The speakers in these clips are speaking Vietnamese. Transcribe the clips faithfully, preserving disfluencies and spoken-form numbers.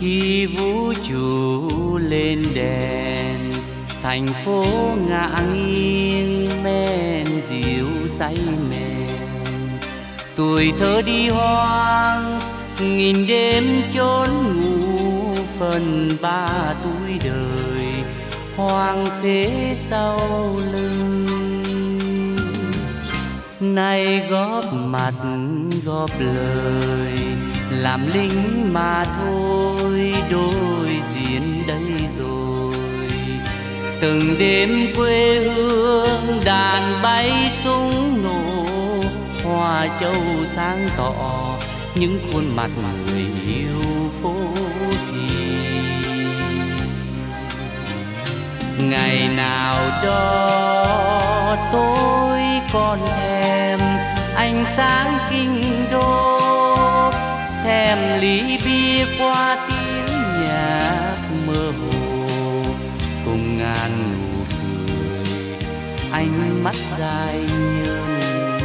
Khi vũ trụ lên đèn, thành phố ngả nghiêng men dịu say mềm. Tuổi thơ đi hoang, nghìn đêm chốn ngủ, phần ba tuổi đời hoang phế sau lưng. Nay góp mặt góp lời, làm lính mà thôi, đôi diễn đây rồi. Từng đêm quê hương đàn bay súng nổ, hoa châu sáng tỏ những khuôn mặt người yêu phố thị. Ngày nào đó tôi còn thèm ánh sáng kinh đô, thèm ly bia qua tiếng nhạc mơ hồ, cùng ngàn nụ cười ánh mắt dài nhơn.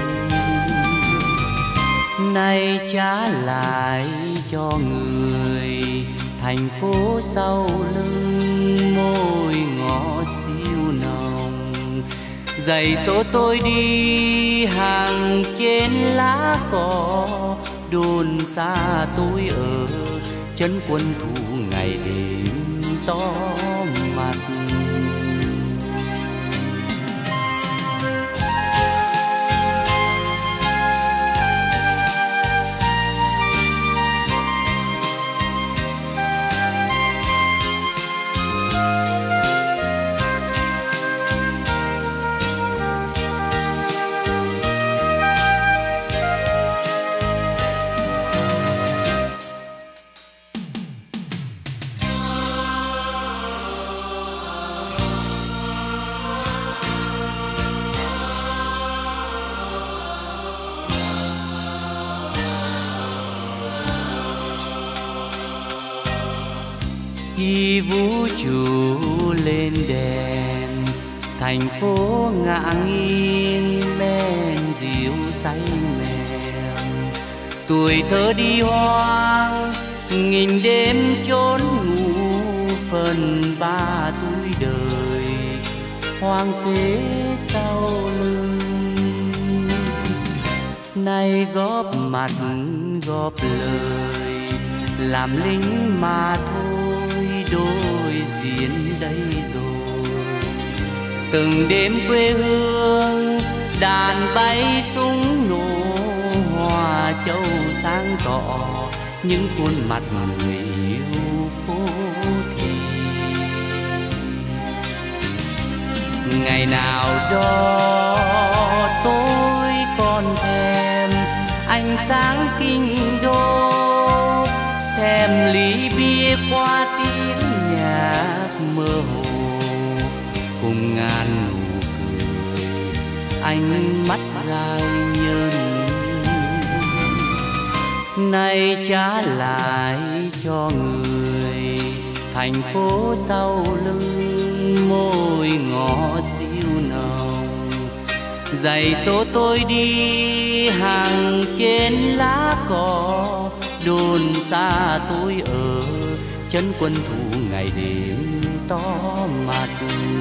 Nay trả lại cho người thành phố sau lưng, môi ngõ siêu nồng. Giày số tôi đi hàng trên lá cỏ, đồn xa tôi ở chân quân thủ ngày đêm to mặt. Khi vũ trụ lên đèn, thành phố ngả nghiêng men dịu say mềm. Tuổi thơ đi hoang, nghìn đêm chốn ngủ, phần ba tuổi đời hoang phế sau lưng. Nay góp mặt góp lời, làm lính mà thôi, đôi diễn đây rồi. Từng đêm quê hương đàn bay súng nổ, hoa châu sáng tỏ những khuôn mặt người yêu phố thị. Ngày nào đó tôi còn thèm ánh sáng kinh đô, thèm ly bia qua tiếng nhạc mơ hồ, cùng ngàn nụ cười ánh mắt dài nhơn. Nay trả lại cho người thành phố sau lưng, môi ngõ siêu nồng. Giày số tôi đi hàng trên lá cỏ, đồn xa tôi ở chân quân thủ ngày đêm to mặt.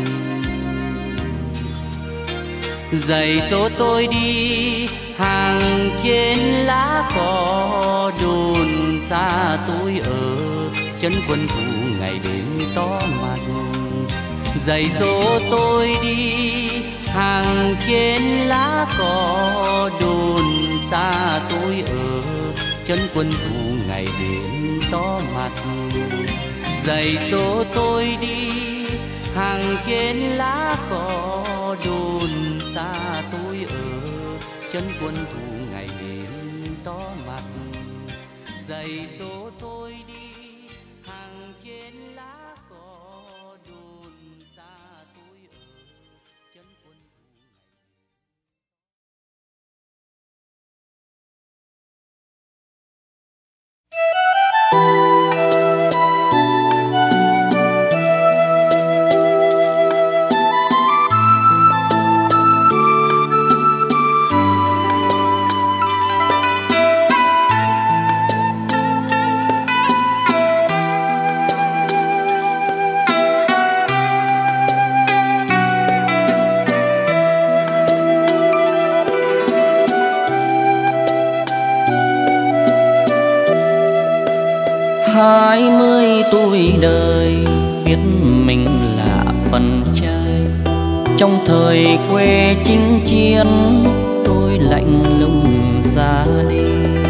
Giày số tôi đi hàng trên lá cỏ, đồn xa tôi ở chân quân thủ ngày đêm to mặt. Giày số tôi đi hàng trên lá cỏ, đồn xa tôi ở chân quân thủ ngày đêm to mặt. Giày số tôi đi hàng trên lá cỏ, đồn xa tôi ở chân quân thủ ngày đêm to mặt. Giày số tôi đi hàng trên lá cỏ, đồn xa tôi ở chân quân thủ ngày hai mươi tuổi đời biết mình là phần trai. Trong thời quê chinh chiến tôi lạnh lùng ra đi.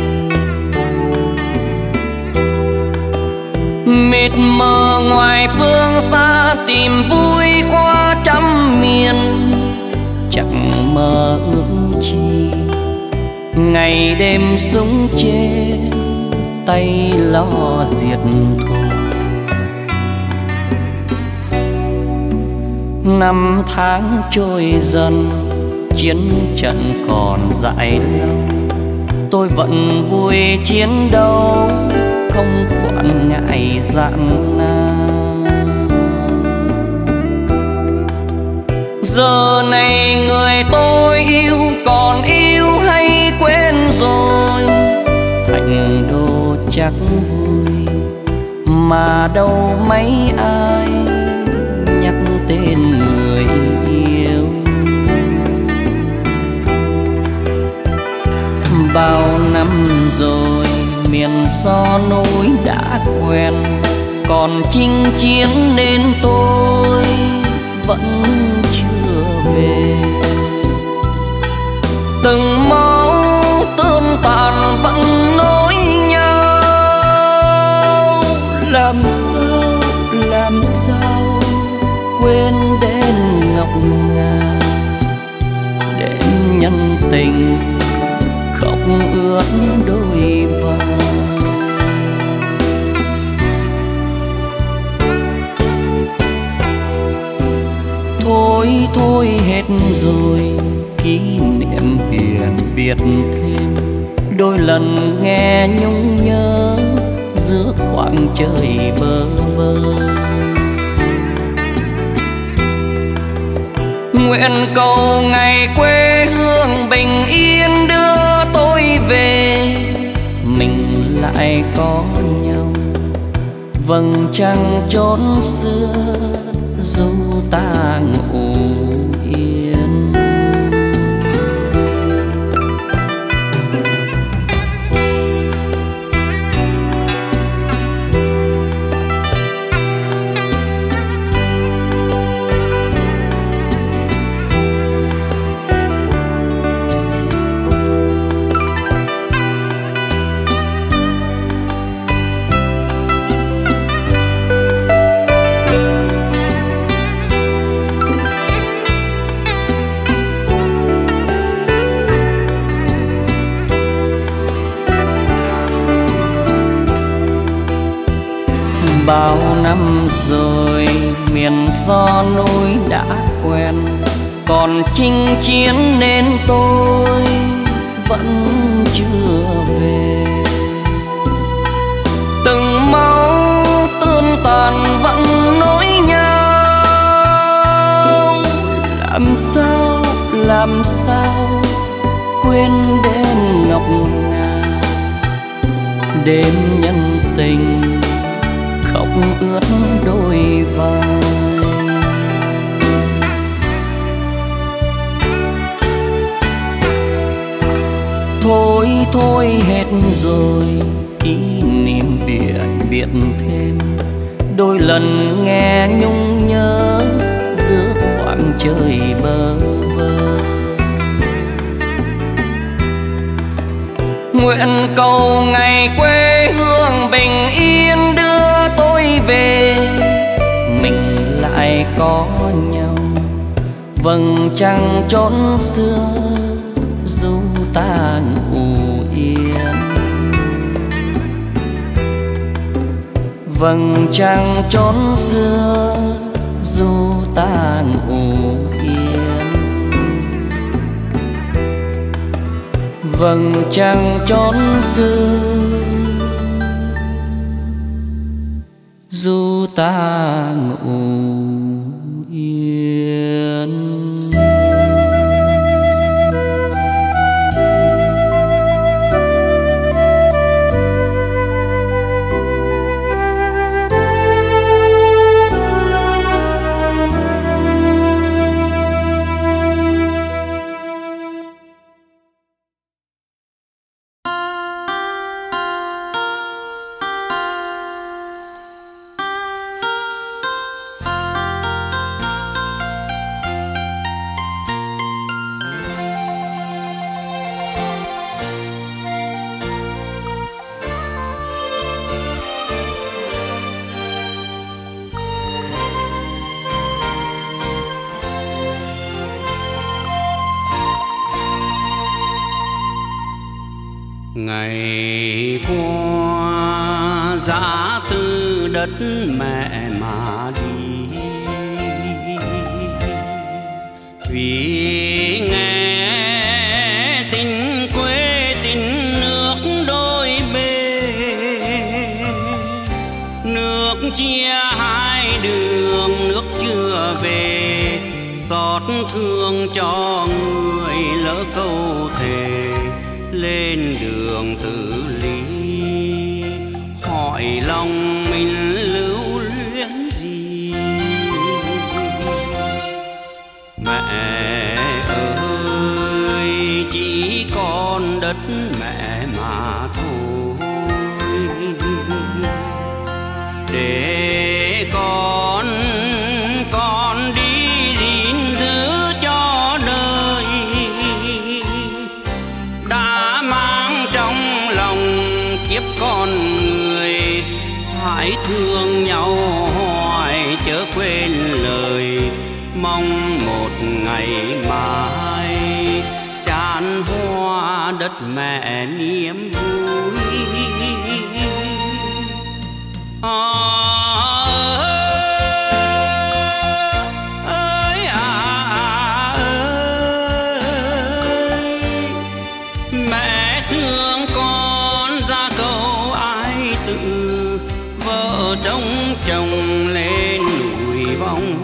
Mịt mờ ngoài phương xa tìm vui qua trăm miền, chẳng mơ ước chi ngày đêm súng trên tay lo diệt thù. Năm tháng trôi dần chiến trận còn dài lâu, tôi vẫn vui chiến đấu không quản ngại gian nan. Giờ này người tôi yêu còn yêu hay quên rồi, thành đô chắc vui mà đâu mấy ai nhắc tên người yêu. Bao năm rồi miền gió núi đã quen, còn chinh chiến nên tôi vẫn chưa về. Từng máu tương tàn vẫn nối nhau, làm sao làm sao quên đến ngọc ngà, đến nhân tình khóc ướt đôi vai. Thôi thôi hết rồi kỷ niệm biển biệt thêm, đôi lần nghe nhung nhớ giữa khoảng trời bơ vơ. Nguyện cầu ngày quê hương bình yên đưa tôi về, mình lại có nhau vầng trăng chốn xưa dù ta ngủ yên. Bao năm rồi miền gió núi đã quen, còn chinh chiến nên tôi vẫn chưa về. Từng máu tương tàn vẫn nối nhau, làm sao làm sao quên đến ngọc ngà, đến nhân tình khóc ướt đôi vai. Thôi thôi hết rồi kỷ niệm biển biệt thêm, đôi lần nghe nhung nhớ giữa khoảng trời bơ vơ. Nguyện cầu ngày quê hương bình yên đưa tôi về, mình lại có nhau vầng trăng chốn xưa dù ta ngủ yên. Vầng trăng chốn xưa dù ta ngủ yên. Vầng trăng chốn xưa dù ta ngủ yên. đất mẹ mà đi. Vì nghe tình quê tình nước đôi bên, nước chia hai đường nước chưa về, xót thương cho người lỡ câu thề lên đường tự lý, hỏi lòng mình lưu luyến gì. Mẹ ơi chỉ còn đất mẹ mà thôi, để con con đi gìn giữ cho đời, đã mang trong lòng kiếp con người. Hãy thương nhau hoài chớ quên lời, mong một ngày mai tràn hoa đất mẹ niềm vui. À, ơi à, ơi mẹ thương con ra cầu ai tự, vợ trông chồng lên núi vòng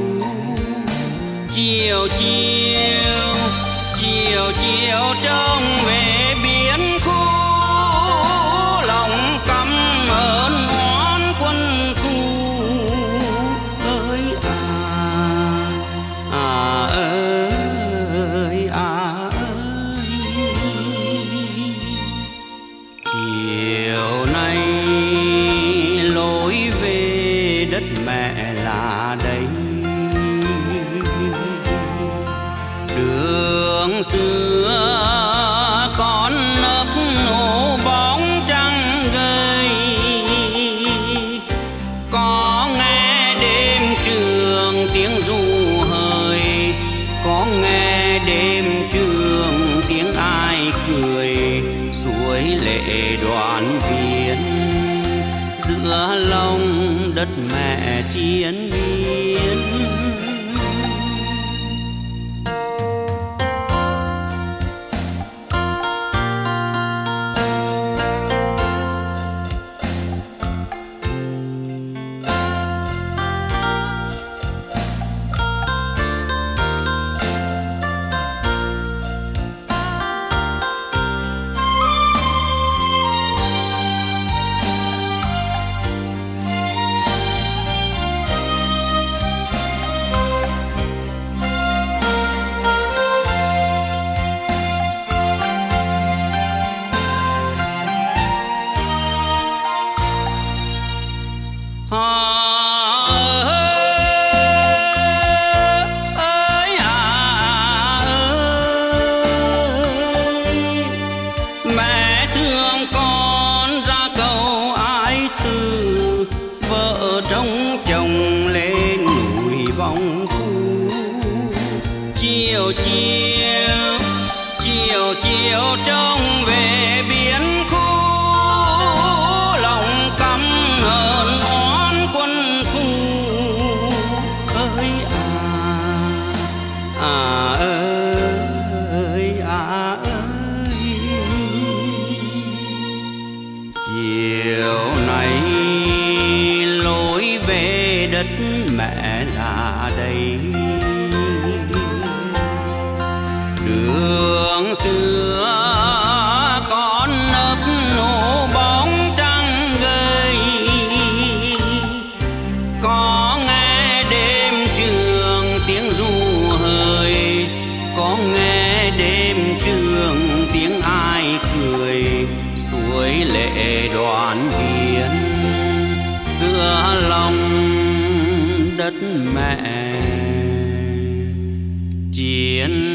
chiều chiều chiều chiều trông về biển khu, lòng căm ơn oán quân khu. Ơi à à ơi à ơi, chiều nay lối về đất mẹ là đây, đường xưa con nấp nổ bóng trăng gầy. Có nghe đêm trường tiếng ru hời, có nghe đêm trường tiếng ai cười, suối lệ đoàn viên giữa lòng đất mẹ chiến miên. Chiều chiều chiều chiều trông về biển khu, lòng căm hờn oán quân khu. Ơi à à ơi à ơi, chiều nay lối về đất mẹ là đây, đường xưa con nấp nổ bóng trăng gầy. Có nghe đêm trường tiếng ru hời, có nghe đêm trường tiếng ai cười, suối lệ đoàn viên giữa lòng đất mẹ chiến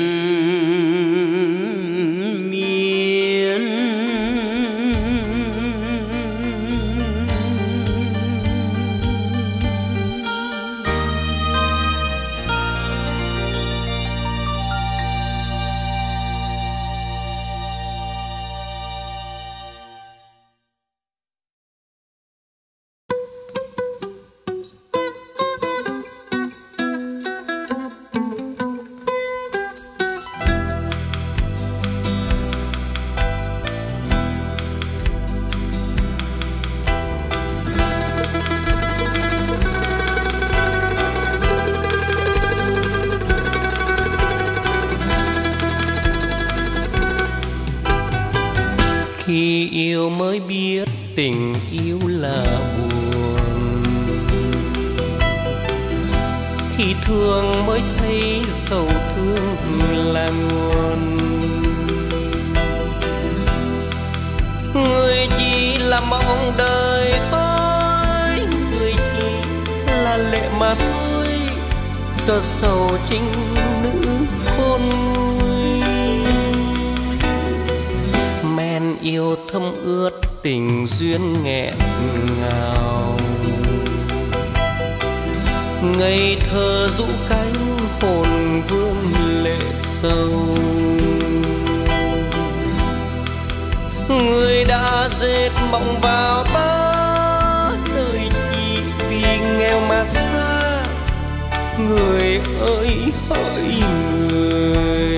Khi yêu mới biết tình yêu là buồn, khi thương mới thấy sầu thương là nguồn. Người chỉ là mong đời tôi, người chỉ là lệ mà thôi, cho sầu chính nữ khôn nguôi. Men yêu thâm ướt tình duyên nghẹn ngào, ngây thơ rũ cánh hồn vương lệ sâu. Người đã dệt mộng vào ta, đời chỉ vì nghèo mà xa. Người ơi hỡi người,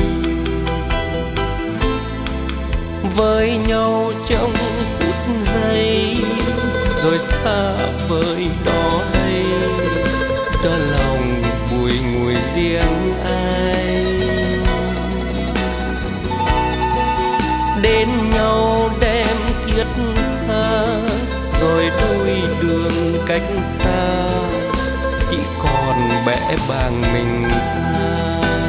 với nhau trong phút giây, rồi xa vời đó đây, cho lòng bùi ngùi riêng ai. Đến nhau đem thiết tha, rồi đôi đường cách xa, chỉ còn bẽ bàng mình ta.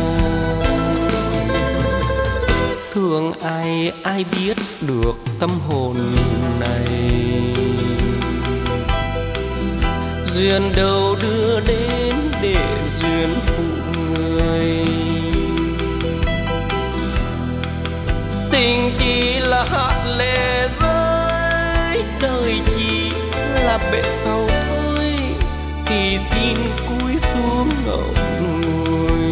Thương ai ai biết được tâm hồn này, duyên đâu đưa đến để duyên phụ người. Tình chỉ là hạt lệ rơi, đời chỉ là bể sầu thôi, thì xin cúi xuống ngậm ngùi.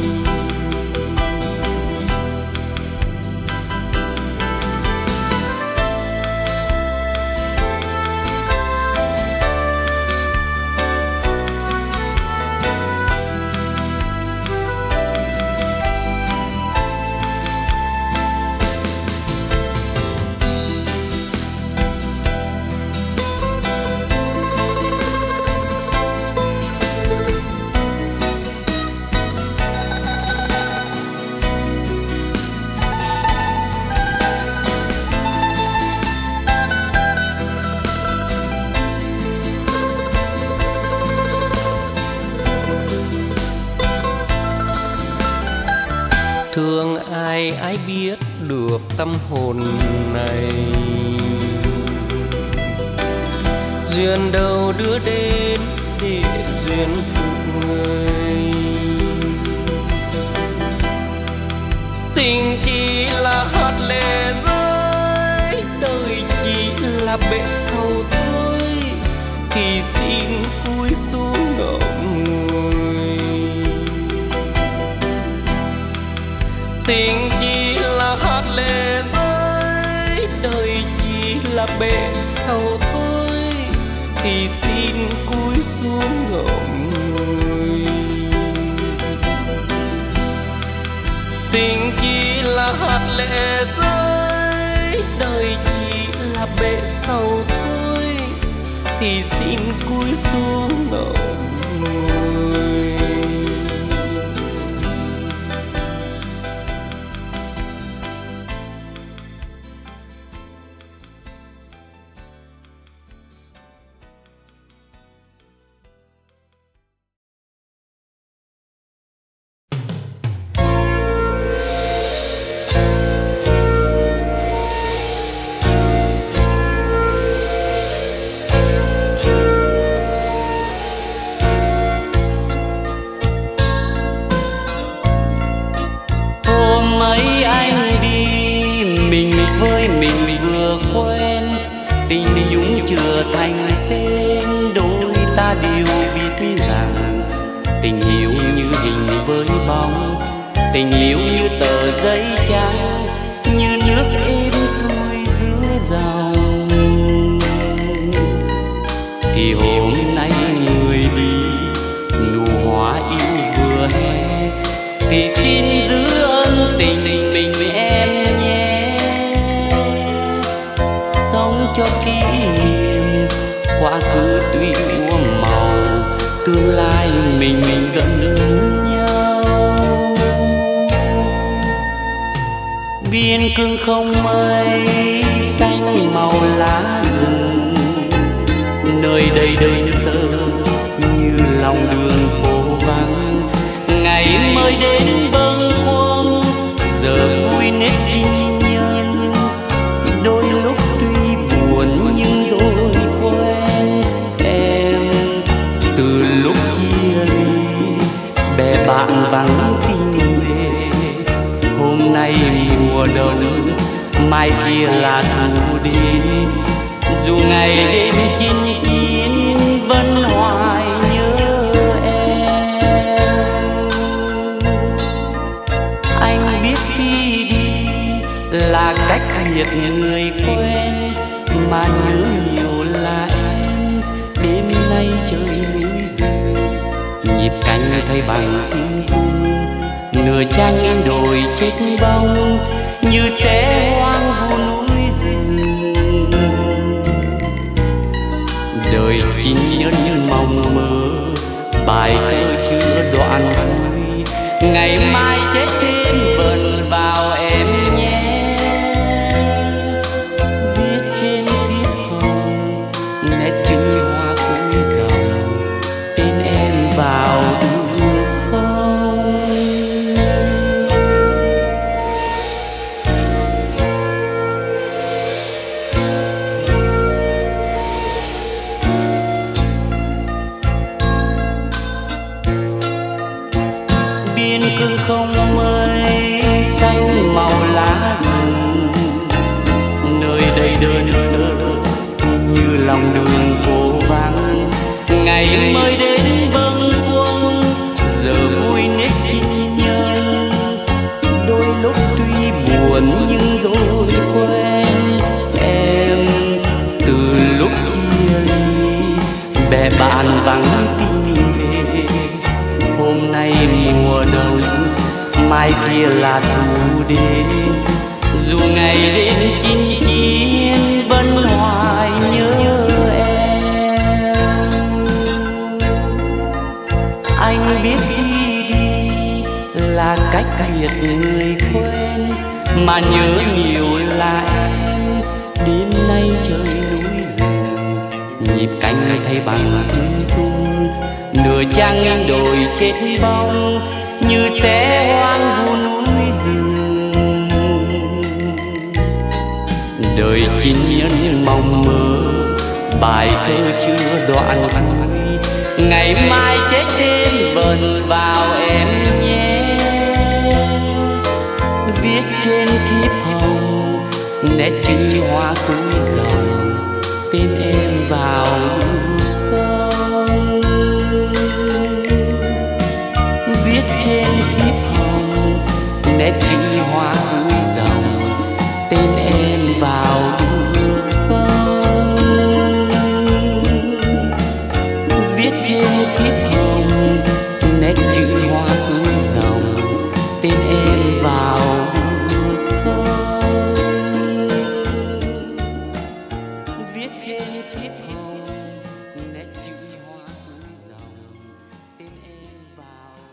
Thương ai ai biết được tâm hồn này, duyên đâu đưa đến để duyên phụ người. Tình chỉ là hạt lệ rơi, đời chỉ là bể sầu thôi, thì xin cúi xuống ngậm ngùi. Tình chỉ là hạt lệ rơi, đời chỉ là bể sầu thôi, thì xin cúi xuống ngậm ngùi. Tình chỉ là hạt lệ rơi, đời chỉ là bể sầu thôi, thì xin cúi xuống ngậm ngùi. Thành tên đôi ta đều biết rằng tình yêu như hình với bóng, tình yêu như tờ giấy trắng, như nước êm xuôi giữa dòng. Thì hôm nay người đi, nụ hoa yêu vừa hè, thì xin giữ ân tình mình em nhé. Sống cho kỷ niệm, quá khứ tuy muôn màu, tương lai mình mình gần nhau. Biên cương không mây xanh màu lá rừng, nơi đây đơn sơ như lòng đường phố vắng. Ngày mới đến bâng khuâng, giờ vui nét trinh nhân. Đôi lúc tuy buồn nhưng rồi quen em. Từ lúc chia ly, bè bạn vắng tin về. Hôm nay mùa đông, mai kia là thu đến. Dù ngày đêm chinh chiến vẫn hoài nhớ em. Anh biết khi đi là cách biệt người quen, mà nhớ nhiều là em. Đêm nay trời núi rừng, nhịp cánh thay bằng tiếng rung. Nửa trang ngang đồi chết bóng, như sẽ hoang vu núi rừng. Đời chỉ nhớ như mong mơ, bài thơ chưa đoạn vui. Ngày mai chết thêm vần vào em nhé. Viết trên thiếp hồng, nét chữ hoa cuối dòng, tên em vào được không? Biên cương không mây xanh màu lá rừng, nơi đây đơn sơ như lòng đường phố vắng. Ngày mới đến bâng khuâng, giờ vui nét trinh nhân. Đôi lúc tuy buồn nhưng rồi quen em. Từ lúc chia ly, bè bạn vắng tin về. Hôm nay mùa đông, mai kia là thu đến. Dù ngày đêm chinh chiến vẫn hoài nhớ em. Anh biết khi đi là cách biệt người quen, mà nhớ nhiều là em. Đêm nay trời núi rừng, nhịp cánh thay bằng tiếng rung. Nửa trang ngang đồi chết bóng, như sẽ hoang vu núi rừng. Đời chín nhân mong mơ, bài thơ chưa đoạn vui. Ngày mai chết thêm vần vào em nhé. Viết trên thiếp hồng, nét chữ hoa cuối dòng, tên em vào được không? Viết trên thiếp hồng, nét chữ hoa cuối dòng, tên em vào được không? Viết trên thiếp hồng, nét chữ hoa cuối dòng, tên em vào được không? Viết trên thiếp hồng, nét chữ hoa cuối dòng, tên em vào.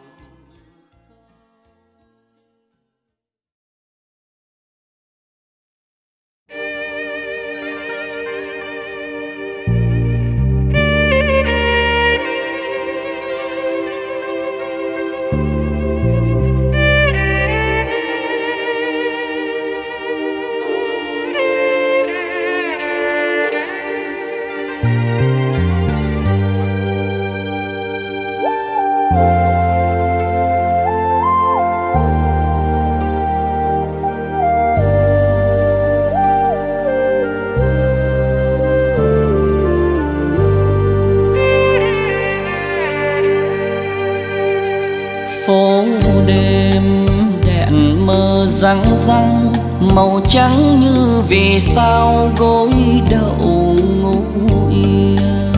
Phố đêm đèn mờ răng răng, màu trắng như vì sao gối đậu ngủ yên.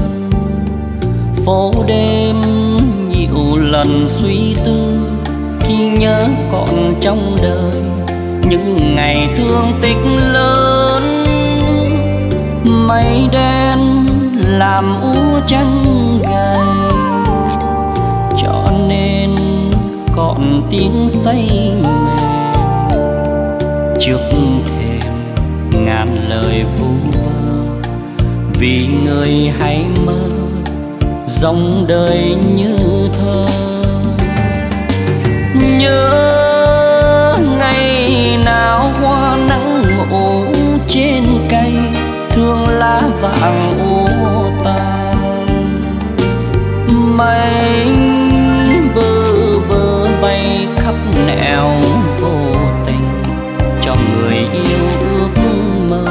Phố đêm nhiều lần suy tư, khi nhớ còn trong đời những ngày thương tích lớn. Mây đen làm úa trăng gầy, cho nên còn tiếng say mềm trước thềm ngàn lời vu vơ, vì người hay mơ dòng đời như thơ. Nhớ ngày nào hoa nắng ngủ trên cây, thương lá vàng úa tàn. Mây bơ vơ bay khắp nẻo vô tình, cho người yêu ước mơ.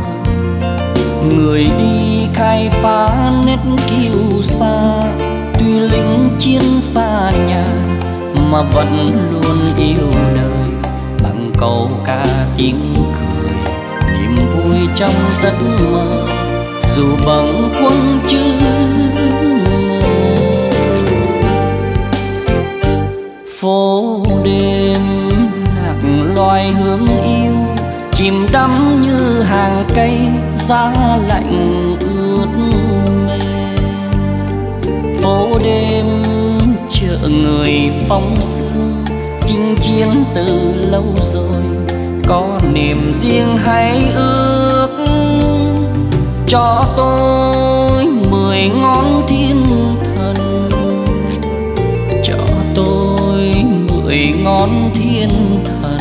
Người đi khai phá nét kiêu sa, tuy lính chiến xa nhà mà vẫn luôn yêu đời. Bằng câu ca tiếng cười, niềm vui trong giấc mơ, dù bâng khuâng chưa ngờ. Phố đêm lạc loài hướng yêu, chìm đắm như hàng cây giá lạnh ướt mềm. Phố đêm chợ người phong sương, chinh chiến từ lâu rồi, có niềm riêng hay ước. Cho tôi mười ngón thiên thần, cho tôi mười ngón thiên thần,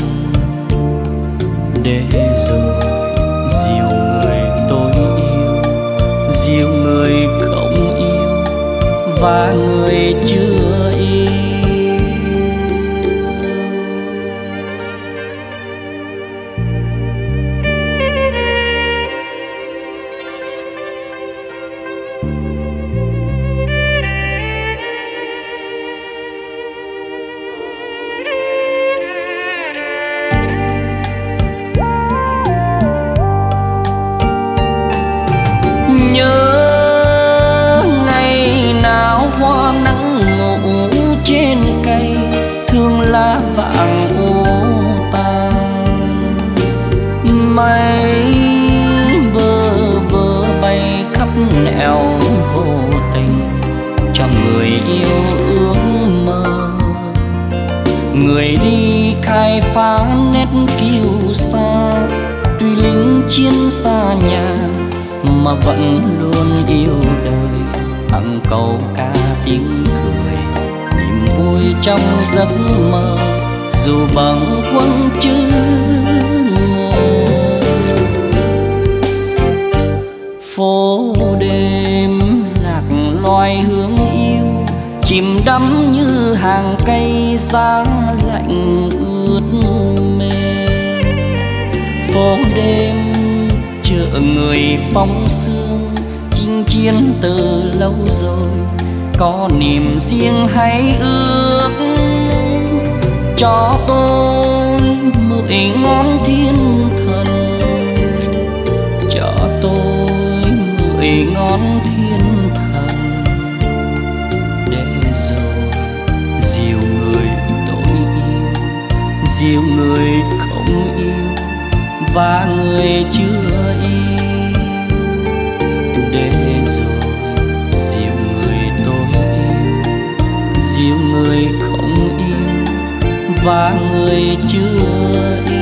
để rồi dìu người tôi yêu, dìu người không yêu và người chưa yêu. Lá vàng úa tàn, mây bơ vơ bay khắp nẻo vô tình, cho người yêu ước mơ. Người đi khai phá nét kiêu sa, tuy lính chiến xa nhà mà vẫn luôn yêu đời. Bằng câu ca tiếng cười, vui trong giấc mơ, dù bâng khuâng chưa ngờ. Phố đêm lạc loài hướng yêu, chìm đắm như hàng cây giá lạnh ướt mềm. Phố đêm chợ người phong sương, chinh chiến từ lâu rồi, có niềm riêng hay ước. Cho tôi mười ngón thiên thần, cho tôi mười ngón thiên thần, để rồi dìu người tôi yêu, dìu người không yêu và người chưa yêu. Để rồi dìu người tôi yêu, dìu người không yêu và người chưa yêu.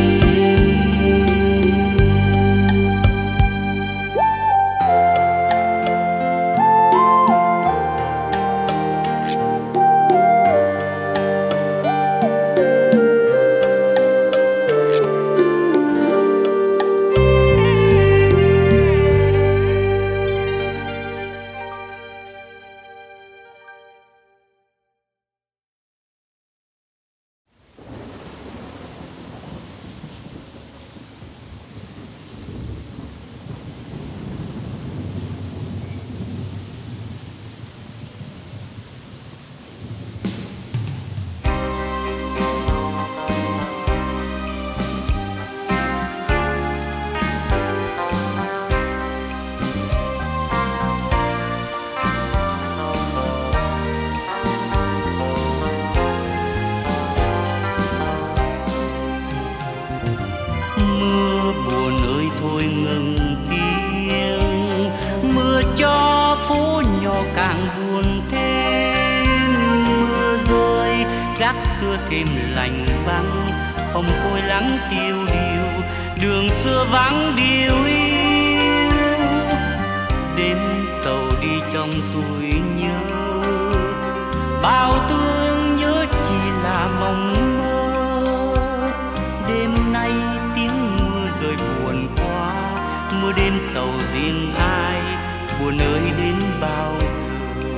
gác xưa thêm lạnh băng, phòng côi lắng tiêu điều đường xưa vắng điều yêu, đêm sầu đi trong tôi nhớ, bao thương nhớ chỉ là mộng mơ. Đêm nay tiếng mưa rơi buồn quá, mưa đêm sầu riêng ai, buồn ơi đến bao giờ.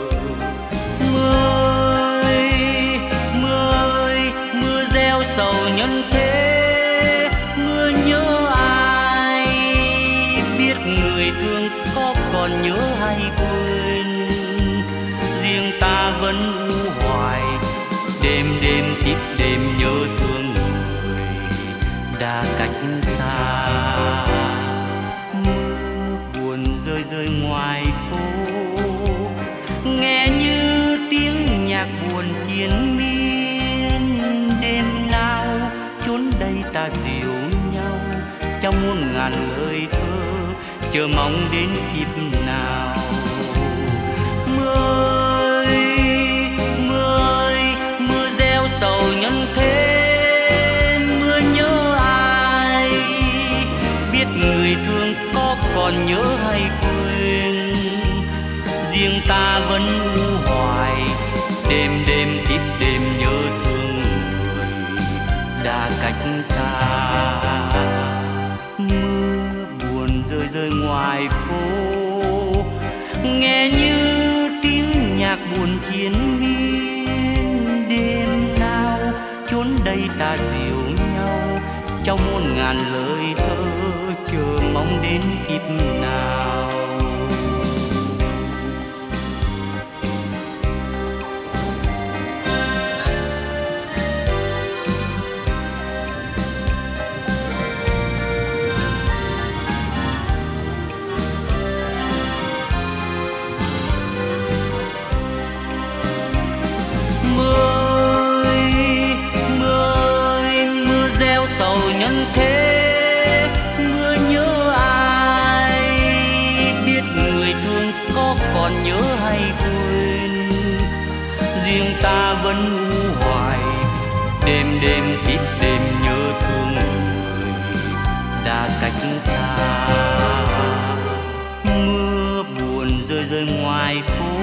Mưa ơi, mưa ơi, mưa gieo sầu nhân thế, mưa nhớ ai, biết người thương có còn nhớ hay quên. Riêng ta vẫn u hoài, đêm đêm tiếp đêm nhớ thương người đã cách xa. Mưa buồn rơi rơi ngoài phố, nghe như tiếng nhạc buồn triền miên. Đêm nào chốn đây ta dìu nhau, trong muôn ngàn lời thơ chờ mong đến kiếp nào. Mưa ơi, mưa ơi, mưa gieo sầu nhân thế, mưa nhớ ai, biết người thương có còn nhớ hay quên. Riêng ta vẫn u hoài, đêm đêm tiếp đêm nhớ thương người đã cách xa. Mưa buồn rơi rơi ngoài phố, nghe như tiếng nhạc buồn triền miên. Đêm nào chốn đây ta dìu nhau, trong muôn ngàn lời thơ chờ mong đến kiếp nào. Sầu nhân thế, mưa nhớ ai, biết người thương có còn nhớ hay quên. Riêng ta vẫn u hoài, đêm đêm tiếp đêm nhớ thương người đã cách xa. Mưa buồn rơi rơi ngoài phố,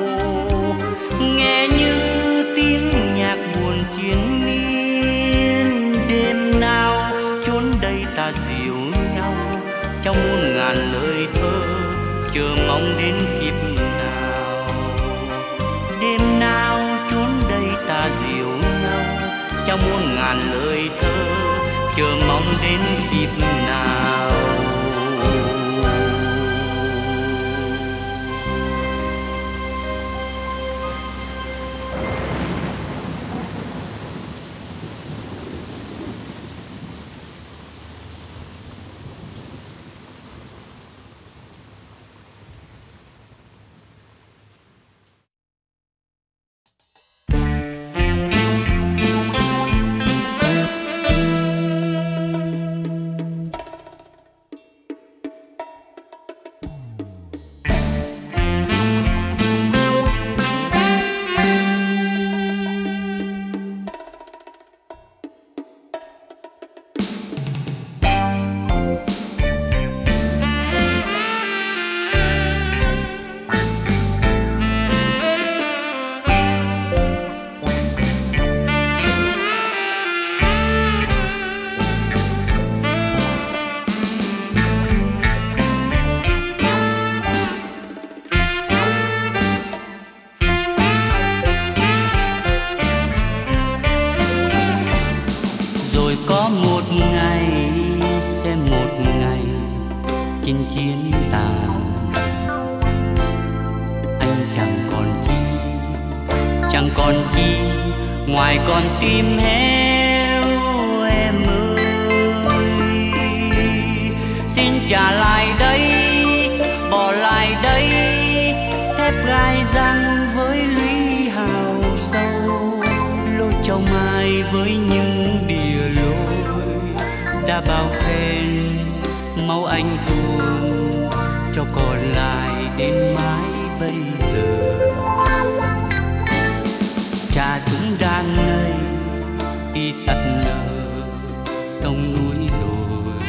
nghe như tiếng nhạc buồn triền miên. Đêm nào chốn đây ta dìu nhau, trong muôn ngàn lời thơ chờ mong đến kiếp nào. Đêm nào chốn đây ta dìu nhau, trong muôn ngàn lời thơ chờ mong đến kiếp nào. chinh chiến tàn, anh chẳng còn chi, chẳng còn chi ngoài con tim héo em ơi. Xin trả lại đây, bỏ lại đây, thép gai răng với lũy hào sâu, lối trong ai với những đìa lối đã bao phen máu anh tuôn cho còn lại đến mãi bây giờ. Trà súng đan ngây đi sạt lở sông núi rồi,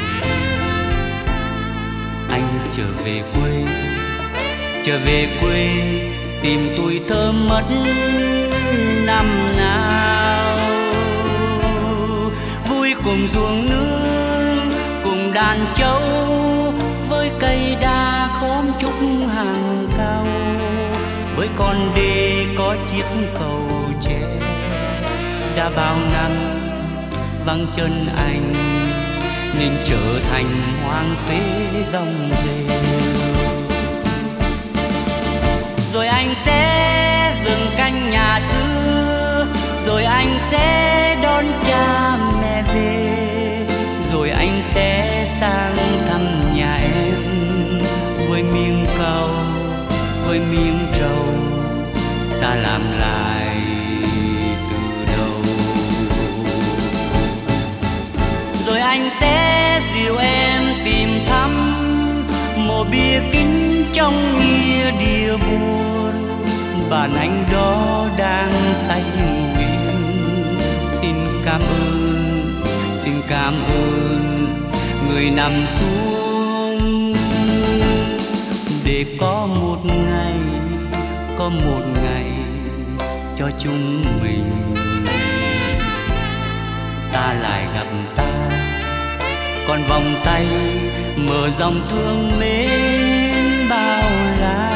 trở về quê, trở về quê tìm tuổi thơ mất năm nào. Vui cùng ruộng nương, cùng đàn trâu, với cây đa khóm trúc hàng cao, với con đê có chiếc cầu tre. Đã bao năm vắng chân anh nên trở thành hoang phế dòng rêu. Rồi anh sẽ dựng căn nhà xưa, rồi anh sẽ đón cha mẹ về, rồi anh sẽ sang thăm nhà em với miếng cau, với miếng trầu, ta làm lại từ đầu. Rồi anh sẽ dìu em tìm thăm mộ bia kính trong nghĩa địa buồn, bản anh đó đang say nguyện. Xin cảm ơn, xin cảm ơn người nằm xuống, để có một ngày, có một ngày cho chúng mình ta lại gặp ta. Còn vòng tay mở dòng thương mến bao la.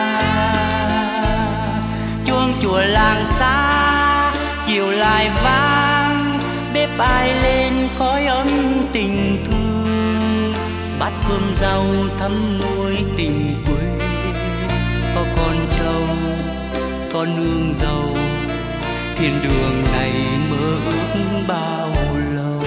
Chuông chùa làng xa chiều lại vang, bếp ai lên khói ấm tình thương. Bát cơm rau thắm muối tình quê, có con trâu, có nương dâu, thiên đường này mơ ước bao lâu.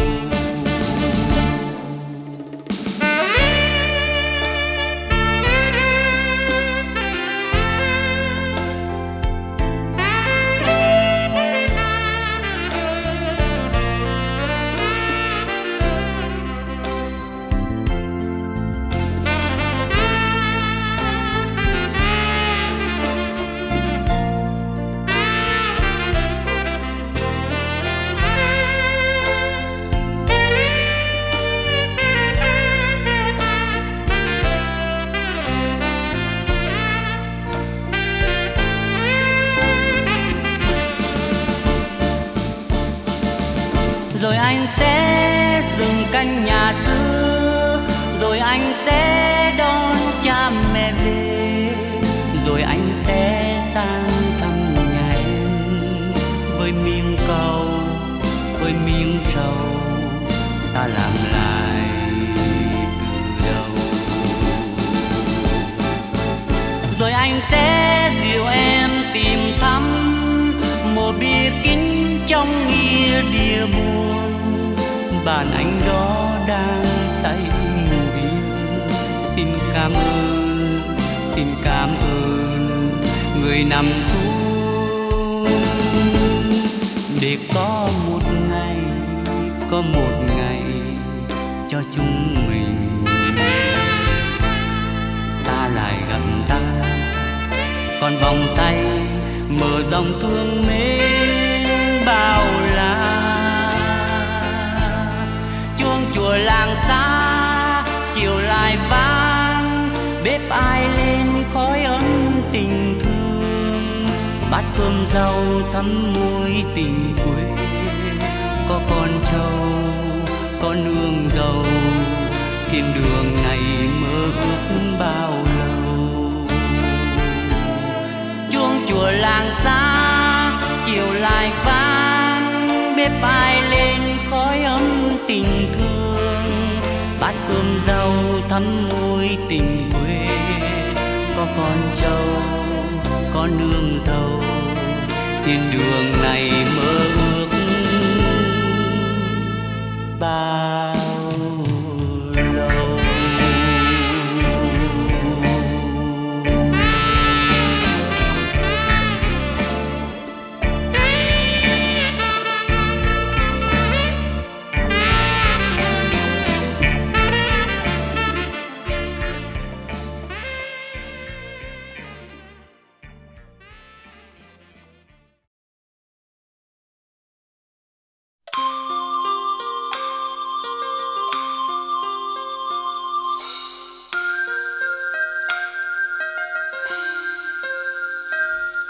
Rồi anh sẽ dựng căn nhà xưa, rồi anh sẽ đón cha mẹ về, rồi anh sẽ sang thăm nhà em với miếng cau, với miếng trầu, ta làm lại từ đầu. Rồi anh sẽ dìu em tìm thăm mộ bia kính trong nghĩa địa buồn, bản anh đó đang say nguyện. Xin cảm ơn, xin cảm ơn người nằm xuống, để có một ngày, có một ngày cho chúng mình ta lại gặp ta. Còn vòng tay mở dòng thương mến bao la. Chuông chùa làng xa chiều lại vang, bếp ai lên khói ấm tình thương. Bát cơm rau thắm muối tình quê, có con trâu, có nương dâu, thiên đường này mơ ước bao lâu. Chuông chùa làng xa chiều lại vang, bếp ai lên khói ấm tình thương. Bát cơm rau thắm muối tình quê, có con trâu, có nương dâu, thiên đường này mơ ước bao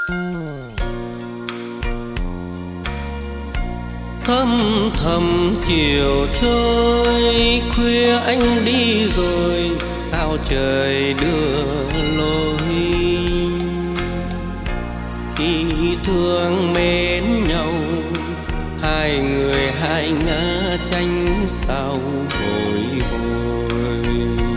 Thâm thầm chiều trôi, khuya anh đi rồi, sao trời đưa lối. Khi thương mến nhau, hai người hai ngã tranh sao bồi hồi.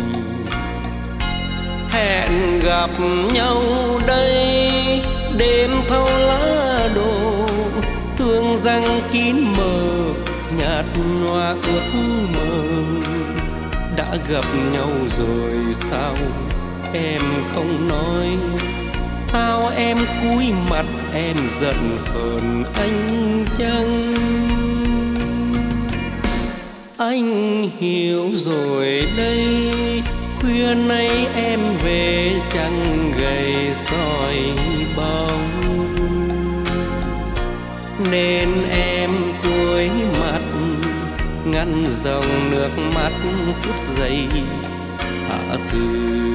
Hẹn gặp nhau đây, đêm thâu lá đổ, sương răng kín mờ, nhạt nhòa ước mơ. Đã gặp nhau rồi sao em không nói, sao em cúi mặt em giận hờn anh chăng. Anh hiểu rồi đây, khuya nay em về chẳng gầy soi bóng, nên em cúi mặt ngăn dòng nước mắt phút giây thả từ.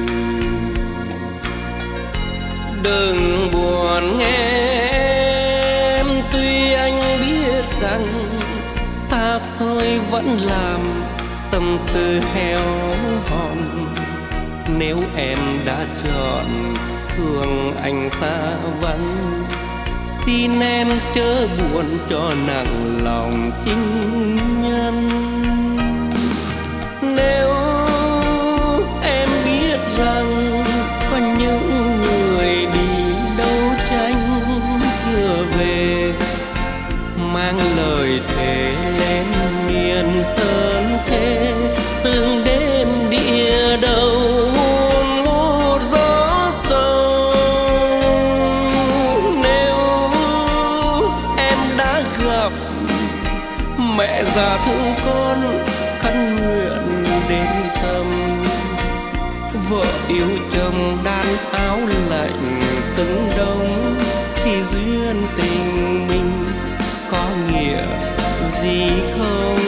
Đừng buồn nghe em, tuy anh biết rằng xa xôi vẫn làm tâm tư héo hon. Nếu em đã chọn thương anh xa vắng, xin em chớ buồn cho nặng lòng chính nhân. Nếu em biết rằng có những người đi đấu tranh chưa về, mang lời thề lên miền sơn thế, từng đêm địa đầu một gió sâu. Nếu em đã gặp mẹ già thương con, khấn nguyện đến dầm, vợ yêu chồng đan áo lạnh từng đông, thì duyên tình mình có nghĩa gì không?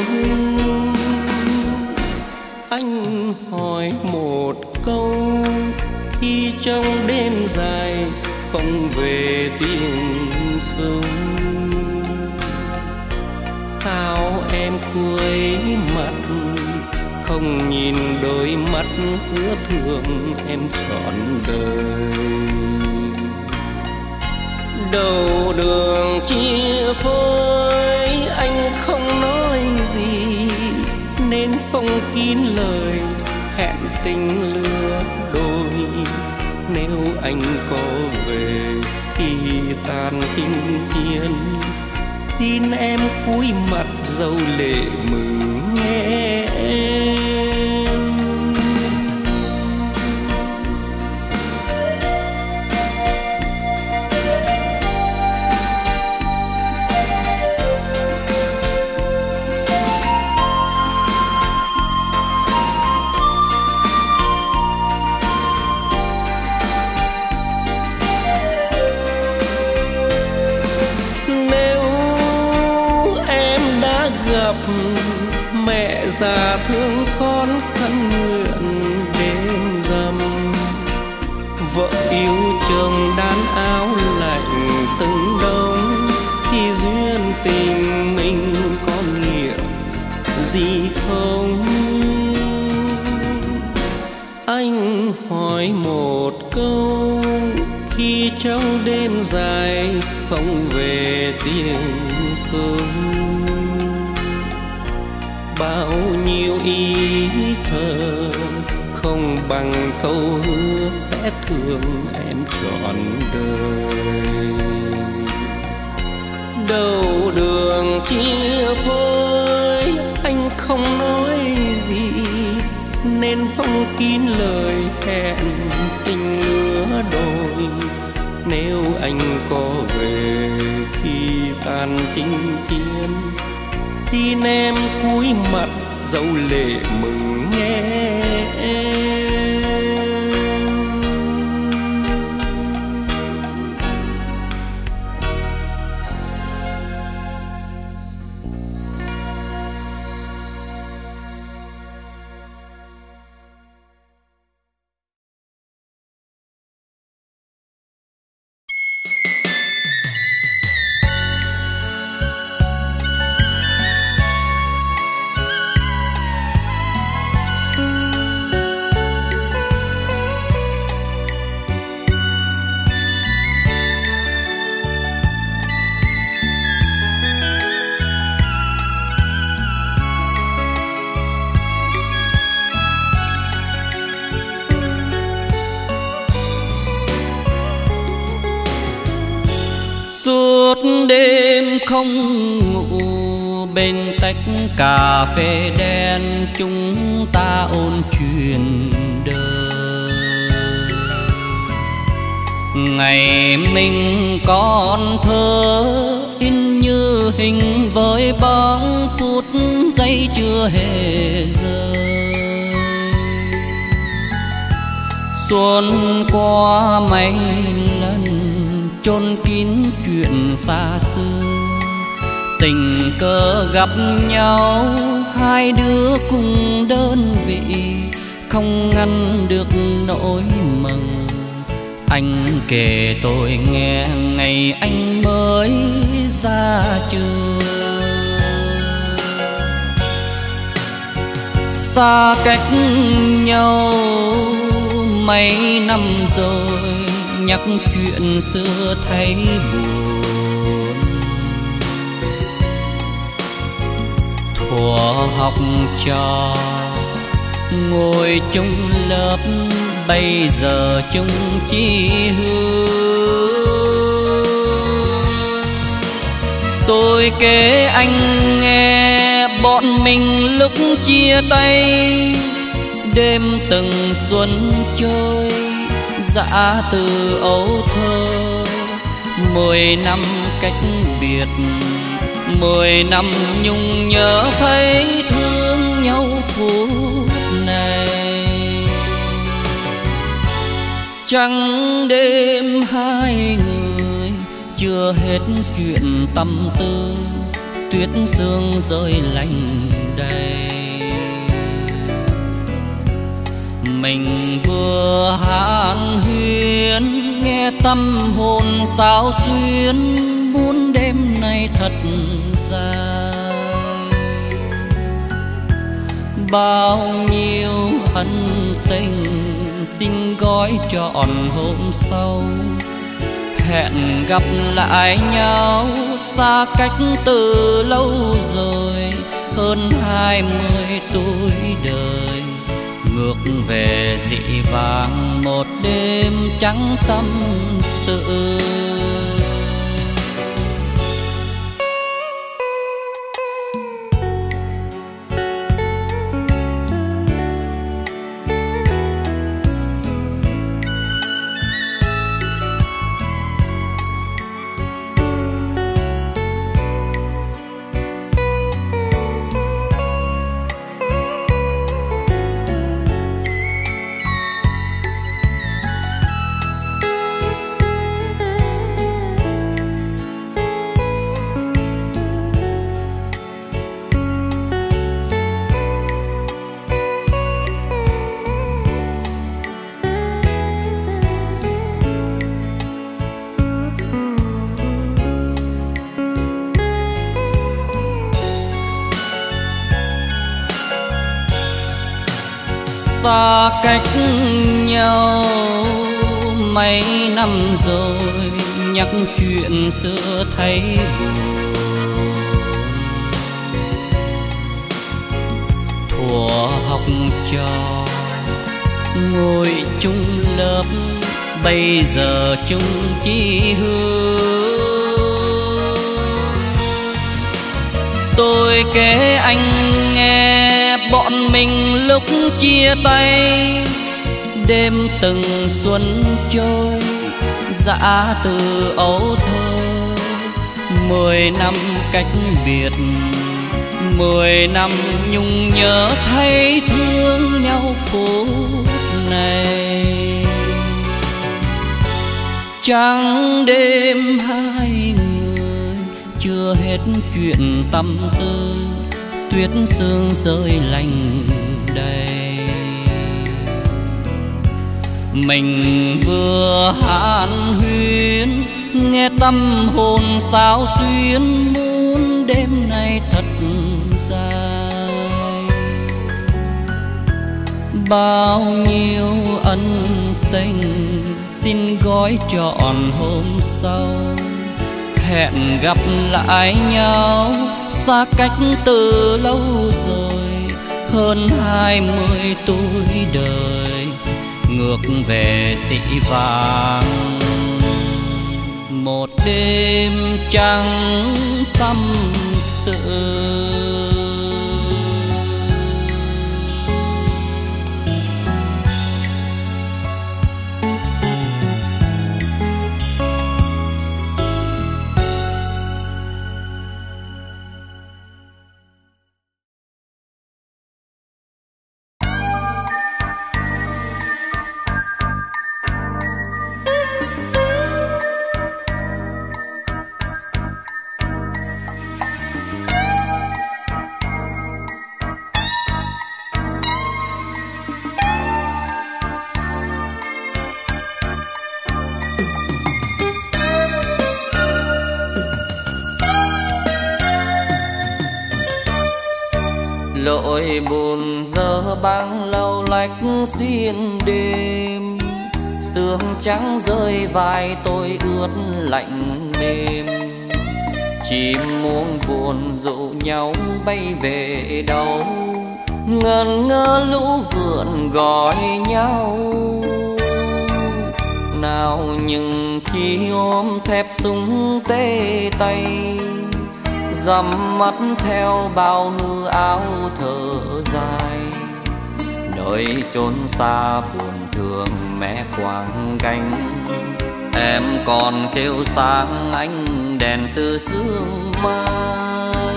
Anh hỏi một câu, khi trong đêm dài không về tiếng súng, sao em cúi mặt không nhìn đôi mắt hứa thương em trọn đời. Đầu đường chia phôi anh không nói gì, nên phong kín lời hẹn tình lứa đôi. Nếu anh có về thì tàn kinh chiến, xin em cúi mặt dấu lệ mừng nghe em. Mẹ già thương con khấn nguyện đêm rằm, vợ yêu chồng đan áo lạnh từng đông, thì duyên tình mình có nghĩa gì không? Anh hỏi một câu, khi trong đêm dài không về tiếng súng, bao nhiêu ý thơ không bằng câu hứa sẽ thương em trọn đời. Đầu đường chia phôi anh không nói gì, nên phong kín lời hẹn tình lứa đôi. Nếu anh có về khi tàn chinh chiến, xin em cúi mặt dấu lệ mừng nghe em. Suốt đêm không ngủ bên tách cà phê đen, chúng ta ôn chuyện đời. Ngày mình còn thơ in như hình với bóng phút giây chưa hề rơi. Xuân qua mấy lần chôn kín chuyện xa xưa, tình cờ gặp nhau hai đứa cùng đơn vị, không ngăn được nỗi mừng. Anh kể tôi nghe ngày anh mới ra trường. Xa cách nhau mấy năm rồi, nhắc chuyện xưa thấy buồn. Thuở học trò ngồi chung lớp, bây giờ chung chí hướng. Tôi kể anh nghe bọn mình lúc chia tay, đêm từng xuân trôi dã từ ấu thơ. Mười năm cách biệt, mười năm nhung nhớ thấy thương nhau phút này. Trăng đêm hai người chưa hết chuyện tâm tư, tuyết sương rơi lạnh đầy. Mình vừa hàn huyên nghe tâm hồn sao xuyên, muốn đêm nay thật dài. Bao nhiêu ân tình xin gói trọn hôm sau, hẹn gặp lại nhau xa cách từ lâu rồi. Hơn hai mươi tuổi đời ngược về dị vãng một đêm trắng tâm sự. Xa cách nhau mấy năm rồi, nhắc chuyện xưa thấy buồn. Thuở học trò ngồi chung lớp, bây giờ chung chí hướng. Tôi kể anh nghe bọn mình lúc chia tay, đêm từng xuân trôi dã từ ấu thơ. Mười năm cách biệt, mười năm nhung nhớ thấy thương nhau phút này. Trắng đêm hai người chưa hết chuyện tâm tư, tuyết sương rơi lạnh đầy. Mình vừa hàn huyên nghe tâm hồn sao xuyên, muốn đêm nay thật dài. Bao nhiêu ân tình xin gói trọn hôm sau, hẹn gặp lại nhau xa cách từ lâu rồi. Hơn hai mươi tuổi đời ngược về dị vãng một đêm trắng tâm sự. Lội buồn dơ băng lâu lách xuyên đêm, sương trắng rơi vai tôi ướt lạnh đêm. Chim muông buồn dụ nhau bay về đâu, ngẩn ngơ lũ vượn gọi nhau. Nào nhưng khi ôm thép súng tê tay, dằm mắt theo bao hư áo thở dài. Nơi chốn xa buồn thương mẹ quàng gánh, em còn kêu sáng ánh đèn từ sương mai.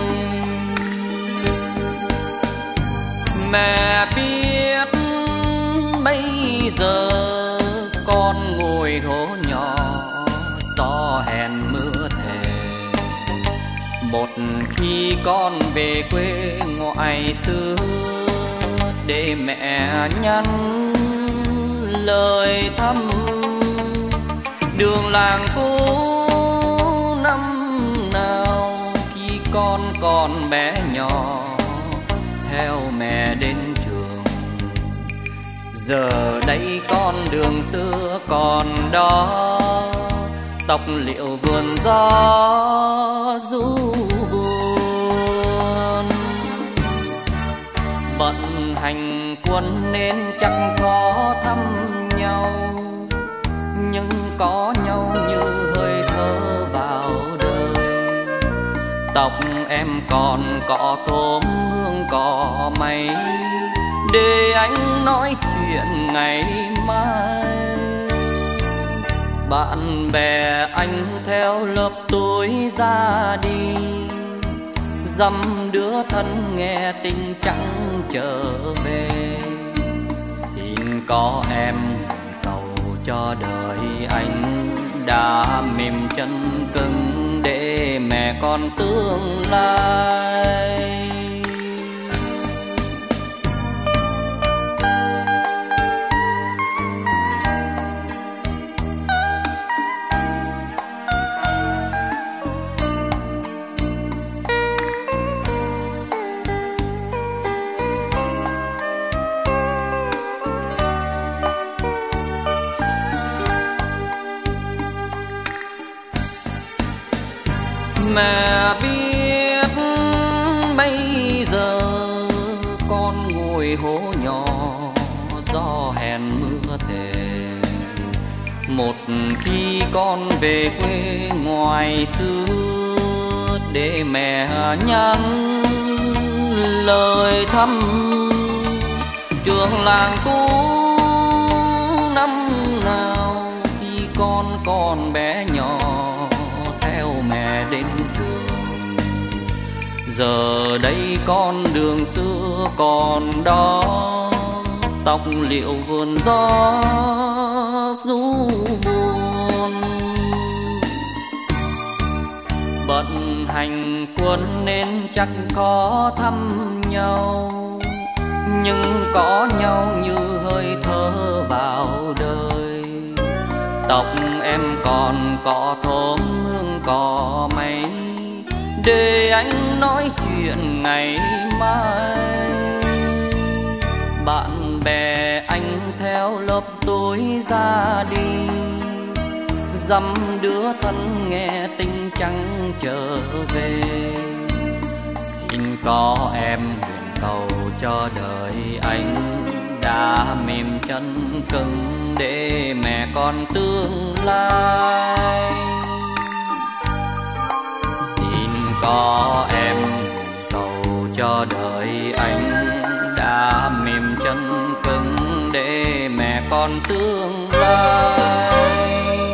Mẹ biết bây giờ con ngồi hố nhỏ, gió hèn mưa thề. Một khi con về quê ngoại xứ, để mẹ nhắn lời thăm. Đường làng cũ năm nào khi con còn bé nhỏ, theo mẹ đến trường. Giờ đây con đường xưa còn đó, tóc liệu vườn gió du buồn. Bận hành quân nên chẳng khó thăm nhau, nhưng có nhau như hơi thở vào đời. Tóc em còn cọ thơm hương cỏ mây, để anh nói chuyện ngày mai. Bạn bè anh theo lớp tôi ra đi, dăm đứa thân nghe tin chẳng trở về. Xin có em cầu cho đời anh, đã mềm chân cứng để mẹ con tương lai. Mẹ biết bây giờ con ngồi hố nhỏ, gió hèn mưa thề. Một khi con về quê ngoài xứ, để mẹ nhắn lời thăm. Trường làng cũ năm nào khi con còn bé nhỏ, theo mẹ đến trường. Giờ đây con đường xưa còn đó, tóc liệu vườn gió du buồn. Bận hành quân nên chắc khó thăm nhau, nhưng có nhau như hơi thở vào đời. Tóc em còn cọ thơm hương cỏ mây, để anh nói chuyện ngày mai. Bạn bè anh theo lớp tôi ra đi, dăm đứa thân nghe tin chẳng trở về. Xin có em nguyện cầu cho đời anh, đã mềm chân cứng để mẹ con tương lai. còn tương lai.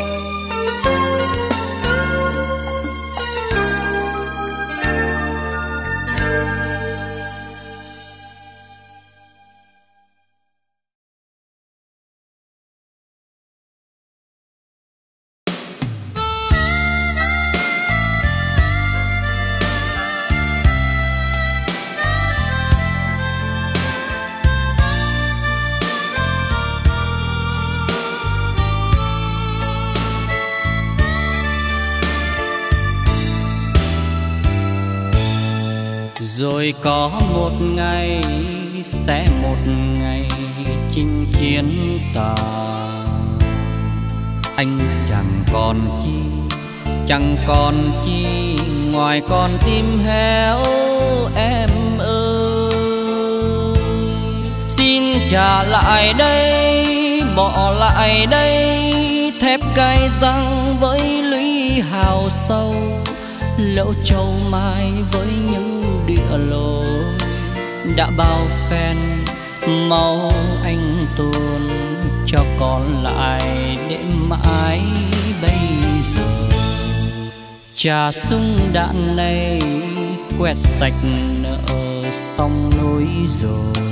Rồi có một ngày sẽ một ngày chinh chiến ta, anh chẳng còn chi, chẳng còn chi ngoài con tim héo em ơi. Xin trả lại đây, bỏ lại đây thép gai răng với lũy hào sâu, lỗ châu mai với những địa lối đã bao phen máu anh tuôn cho còn lại để mãi bây giờ. Trà súng đạn này quét sạch nợ sông núi rồi,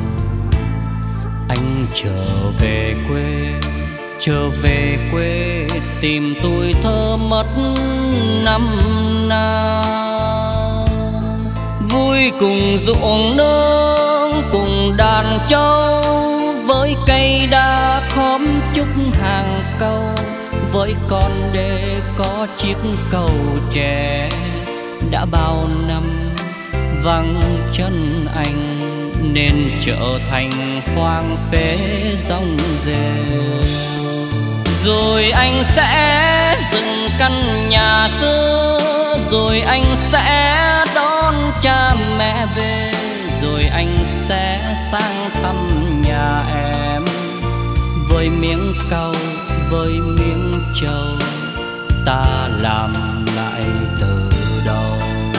anh trở về quê, trở về quê tìm tuổi thơ mất năm nào. Vui cùng ruộng nương, cùng đàn trâu, với cây đa khóm chúc hàng câu, với con đê có chiếc cầu tre. Đã bao năm vắng chân anh nên trở thành hoang phế rong rêu. Rồi anh sẽ dựng căn nhà xưa, rồi anh sẽ đón cha mẹ về, rồi anh sẽ sang thăm nhà em. Với miếng cau, với miếng trầu, ta làm lại từ đầu.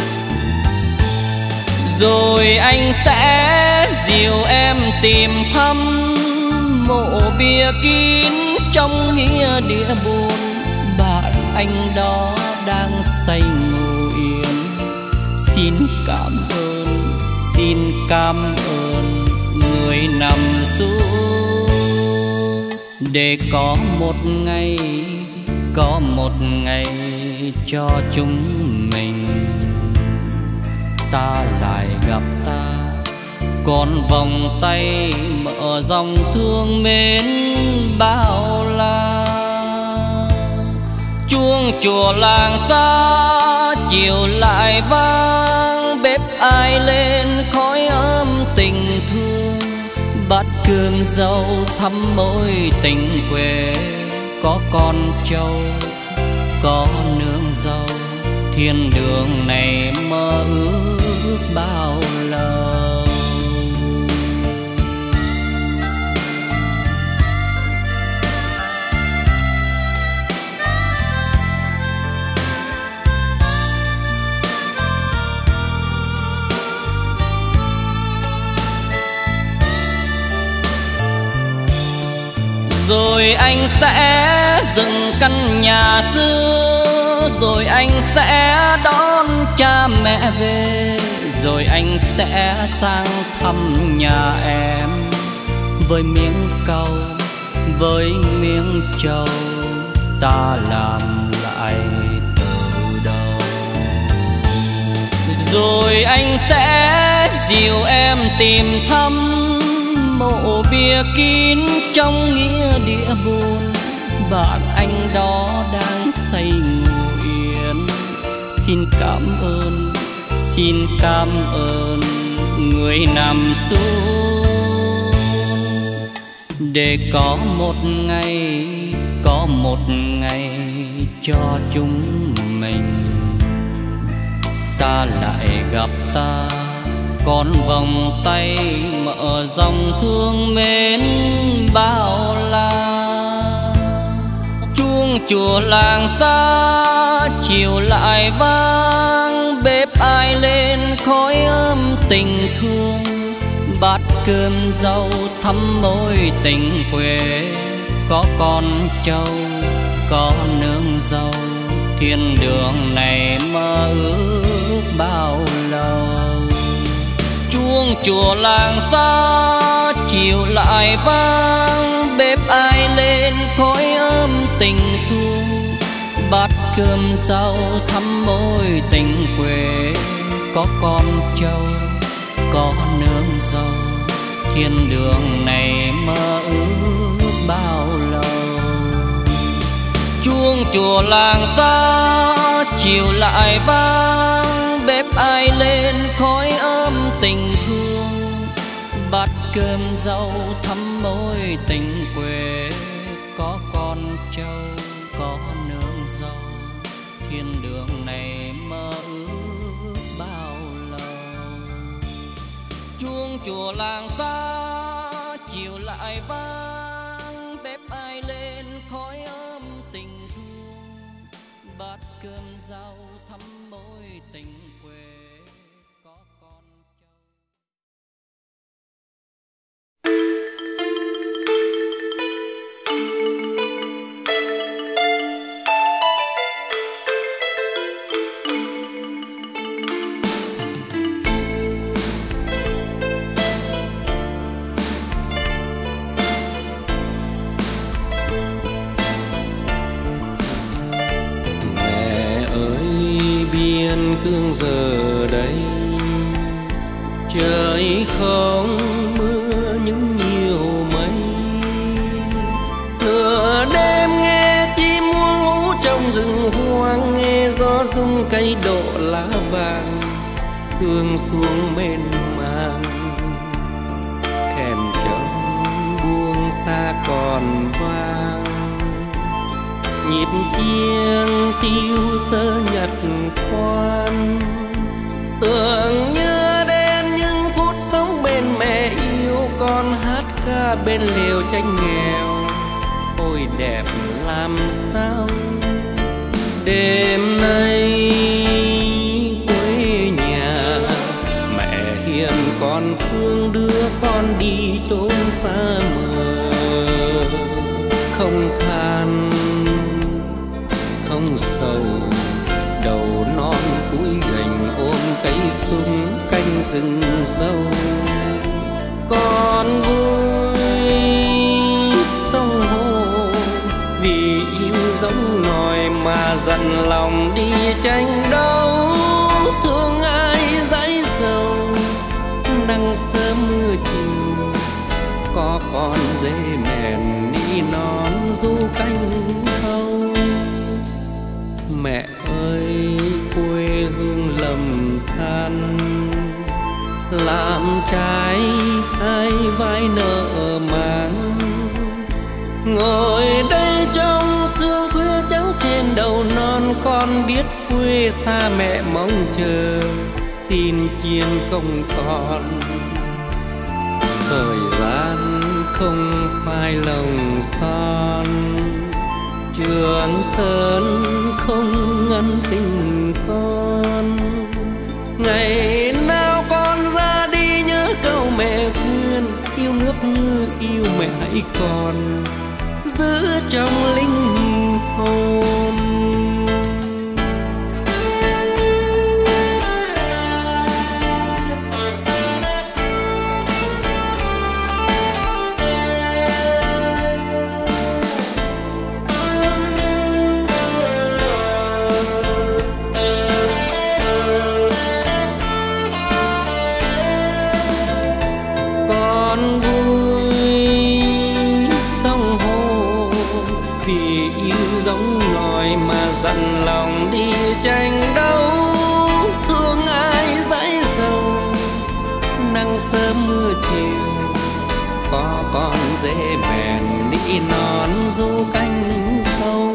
Rồi anh sẽ dìu em tìm thăm mộ bia kín trong nghĩa địa buồn. Bạn anh đó đang say ngủ yên, xin cảm ơn, xin cảm ơn người nằm xuống. Để có một ngày, có một ngày cho chúng mình, ta lại gặp ta còn vòng tay mở dòng thương mến bao la. Chuông chùa làng xa chiều lại vang, bếp ai lên khói ấm tình thương. Bát cơm dâu thắm mối tình quê, có con trâu, có nương dâu. Thiên đường này mơ ước bao lâu. Rồi anh sẽ dựng căn nhà xưa, rồi anh sẽ đón cha mẹ về, rồi anh sẽ sang thăm nhà em. Với miếng cau, với miếng trầu, ta làm lại từ đầu. Rồi anh sẽ dìu em tìm thăm mộ bia kín trong nghĩa địa buồn. Bạn anh đó đang say ngủ yên, xin cảm ơn, xin cảm ơn người nằm xuống. Để có một ngày, có một ngày cho chúng mình, ta lại gặp ta còn vòng tay mở dòng thương mến bao la. Chuông chùa làng xa chiều lại vang, bếp ai lên khói ấm tình thương. bát cơm rau thắm mối tình quê. Có con trâu, có nương dâu, thiên đường này mơ ước bao lâu. Chuông chùa làng xa chiều lại vang, bếp ai lên khói ấm tình thương. Bát cơm rau thắm mối tình quê. Có con trâu, có nương dâu, thiên đường này mơ ước bao lâu. Chuông chùa làng xa chiều lại vang, bếp ai lên khói ấm tình thương. Bát cơm rau thắm mối tình quê. Có con trâu, có nương dâu, thiên đường này mơ ước bao lâu. Chuông chùa làng xa chiều lại vang, bếp ai lên khói ấm tình thương. Bát cơm rau thắm mối tình quê. Có con cương giờ đây, trời không mưa những nhiều mây. Nửa đêm nghe chim muông ngủ trong rừng hoang, nghe gió rung cây độ lá vàng thương xuống mênh mang. Kèn trống buông xa còn vang, nhịp chiêng tiêu sơ nhật khoan. Tưởng như đến những phút sống bên mẹ yêu, con hát ca bên liều tranh nghèo. Ôi đẹp làm sao đêm nay quê nhà, mẹ hiền con thương đưa con đi chốn xa mờ. Không than không sầu, đầu non cúi gành ôm cây súng canh rừng sâu. Con vui sông hồ vì yêu giống nòi mà dặn lòng đi tranh đấu. Thương ai dãi dầu nắng sớm mưa chiều, có con dê mèn đi non du canh thâu. Mẹ ơi quê hương lầm than, làm trái hai vai nợ mang. Ngồi đây trong sương khuya trắng trên đầu non, con biết quê xa mẹ mong chờ tin chiến công con. Thời gian không phai lòng son, Trường Sơn không ngăn tình con. Ngày nào con ra đi nhớ câu mẹ khuyên, yêu nước như yêu mẹ hãy còn giữ trong linh hồn. Dặn lòng đi tranh đấu, thương ai dãi dầu nắng sớm mưa chiều, có con dê bèn đi non du canh thâu.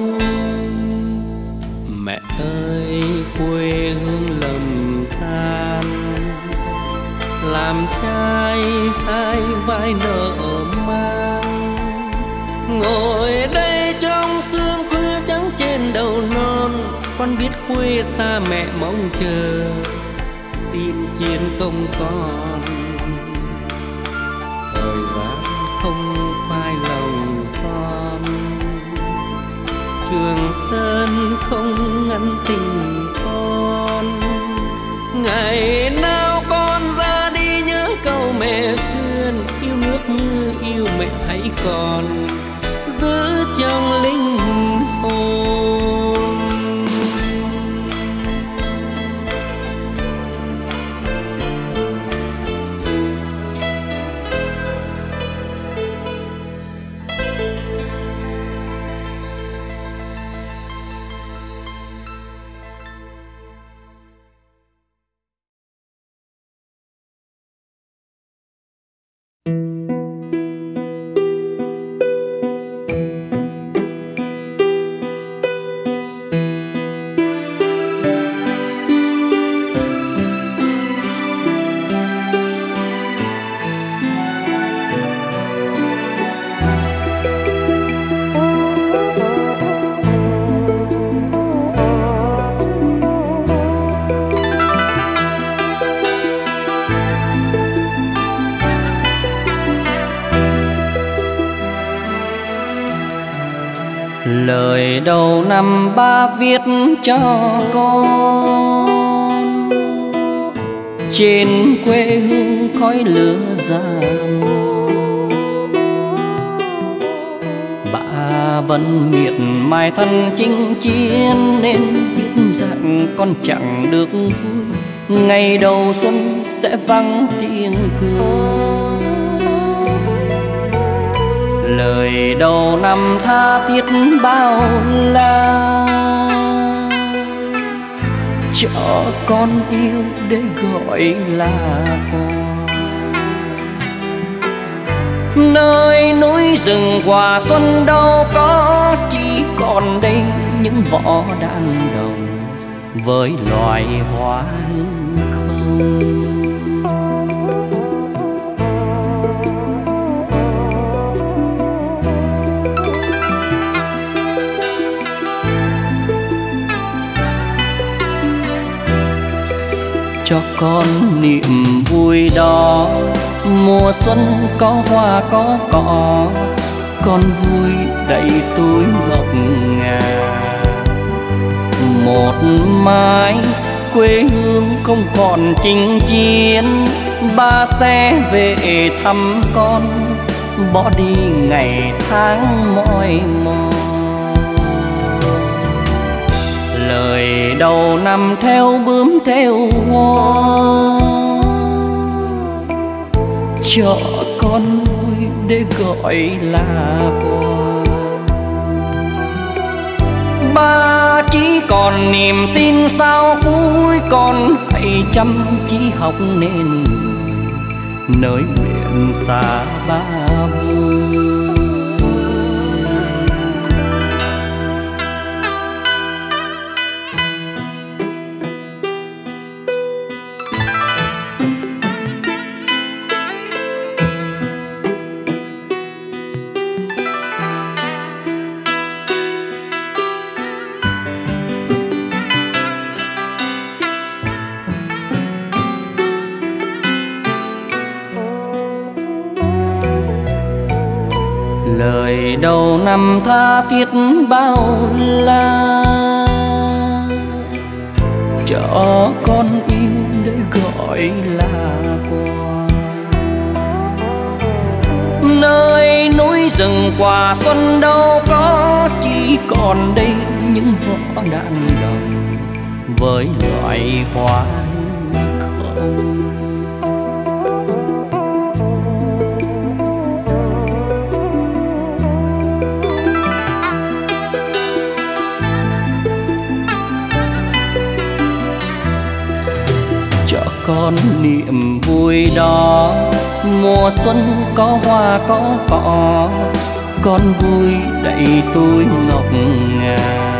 Mẹ ơi quê hương lầm than, làm trai hai vai nợ mang. Ngồi đây trong sương khuya trắng trên đầu non, con biết quê xa mẹ mong chờ tin chiến công con. gian không phai lòng son. Trường Sơn không ngăn tình con. Ngày nào con ra đi nhớ câu mẹ khuyên, yêu nước như yêu mẹ hãy còn giữ trong linh hồn. Lời đầu năm ba viết cho con, trên quê hương khói lửa giàn. Bà vẫn miệt mài thân chinh chiến, nên biết rằng con chẳng được vui. Ngày đầu xuân sẽ vắng tiếng cười. Lời đầu năm tha thiết bao la, cho con yêu để gọi là con. Nơi núi rừng hòa xuân đâu có, chỉ còn đây những vỏ đàn đồng với loài hoa hư không. Cho con niềm vui đó, mùa xuân có hoa có cỏ, con vui đầy túi ngọc ngà. Một mai quê hương không còn chinh chiến, ba sẽ về thăm con, bỏ đi ngày tháng mỏi mòn. Lời đầu năm theo bướm theo hoa, cho con vui để gọi là con. Ba chỉ còn niềm tin sao cuối, con hãy chăm chỉ học nên nơi miền xa ba vui. Lời đầu năm tha thiết bao la, cho con yêu để gọi là con. Nơi núi rừng quả xuân đâu có, chỉ còn đây những vỏ đạn đồng với loài hoa không. Con niềm vui đó, mùa xuân có hoa có cỏ, con vui đầy túi ngọc ngà.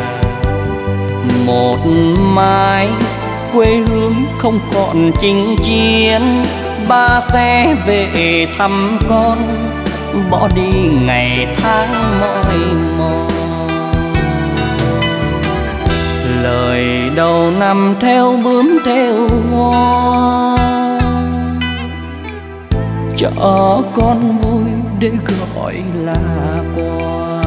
Một mai quê hương không còn chinh chiến, ba sẽ về thăm con, bỏ đi ngày tháng mỏi mòn. Lời đầu năm theo bướm theo hoa, cho con vui để gọi là quà.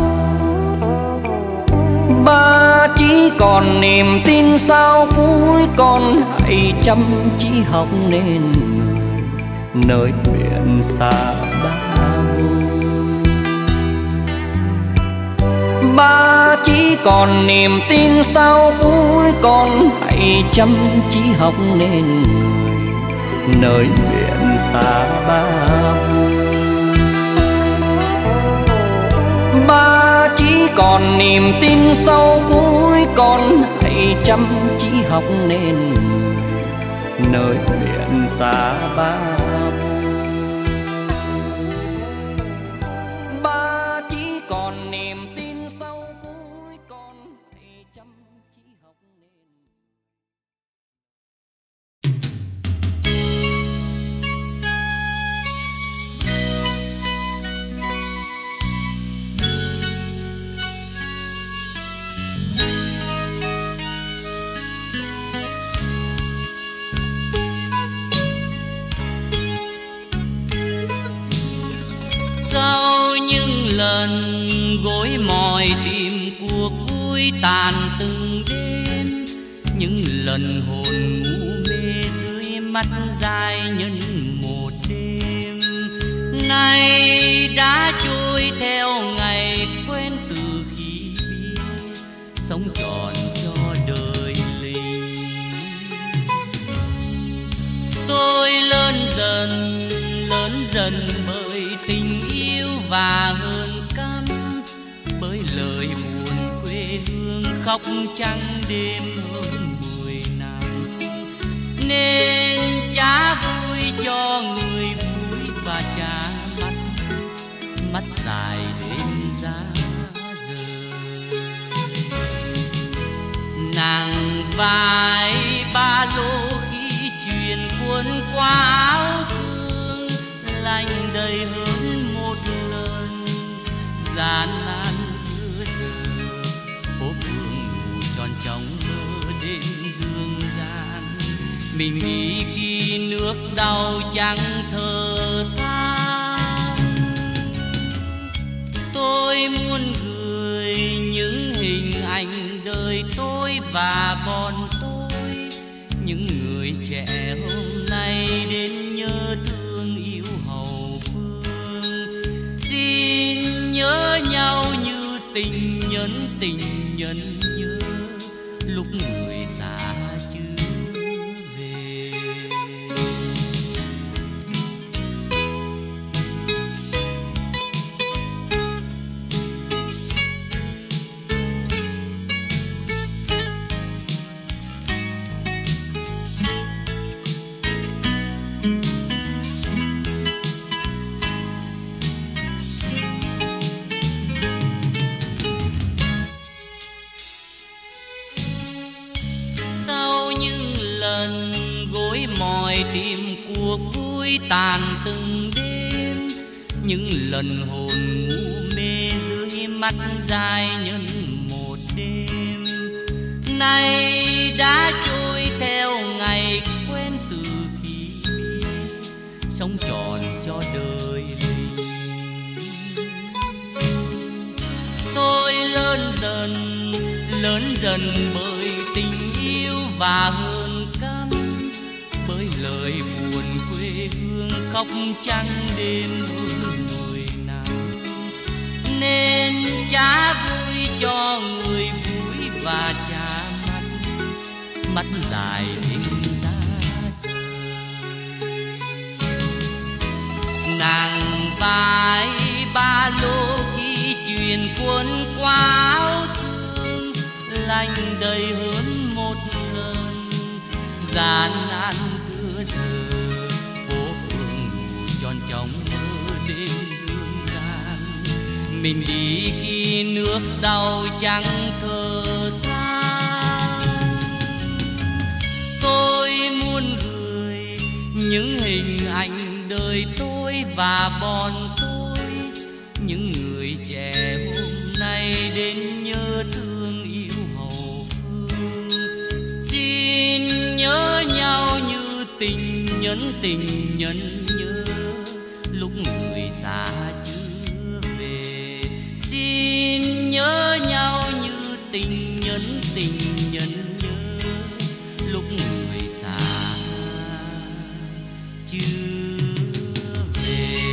Ba chỉ còn niềm tin sao cuối con hãy chăm chỉ học nên người nơi biển xa ba vui. Ba chỉ còn niềm tin sao cuối con hãy chăm chỉ học nên người nơi biển xa ba vui. Ba chỉ còn niềm tin sau cuối con hãy chăm chỉ học nên người nơi biển xa ba vui. Ba chỉ còn niềm tin sau cuối con hãy chăm chỉ học nên. Sau những lần gối mỏi tìm cuộc vui tàn từng đêm, những lần hồn ngủ mê dưới mắt dài nhân một đêm, nay đã trôi theo ngày quen từ khi biết sống tròn cho đời linh. Tôi lớn dần lớn dần bởi tình yêu và hơn căm, bởi lời buồn quê hương khóc trắng đêm hơn mười năm, nên trả vui cho người vui và trả mắt mắt dài đến giá rời. Nàng vai ba lô khi truyền cuốn qua áo sương, lạnh đầy hơn một lần gian nan giữa giờ. Phố phường ngủ tròn trong mơ đến dương gian, mình nghĩ khi nước đau chẳng thở than. Tôi muốn gửi những hình ảnh đời tôi và bọn tôi, những người trẻ hôm nay đến nhớ thương yêu hậu phương. Xin nhớ nhau như tình nhân tình nhân nhớ lúc người xa chưa về. Tìm cuộc vui tàn từng đêm, những lần hồn ngủ mê dưới mắt dài nhân một đêm, nay đã trôi theo ngày quen từ khi biết sống tròn cho đời linh. Tôi lớn dần lớn dần bởi tình yêu và hơn căm, bởi lời buồn quê hương khóc trắng đêm hơn mười năm, nên trả vui cho người vui và trả mắt mắt dài đến ta rời. Nàng vai ba lô khi truyền cuốn qua áo sương, lạnh đầy hơn một lần gian nan giữa giờ. Phố phường ngủ tròn trong mơ đêm dương gian, mình đi khi nước đau chẳng thở than. Tôi muốn gửi những hình ảnh đời tôi và bọn tôi, những người trẻ hôm nay đến nhớ thương yêu hậu phương. Xin nhớ nhau như tình nhân tình nhân nhớ tình nhân nhớ lúc người xa chưa về.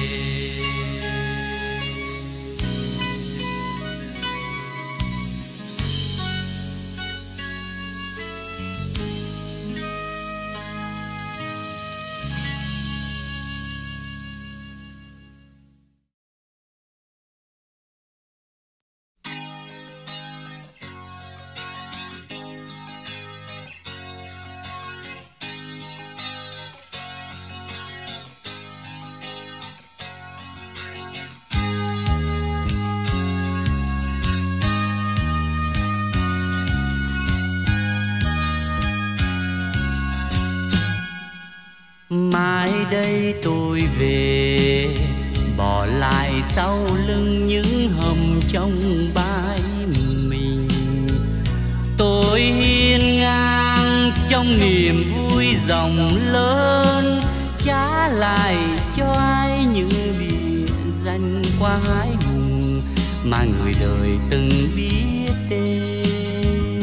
Mai đây tôi về, bỏ lại sau lưng những hầm trong bãi mình. Tôi hiên ngang trong niềm vui rộng lớn, trả lại cho ai những biệt danh qua hai vùng mà người đời từng biết tên.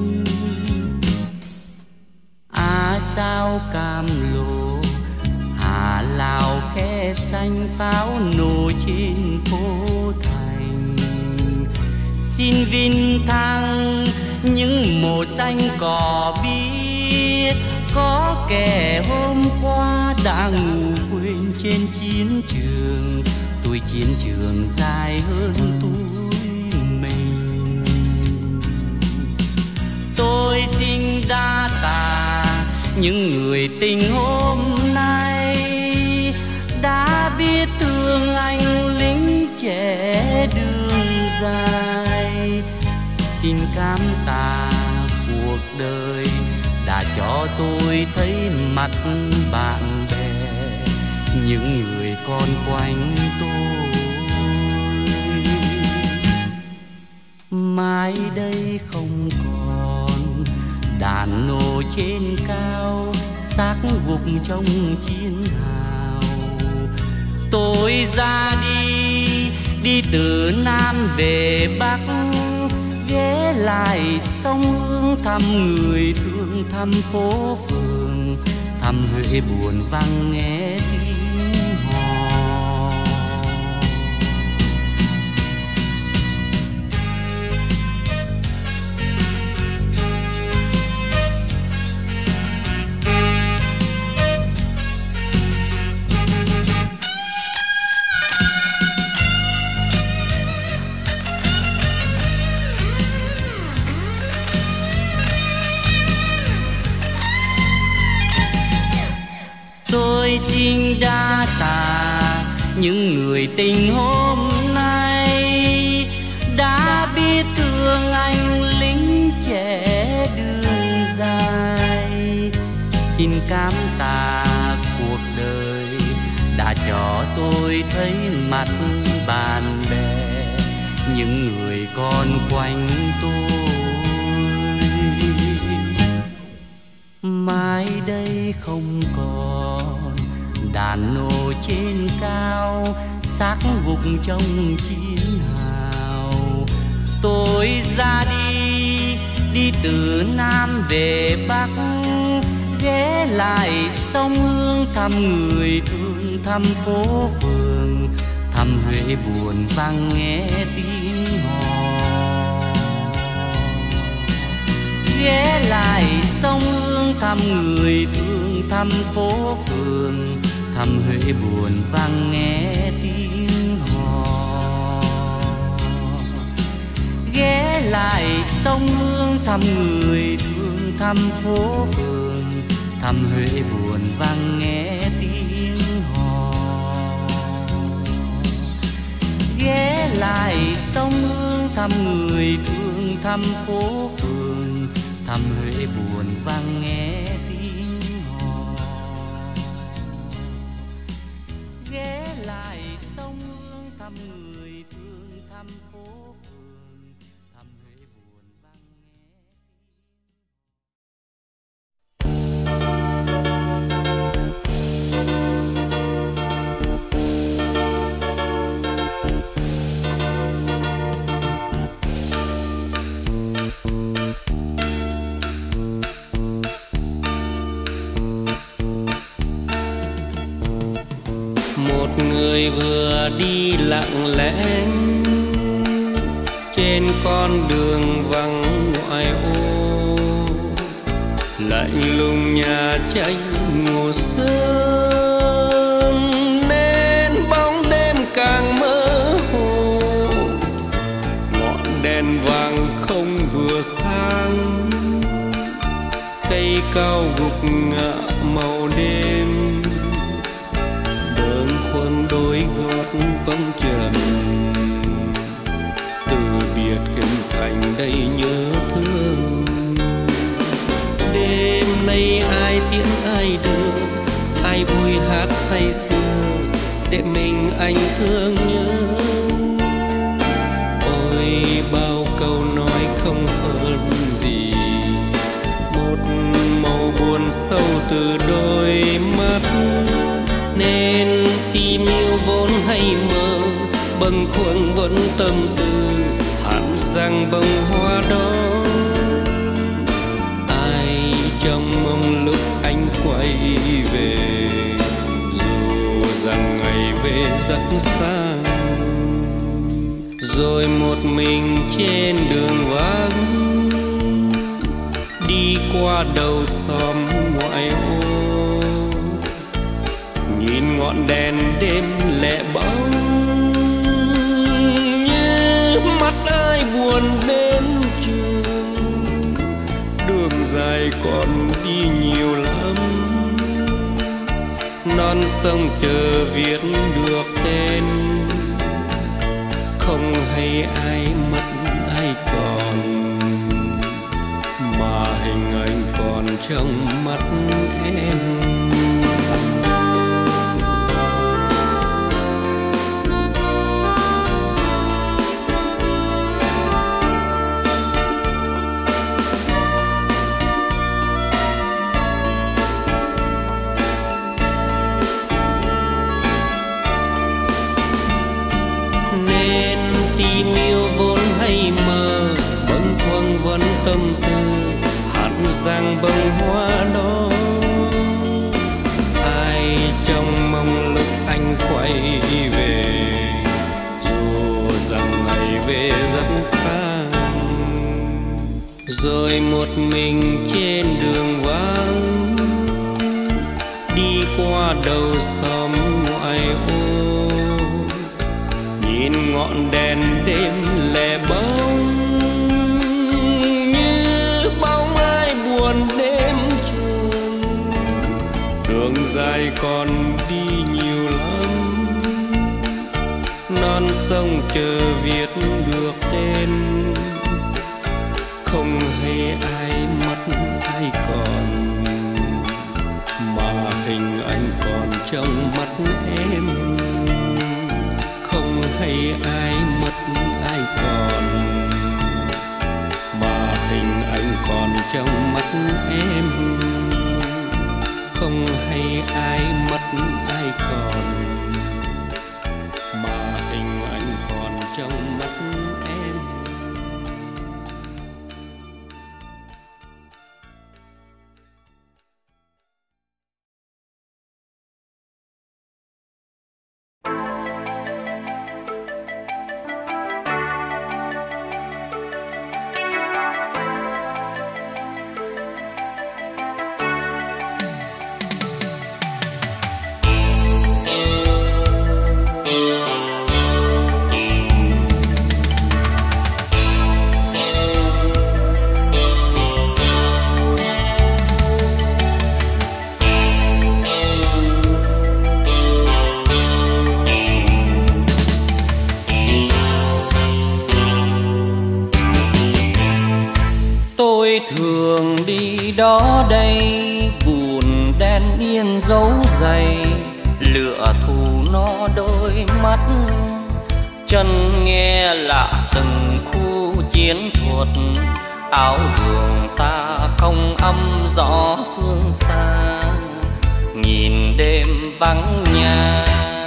Á sao Cam Lộ, Hà Lào khe xanh pháo nổ trên phố thành. Xin vinh thăng những màu xanh cỏ biếc, có kẻ hôm qua đã ngủ quên trên chiến trường. Tuổi chiến trường dài hơn tuổi mình. Tôi xin đa tạ những người tình hôm nay đã biết thương anh lính trẻ đường dài. Xin cảm tạ cuộc đời đã cho tôi thấy mặt bạn bè, những người con quanh tôi. Mai đây không còn đàn nổ trên cao, xác gục trong chiến hào. Tôi ra đi, đi từ Nam về Bắc, ghé lại sông Hương thăm người thương, thăm phố phường, thăm Huế buồn vắng nghe tiếng hò. Tôi xin đa tạ những người tình hôm nay đã biết thương anh lính trẻ đường dài. Xin cảm tạ cuộc đời đã cho tôi thấy mặt bạn bè, những người con quanh tôi. Mai đây không còn đàn nổ trên cao, xác gục trong chiến hào. Tôi ra đi, đi từ Nam về Bắc, ghé lại sông Hương thăm người thương, thăm phố phường, thăm Huế buồn vang nghe tiếng hò. Ghé lại sông Hương thăm người thương, thăm phố phường, thăm Huế buồn vang nghe tiếng hò. Ghé lại sông Hương thăm người thương, thăm phố phường, thăm Huế buồn vang nghe tiếng hò. Ghé lại sông Hương thăm người thương, thăm phố phường, thăm Huế buồn vang nghe tiếng hò. Ghé lại sông Hương thăm người thương, thăm phố phường, thăm Huế buồn vang nghe. mà đi lặng lẽ trên con đường vắng ngoại ô, lạnh lùng nhà tranh ngủ sớm nên bóng đêm càng mơ hồ. Ngọn đèn vàng không vừa sáng, cây cao gục ngã màu đêm, đường khuôn đôi gót vắng trần. Từ biệt kinh thành đây nhớ thương, đêm nay ai tiễn ai đưa, ai vui hát say sưa để mình anh thương nhớ. Ôi bao câu nói không hơn gì, một màu buồn sâu từ đôi mắt, nên tìm yêu vốn hay mơ bâng khuâng vẫn tâm tư hẳn rằng bông hoa đó. Ai trong mong lúc anh quay về, dù rằng ngày về rất xa, rồi một mình trên đường vắng đi qua đầu xóm ngoại ô, nhìn ngọn đèn đêm lẻ bóng như mắt ai buồn đến trường. Đường dài còn đi nhiều lắm, non sông chờ viết được tên, không hay ai mất ai còn, mà hình ảnh còn trong mắt em. Nên tìm yêu vốn hay mơ bâng khuâng vẫn tâm tư hẳn rằng bông hoa đó. Ai trong mong lúc anh quay về, dù rằng ngày về rất xa, rồi một mình trên đường vắng đi qua đầu xóm ngoại ô, nhìn ngọn đèn đêm lẻ bóng như bóng ai buồn đêm trường. Đường dài còn đi nhiều lắm, non sông chờ viết được tên, không hay ai mất ai còn, mà hình ảnh còn trong mắt em. Không hay ai mất ai còn, mà hình ảnh còn trong mắt em. Không hay ai mất ai còn, mà hình ảnh còn trong mắt em. Thường đi đó đây buồn đen yên dấu dày, lửa thù nó đôi mắt, chân nghe lạ từng khu chiến thuật, áo đường xa không âm gió phương xa, nhìn đêm vắng nhà.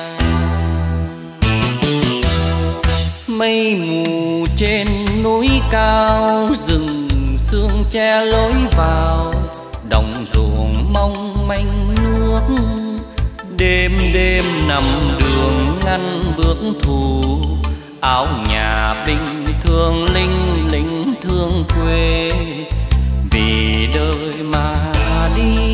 Mây mù trên núi cao, rừng sương che lối vào, đồng ruộng mong manh nước, Đêm đêm nằm đường ngăn bước thù, áo nhà binh thương linh lính thương quê, vì đời mà đi.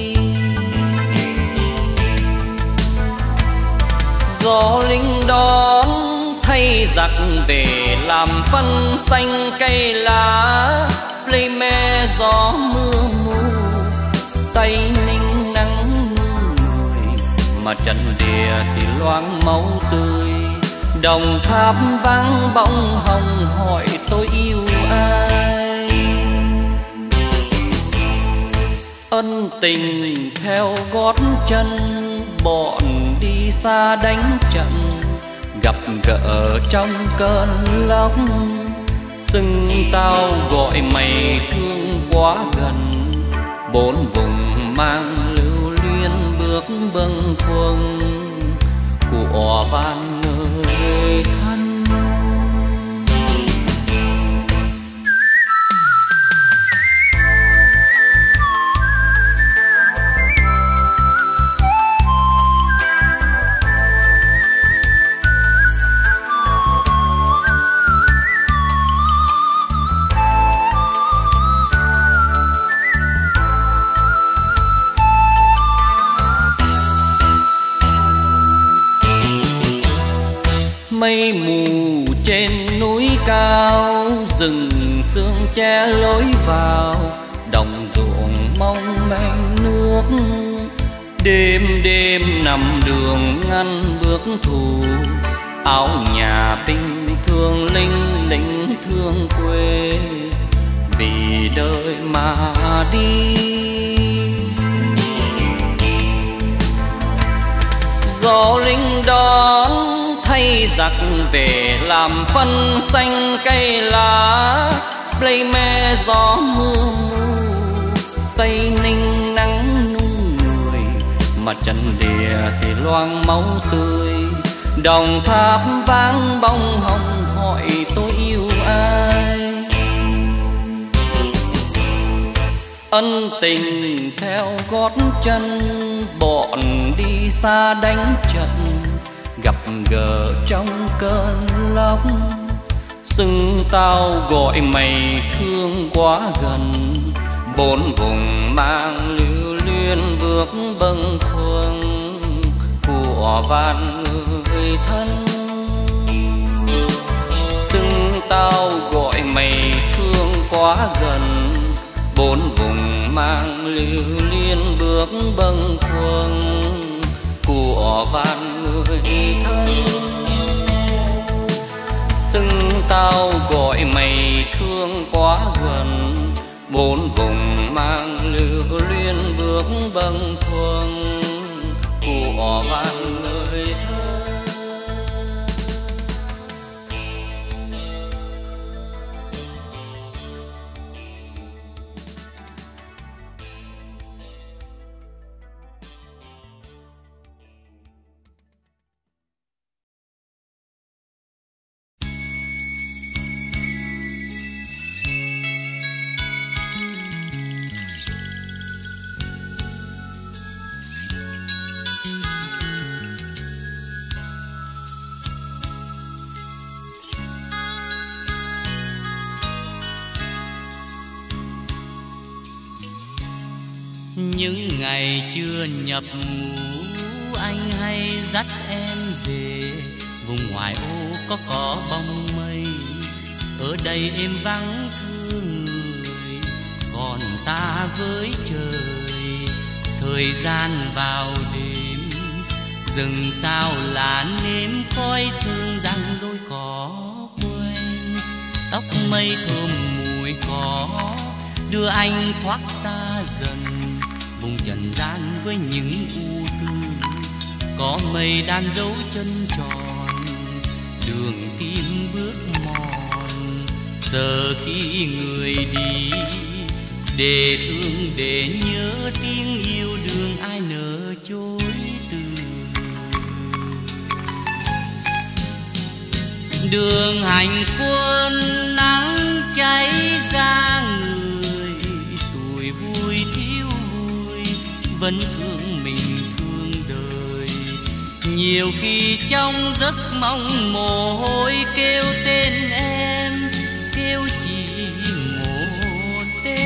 Gió lính đón thay giặc về làm phân xanh cây lá, plei me gió mưa mù tay ninh nắng người, mà trận địa thì loáng máu tươi. Đồng tháp vang bóng hồng hỏi tôi yêu ai. Ân tình theo gót chân bọn đi xa đánh trận, gặp gỡ trong cơn lốc. Xưng tao gọi mày thương quá gần, bốn vùng mang lưu luyến bước bâng khuâng của ban người thân. Mây mù trên núi cao, rừng sương che lối vào, đồng ruộng mong manh nước. Đêm đêm nằm đường ngăn bước thù, áo nhà binh thương linh lính thương quê, vì đời mà đi. Gió lính đón thay giặc về làm phân xanh cây lá, plei me gió mưa mù tây ninh nắng nung người, mà trận địa thì loang máu tươi. Đồng tháp vang bóng hồng hỏi tôi yêu ai. Ân tình theo gót chân bọn đi xa đánh trận, gặp gỡ trong cơn lốc. Xưng tao gọi mày thương quá gần, bốn vùng mang lưu luyến bước bâng khuâng của vạn người thân. Xưng tao gọi mày thương quá gần, bốn vùng mang lưu luyến bước bâng khuâng của vạn người thân. Xưng tao gọi mày thương quá gần, bốn vùng mang lưu luyến bước bâng khuâng của vạn người thân. Những ngày chưa nhập ngũ, anh hay dắt em về vùng ngoại ô có cỏ bông mây. Ở đây em vắng thương người, còn ta với trời. Thời gian vào đêm, rừng sao là nếm khói sương răng đôi cỏ quên. Tóc mây thơm mùi cỏ đưa anh thoát xa dần vùng trần gian với những u tư. Có mây đan dấu chân tròn, đường tim bước mòn. Giờ khi người đi, để thương để nhớ tiếng yêu đương ai nỡ chối từ. Đường hành quân nắng cháy ra người, tuổi vui thiếu vui vẫn thương mình thương đời. Nhiều khi trong giấc mong mồ hôi kêu tên em, kêu chỉ một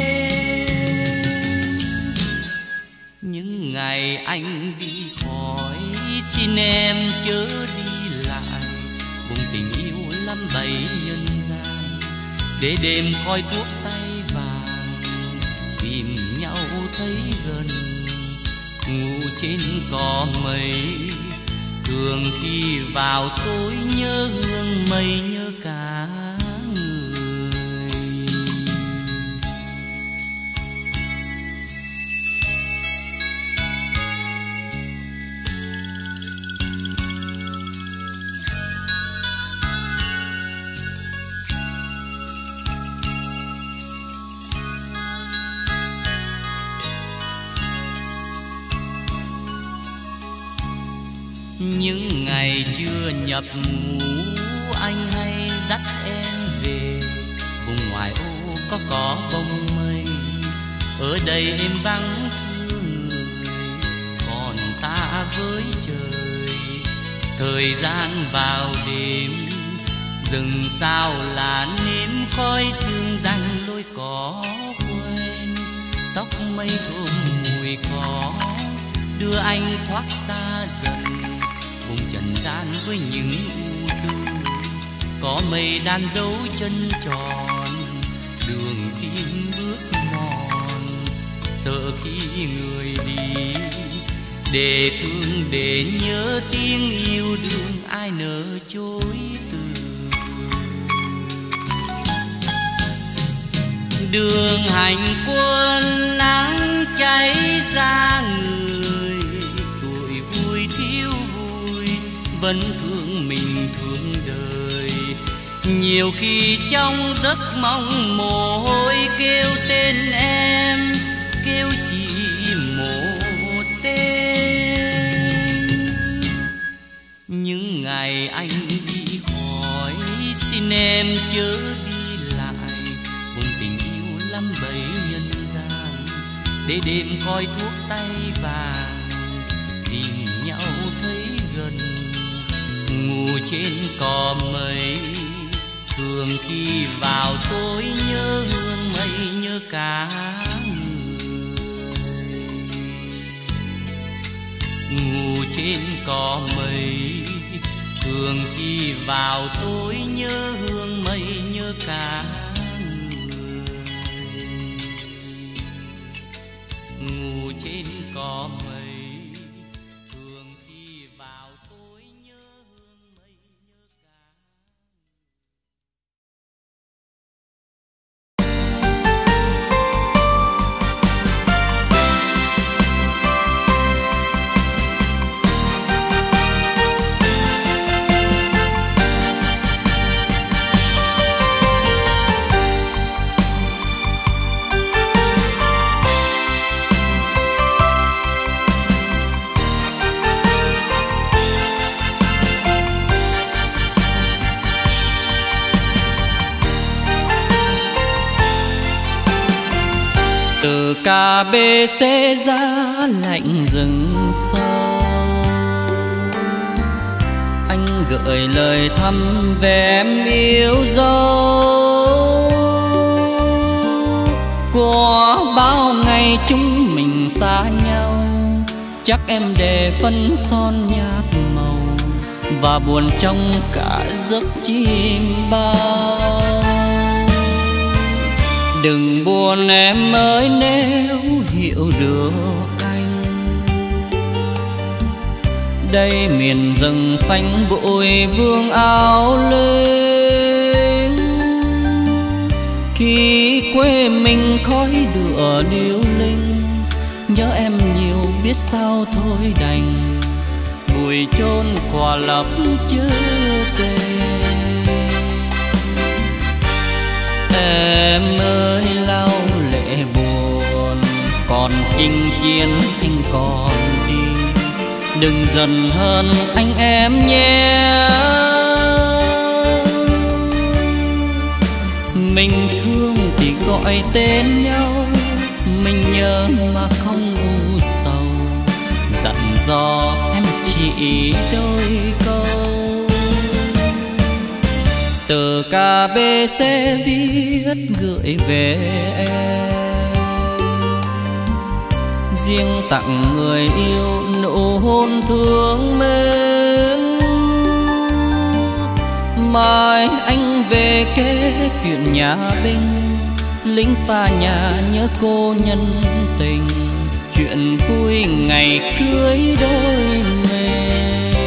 tên. Những ngày anh đi khỏi xin em chớ đi lại, vùng tình yêu lắm bấy nhân gian, để đêm khói thuốc tay vàng tìm nhau thấy gần. Ngủ trên cỏ mây, thường khi vào tối nhớ hương mây, nhớ cả người. Những ngày chưa nhập ngũ, anh hay dắt em về vùng ngoại ô có cỏ bông mây. Ở đây em vắng thương người, còn ta với trời. Thời gian vào đêm, rừng sao là nếm khói sương răng lối cỏ quên. Tóc mây thơm mùi cỏ đưa anh thoát xa dần vùng trần gian với những ưu tư. Có mây đan dấu chân tròn, đường tim bước mòn. Sợ khi người đi, để thương để nhớ tiếng yêu đương ai nỡ chối từ. Đường hành quân nắng cháy ra người, tuổi vui thiếu vui vẫn thương mình thương đời. Nhiều khi trong giấc mong mồ hôi kêu tên em, kêu chỉ một tên. Những ngày anh đi khỏi xin em chớ đi lại, vùng tình yêu lắm bấy nhân gian, để đêm khói thuốc tay vàng tìm nhau thấy gần. Ngủ trên cỏ mây, thường khi vào tối nhớ hương mây, nhớ cả người. Ngủ trên cỏ mây, thường khi vào tối nhớ hương mây, nhớ cả người. Ngủ trên cỏ mây, thường khi vào tối nhớ hương mây, nhớ cả. Từ ca bê xế giá lạnh rừng sâu, anh gửi lời thăm về em yêu dấu. Qua bao ngày chúng mình xa nhau, chắc em để phấn son nhạt màu và buồn trong cả giấc chim bao. Đừng buồn em ơi nếu hiểu được anh, đây miền rừng xanh bụi vương áo lên. Khi quê mình khói lửa điêu linh, nhớ em nhiều biết sao thôi đành, vùi chôn khỏa lấp chữ tên. Em ơi lau lệ buồn, còn chinh chiến anh còn đi, đừng giận hơn anh em nhé. Mình thương thì gọi tên nhau, mình nhớ mà không u sầu, dặn dò em chỉ đôi câu. Từ ca bê sẽ viết gửi về em, riêng tặng người yêu nụ hôn thương mến. Mai anh về kể chuyện nhà binh, lính xa nhà nhớ cô nhân tình, chuyện vui ngày cưới đôi mình.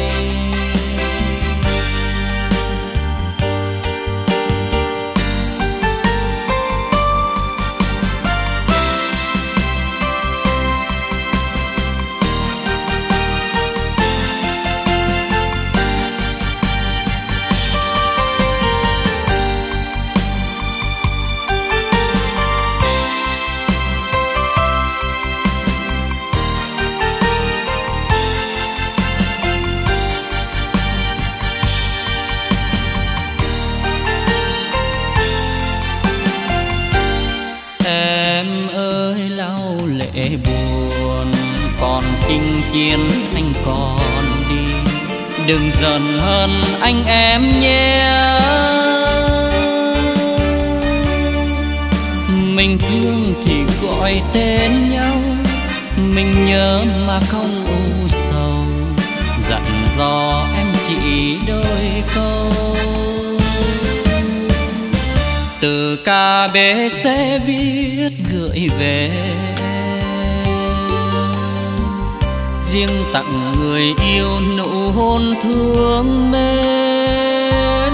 Buồn còn chinh chiến anh còn đi, đừng giận hơn anh em nhé. Mình thương thì gọi tên nhau, mình nhớ mà không u sầu, dặn dò em chỉ đôi câu. Từ ca bê sẽ viết gửi về, riêng tặng người yêu nụ hôn thương mến.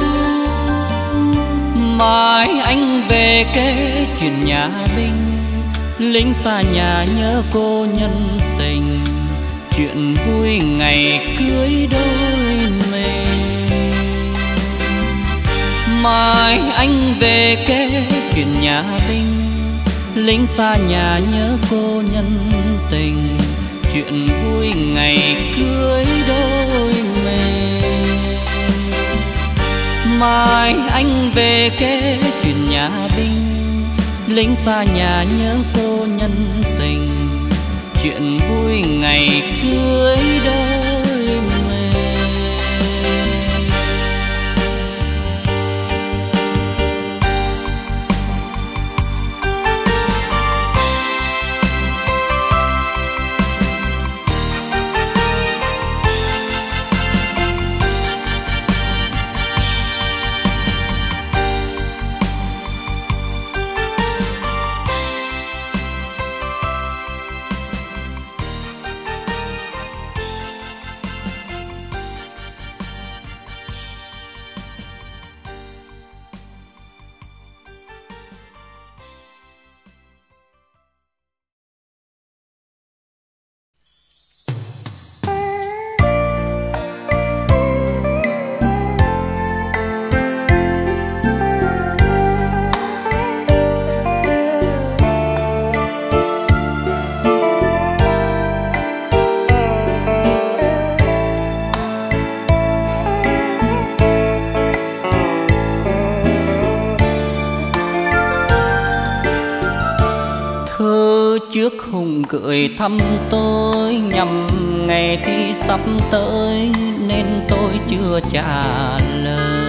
Mai anh về kể chuyện nhà binh, lính xa nhà nhớ cô nhân tình, chuyện vui ngày cưới đôi mình. Mai anh về kể chuyện nhà binh, lính xa nhà nhớ cô nhân tình, chuyện vui ngày cưới đôi mình. Mai anh về kể chuyện nhà binh, lính xa nhà nhớ cô nhân tình, chuyện vui ngày cưới đôi mình. Trước hùng gửi thăm tôi nhằm ngày thi sắp tới, nên tôi chưa trả lời.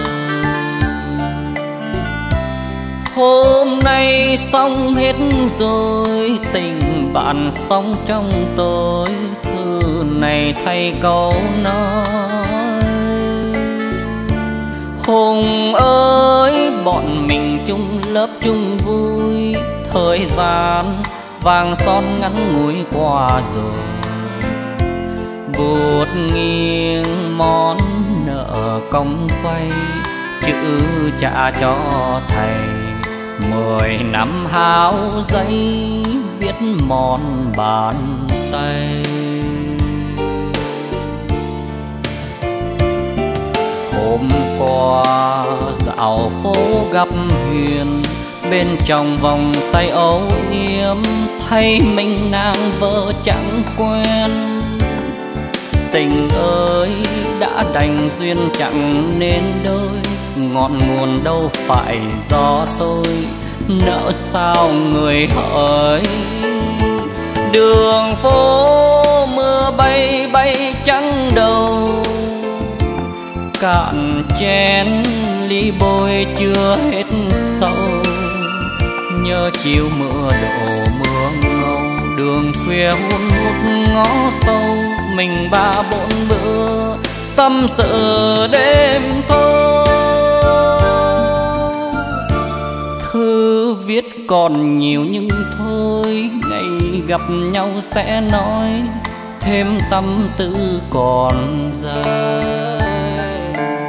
Hôm nay xong hết rồi, tình bạn xong trong tôi, thư này thay câu nói. Hùng ơi, bọn mình chung lớp chung vui, thời gian vàng son ngắn ngủi qua rồi. Buốt nghiêng món nợ công quay, chữ trả cho thầy. Mười năm hao giấy, viết mòn bàn tay. Hôm qua dạo phố gặp Huyền, bên trong vòng tay âu yếm, thấy mình nàng vợ chẳng quen. Tình ơi đã đành duyên chẳng nên đôi, ngọn nguồn đâu phải do tôi, nỡ sao người hỡi. Đường phố mưa bay bay trắng đầu, cạn chén ly bôi chưa hết sâu, nhớ chiều mưa đổ mưa ngâu, đường khuya hun hút ngõ sâu, mình ba bốn bữa tâm sự đêm thâu. Thư viết còn nhiều nhưng thôi, ngày gặp nhau sẽ nói, thêm tâm tư còn dài.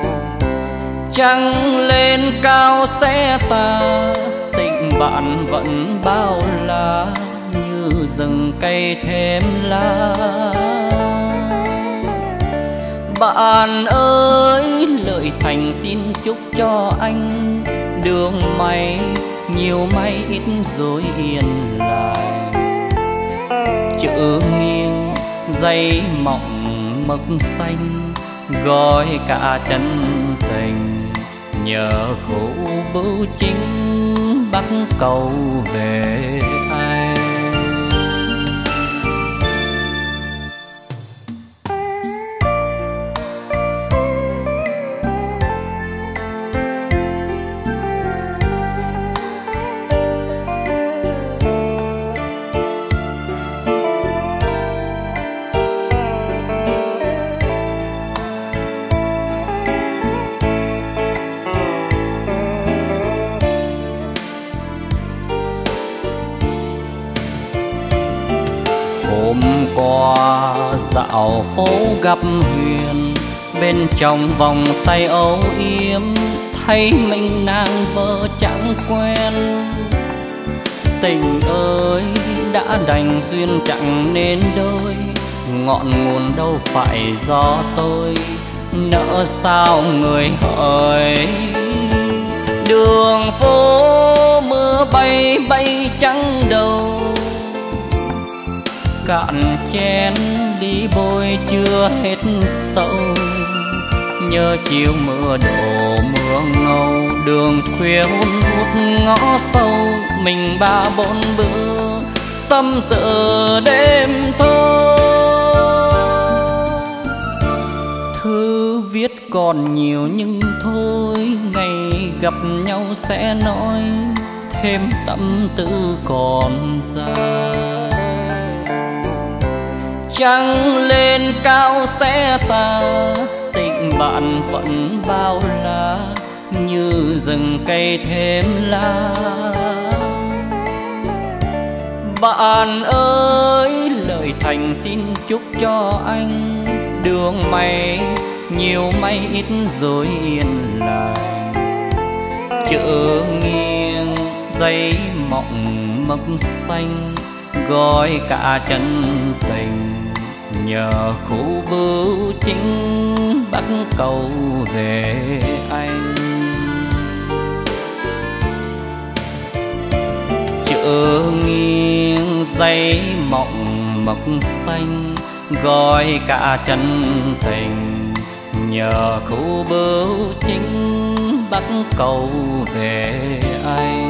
Trăng lên cao sẽ ta, tình bạn vẫn bao la, như rừng cây thêm lá. Bạn ơi lợi thành xin chúc cho anh, đường may nhiều may ít rồi yên lại. Chữ nghiêng dây mộng mực xanh, gói cả chân tình, nhờ khổ bưu chính bắt cầu về anh. Hôm qua dạo phố gặp Huyền, bên trong vòng tay âu yếm, thấy mình nàng vợ chẳng quen. Tình ơi đã đành duyên chẳng nên đôi, ngọn nguồn đâu phải do tôi, nỡ sao người hỡi. Đường phố mưa bay bay trắng đầu, cạn chén ly bôi chưa hết sâu, nhớ chiều mưa đổ mưa ngâu, đường khuya hun hút ngõ sâu, mình ba bốn bữa tâm sự đêm thâu. Thư viết còn nhiều nhưng thôi, ngày gặp nhau sẽ nói, thêm tâm tư còn dài. Trăng lên cao sẽ ta, tình bạn vẫn bao la, như rừng cây thêm lá. Bạn ơi lời thành xin chúc cho anh, đường may nhiều may ít rồi yên lành. Chữ nghiêng dây mộng mực xanh, gói cả chân tình, nhờ khu bưu chính bắt cầu về anh. Chữ nghiêng dây mộng mực xanh, gói cả chân tình, nhờ khu bưu chính bắt cầu về anh.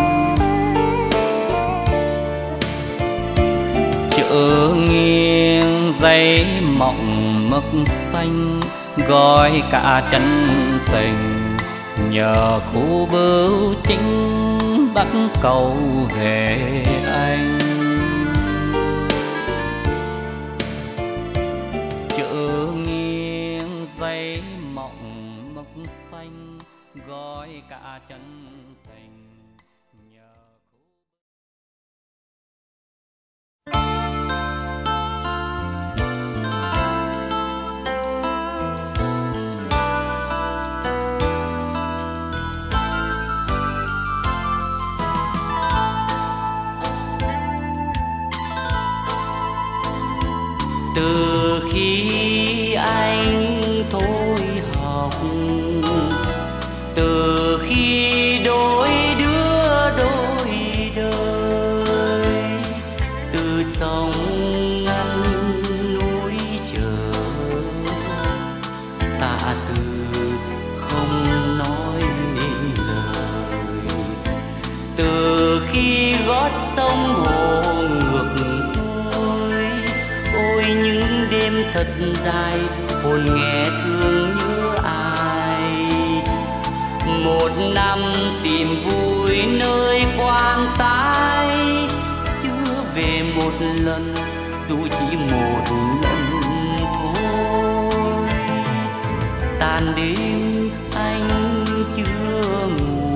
Chữ nghiêng dây mộng mực xanh, gói cả chân tình, nhờ khu bưu chính bắt cầu về anh. Chữ nghiêng dây mộng mực xanh, gói cả chân tình, nhờ từ khi anh thôi học, từ khi đôi đứa đôi đời, từ sông ngăn núi chờ, ta từ không nói nên lời, từ khi gót sông hồ ngược xuôi. Ôi những đêm thật dài, hồn nghe thương nhớ ai. một năm tìm vui nơi quan tái, chưa về một lần dù chỉ một lần thôi. Tàn đêm anh chưa ngủ,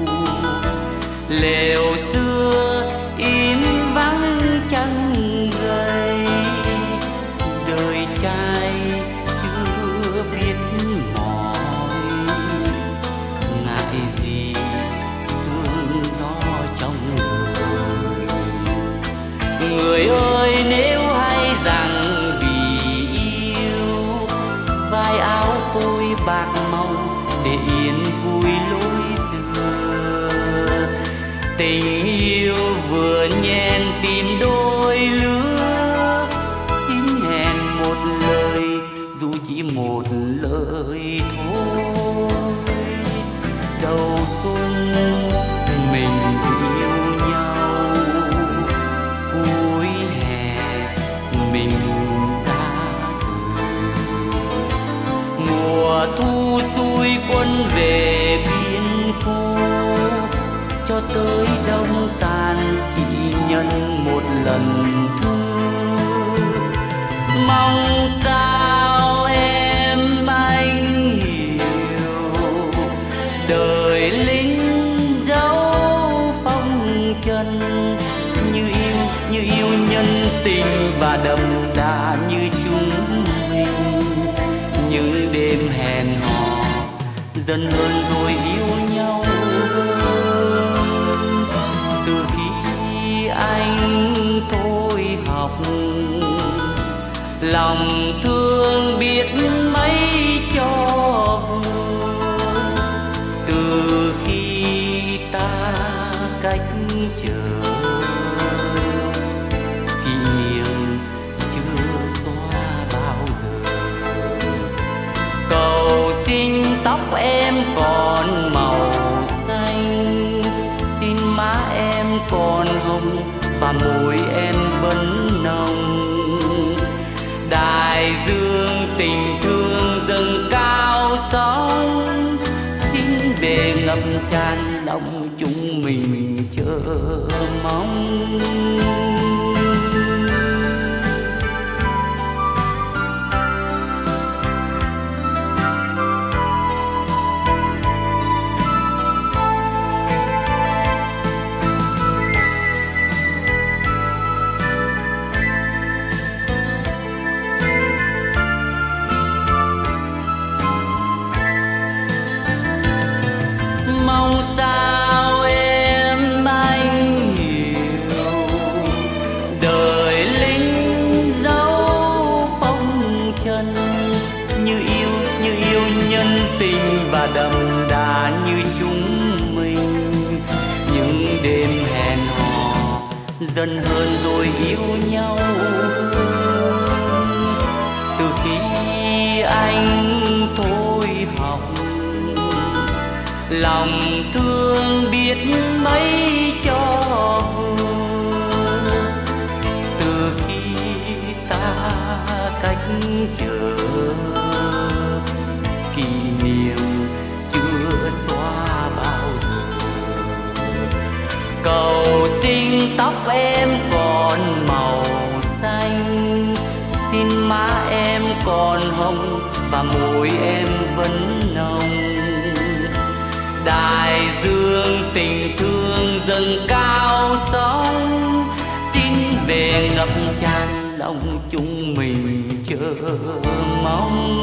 lều xưa im vắng chân gầy, đời trai chưa biết mỏi, ngại gì sương gió trong đời. Người ơi nếu hay rằng vì yêu, vai áo tôi bạc màu để yên vui lối xưa. Tình yêu vừa nhen tìm đôi lứa, xin hẹn một lời dù chỉ một lời thôi. Đầu xuân mình yêu nhau, cuối hè mình ra đời. Mùa thu xuôi quân về biên phố, cho tới đông tàn chỉ nhân một lần thôi. Mong sao em anh hiểu, đời lính dấu phong trần, như yêu như yêu nhân tình và đậm đà như chúng mình. Những đêm hẹn hò dần hơn rồi yêu nhau hơn. Từ khi anh thôi học, lòng thương biết mấy cho vừa. Từ khi ta cách trở, kỷ niệm chưa xóa bao giờ. Cầu xin tóc em còn màu xanh, xin má em còn hồng và môi em vẫn nồng. Đại dương tình thương dâng cao sóng, xin về ngập tràn lòng chúng mình chờ mong. Mong sao em anh hiểu, đời lính dấu phong trần, như yêu như yêu nhân tình và đậm đà như chúng mình. Những đêm hẹn hò dần hơn rồi yêu nhau hơn. Từ khi anh thôi học, lòng thương biết mấy cho vừa. Từ khi ta cách trở, kỷ niệm chưa xóa bao giờ. Cầu xin tóc em còn màu xanh, xin má em còn hồng và môi em vẫn nồng. Đại dương tình thương dâng cao sóng, xin về ngập tràn lòng chúng mình chờ mong.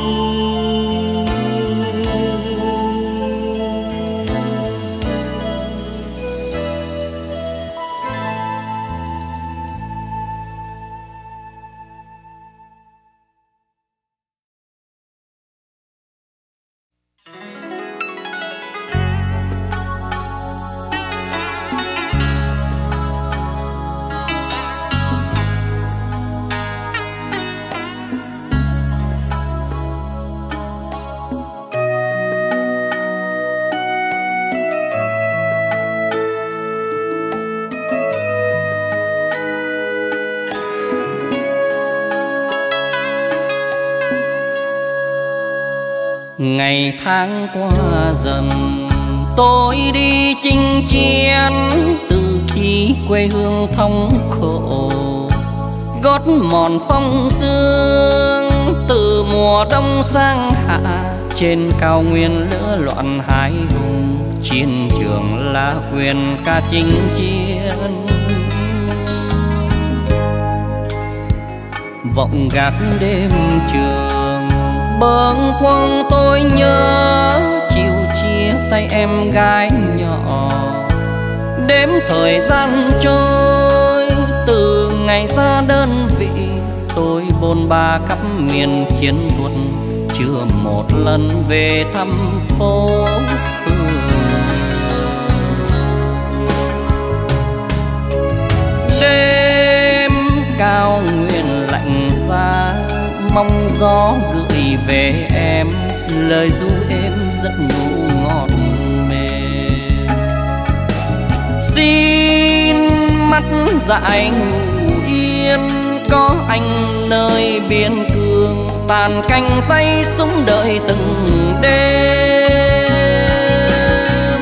Ngày tháng qua dần Tôi đi chinh chiến từ khi quê hương thống khổ, gót mòn phong sương từ mùa đông sang hạ. Trên cao nguyên lửa loạn hai hùng, chiến trường lá quyền ca chinh chiến. Vọng gác đêm trường bâng khuâng tôi nhớ, chiều chia tay em gái nhỏ. Đếm thời gian trôi từ ngày ra đơn vị, tôi bôn ba khắp miền chiến thuật, chưa một lần về thăm phố phường. Đêm cao nguyên lạnh giá, mong gió gửi về em lời ru êm giấc ngủ ngọt mềm. Xin mắt dại ngủ yên, có anh nơi biên cương, tàn canh tay súng đợi từng đêm.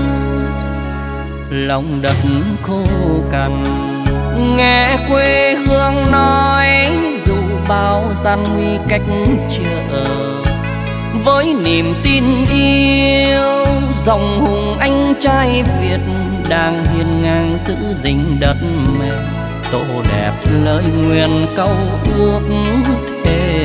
Lòng đất khô cằn nghe quê hương nói, dù bao gian nguy cách trở, với niềm tin yêu dòng hùng anh trai Việt đang hiên ngang giữ gìn đất mẹ. Tô đẹp lời nguyện câu ước thề.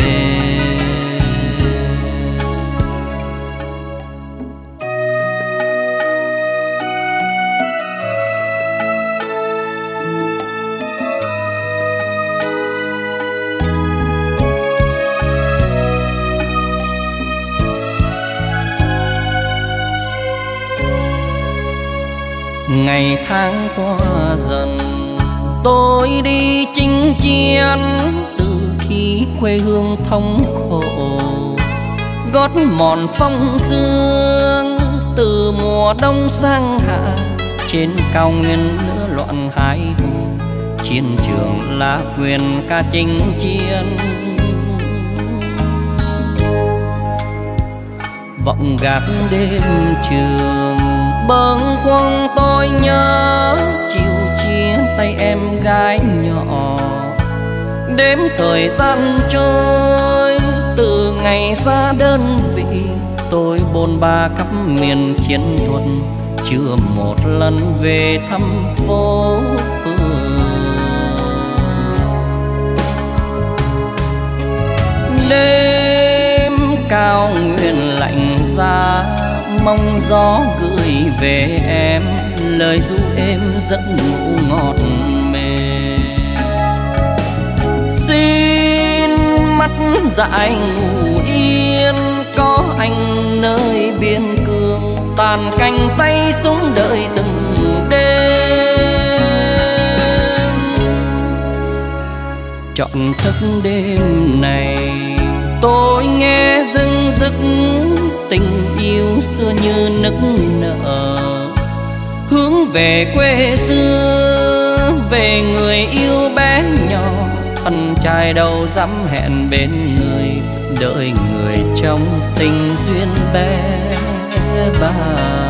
Ngày tháng qua dần tôi đi chinh chiến từ khi quê hương thống khổ, gót mòn phong sương từ mùa đông sang hạ. Trên cao nguyên lửa loạn hai hùng, chiến trường lá quyền ca chinh chiến. Vọng gác đêm trường bâng khuâng tôi nhớ, chiều chia tay em gái nhỏ. Đếm thời gian trôi từ ngày ra đơn vị, tôi bôn ba khắp miền chiến thuật, chưa một lần về thăm phố phường. Đêm cao nguyên lạnh giá, mong gió gửi về em lời ru êm giấc ngủ ngọt mềm. Xin mắt dại ngủ yên, có anh nơi biên cương, tàn canh tay súng đợi từng đêm. Trọn thức đêm này tôi nghe dưng dứt tình yêu xưa như nức nở, hướng về quê xưa, về người yêu bé nhỏ. Thân trai đâu dám hẹn bên người, đợi người trong tình duyên bé bàng.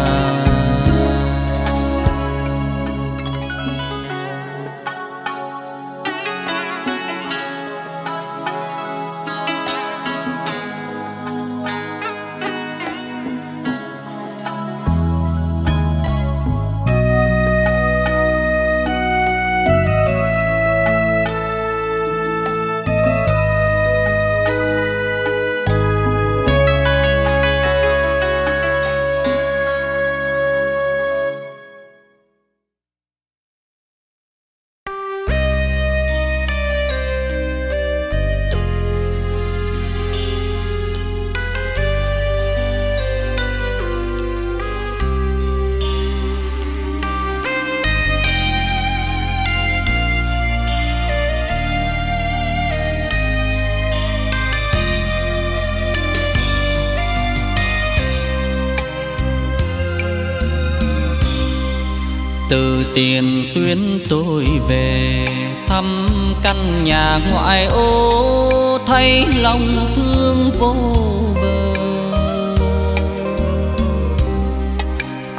Từ tiền tuyến tôi về thăm căn nhà ngoại ô, thấy lòng thương vô bờ.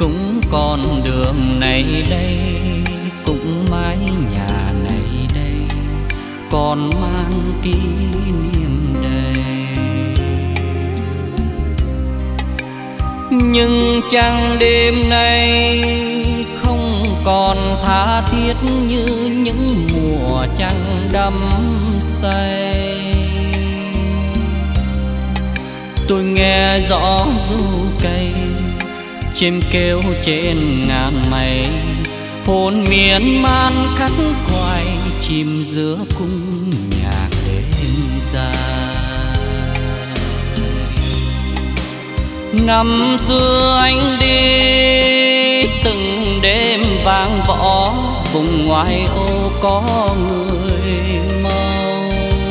đường này đây, cũng mái nhà này đây, còn mang kỷ niệm đầy. Nhưng chẳng đêm nay không còn tha thiết như những mùa trăng đắm say. Tôi nghe rõ ru cây, chim kêu trên ngàn mây, hồn miên man khắc khoải chìm giữa cung nhạc đêm dài. Năm xưa anh đi từng đêm vang võ, vùng ngoài ô có người mau.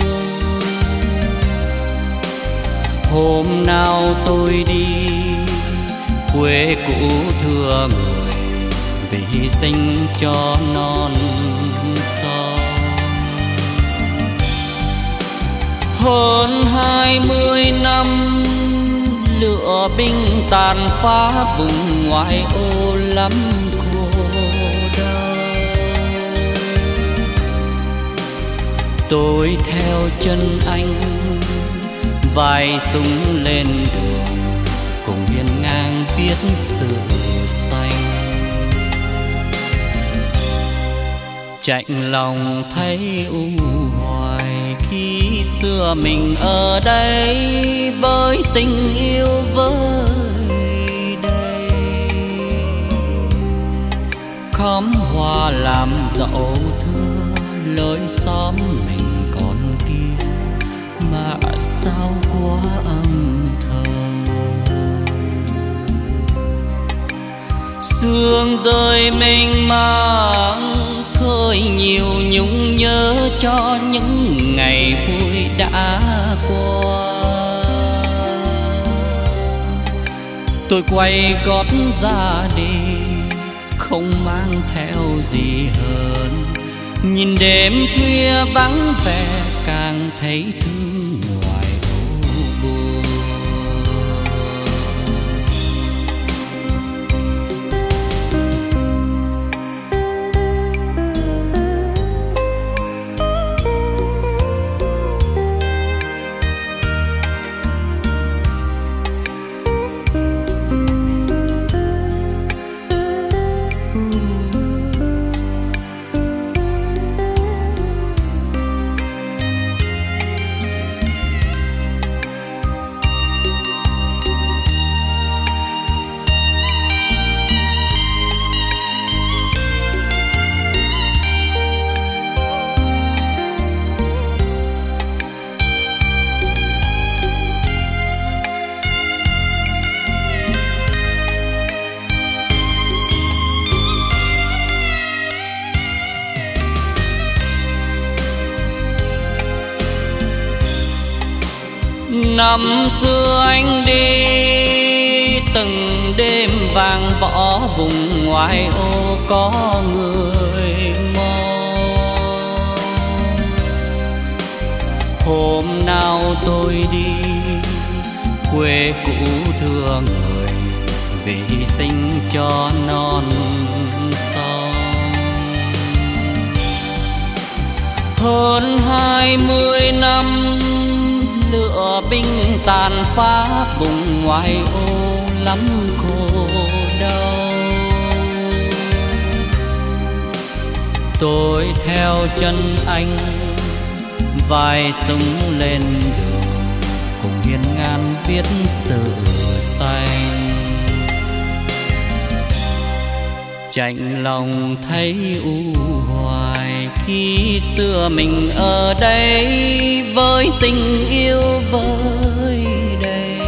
Hôm nào tôi đi quê cũ thưa người, vì hy sinh cho non son. Hơn hai mươi năm lửa binh tàn phá, vùng ngoại ô lắm khổ đau. Tôi theo chân anh vai súng lên đường, cùng hiên ngang viết sự xanh. Chạnh lòng thấy u hoài khi xưa mình ở đây, với tình yêu với đây. Khóm hoa làm dẫu thưa lối xóm mình còn kia, mà sao quá âm thầm. Sương rơi mênh mang khơi nhiều nhung nhớ cho những ngày vui đã qua. Tôi quay gót ra đi, không mang theo gì hơn. Nhìn đêm khuya vắng vẻ, càng thấy thương ngoài ô buồn. Năm xưa anh đi từng đêm vang võ, vùng ngoài ô có người mong. Hôm nào tôi đi quê cũ thưa người, vì hy sinh cho non son. Hơn hai mươi năm lửa binh tàn phá, vùng ngoài ô lắm khổ đau. Tôi theo chân anh vai súng lên đường, cùng hiên ngang viết sự xanh. Chạnh lòng thấy u hoài khi xưa mình ở đây, với tình yêu với đây.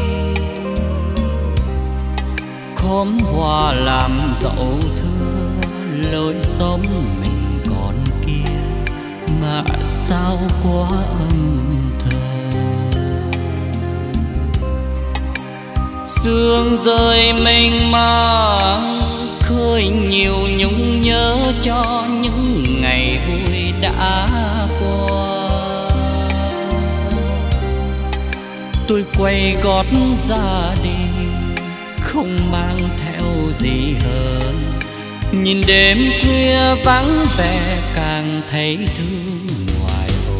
Khóm hoa làm dẫu thưa lối xóm mình còn kia, mà sao quá âm thầm. Sương rơi mênh mang khơi nhiều nhung nhớ cho những ngày vui đã qua. Tôi quay gót ra đi, không mang theo gì hơn. Nhìn đêm khuya vắng vẻ càng thấy thương ngoài ô.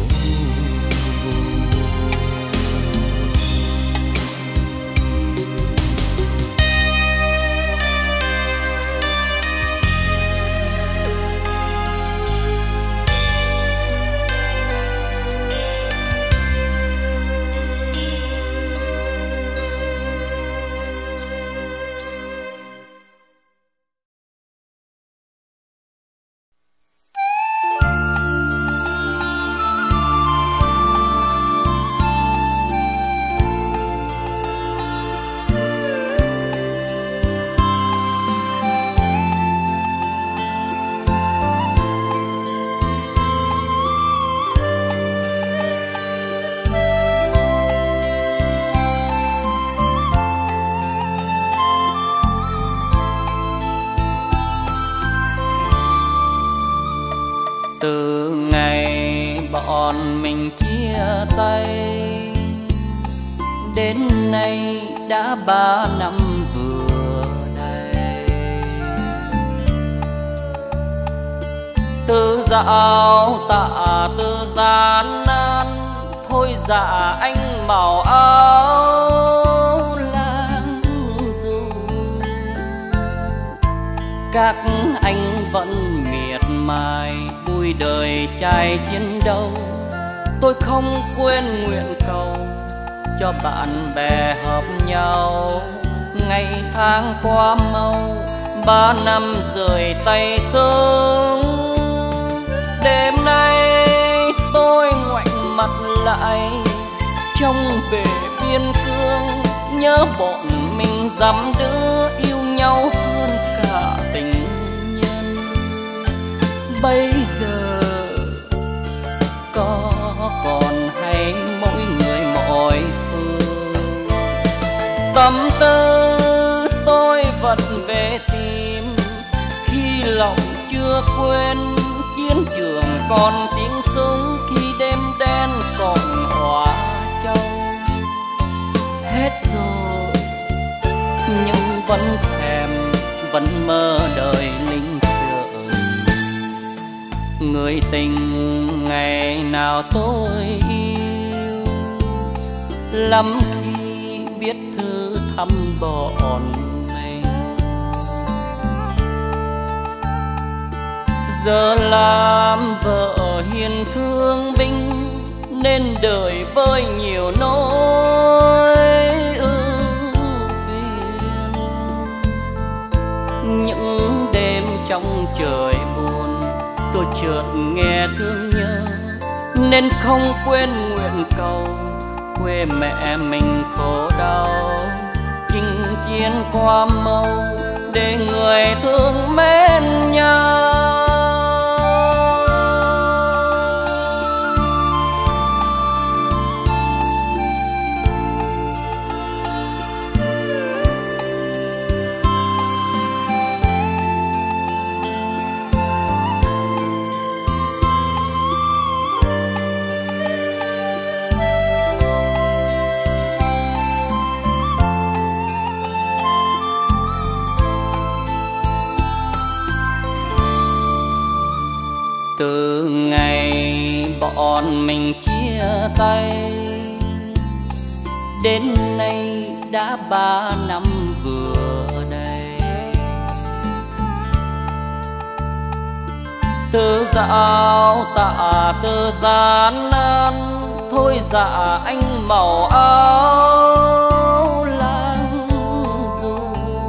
Từ ngày bọn mình chia tay đến nay đã ba năm vừa đây. Từ dạo tạ từ gian nan thôi dạ anh màu áo lang du. Các anh vẫn miệt mài vui đời trai chiến đấu. Tôi không quên nguyện cầu cho bạn bè hợp nhau. Ngày tháng qua mau, ba năm rời tay sương. Đêm nay tôi ngoảnh mặt lại trông về biên cương, nhớ bọn mình dăm đứa yêu nhau hơn cả tình nhân. Bây giờ có còn hay mỗi người mỗi phương. Tâm tư tôi vẫn về tìm khi lòng chưa quên chiến trường còn tiếng súng, khi đêm đen còn hóa châu. Hết rồi nhưng vẫn thèm, vẫn mơ đời linh trường. Người tình ngày nào tôi yêu, lắm khi viết thư thăm bọn mình. Giờ làm vợ hiền thương binh nên đời với nhiều nỗi ưu phiền. Những đêm trong trời buồn tôi chợt nghe thương nhớ, nên không quên nguyện cầu quê mẹ mình khổ đau. Chinh chiến qua mâu để người thương mến nhau. Từ ngày bọn mình chia tay đến nay đã ba năm vừa đây. Từ dạo tạ từ gian nan thôi dạ anh màu áo lang du.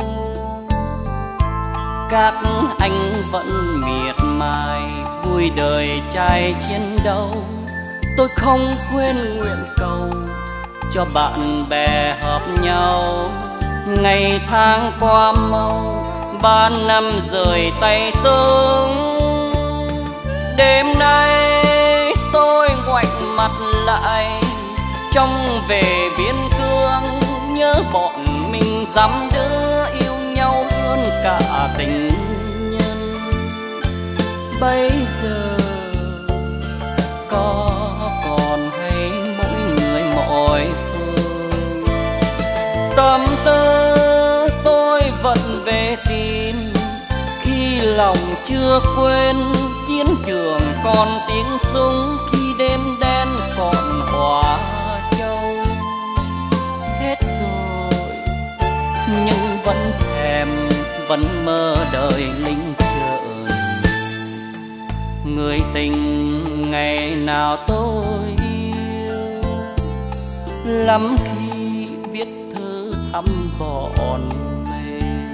Các anh vẫn miệt mài vui đời trai chiến đấu. Tôi không quên nguyện cầu cho bạn bè hợp nhau. Ngày tháng qua mau, ba năm rời tay sương. Đêm nay tôi ngoảnh mặt lại trông về biên cương, nhớ bọn mình dăm đứa yêu nhau hơn cả tình nhân. Bây giờ có còn hay mỗi người mỗi phương. Tâm tư tôi vẫn về tìm khi lòng chưa quên chiến trường còn tiếng súng, khi đêm đen còn Hòa Châu. Hết rồi nhưng vẫn thèm, vẫn mơ đời lính trời. Người tình ngày nào tôi yêu, lắm khi viết thư thăm bọn mình.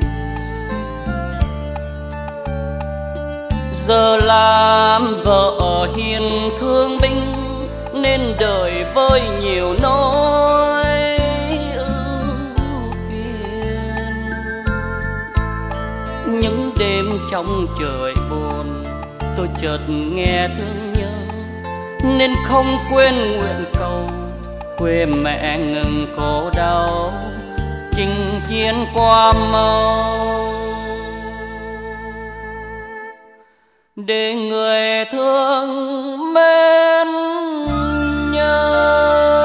Giờ làm vợ hiền thương binh, nên đời với nhiều nỗi ưu phiền. Những đêm trong trời buồn, tôi chợt nghe thương nhớ, nên không quên nguyện cầu quê mẹ ngừng khổ đau, chinh chiến qua mau, để người thương mến nhau.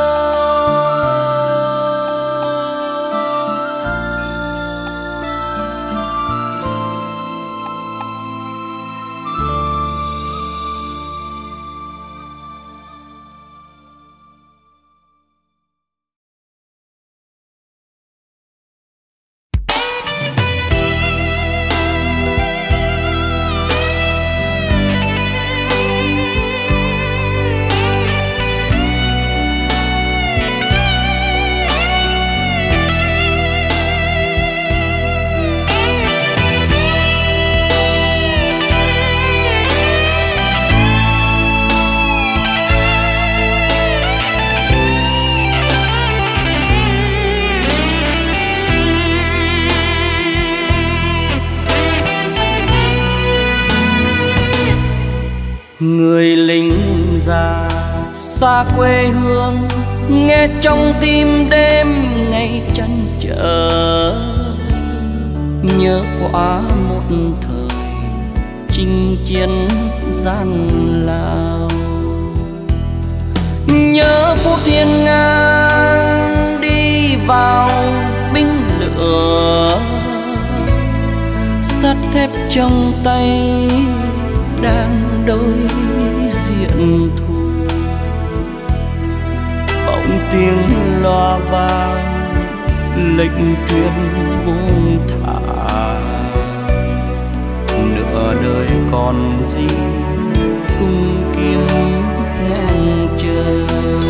Người lính già xa quê hương, nghe trong tim đêm ngày trăn trở. Nhớ quá một thời chinh chiến gian lao, nhớ phút thiên ngang đi vào binh lửa. Sắt thép trong tay đang đối diện thù, bỗng tiếng loa vang lệnh truyền buông thả. Nửa đời còn gì cùng kiếm ngang trời.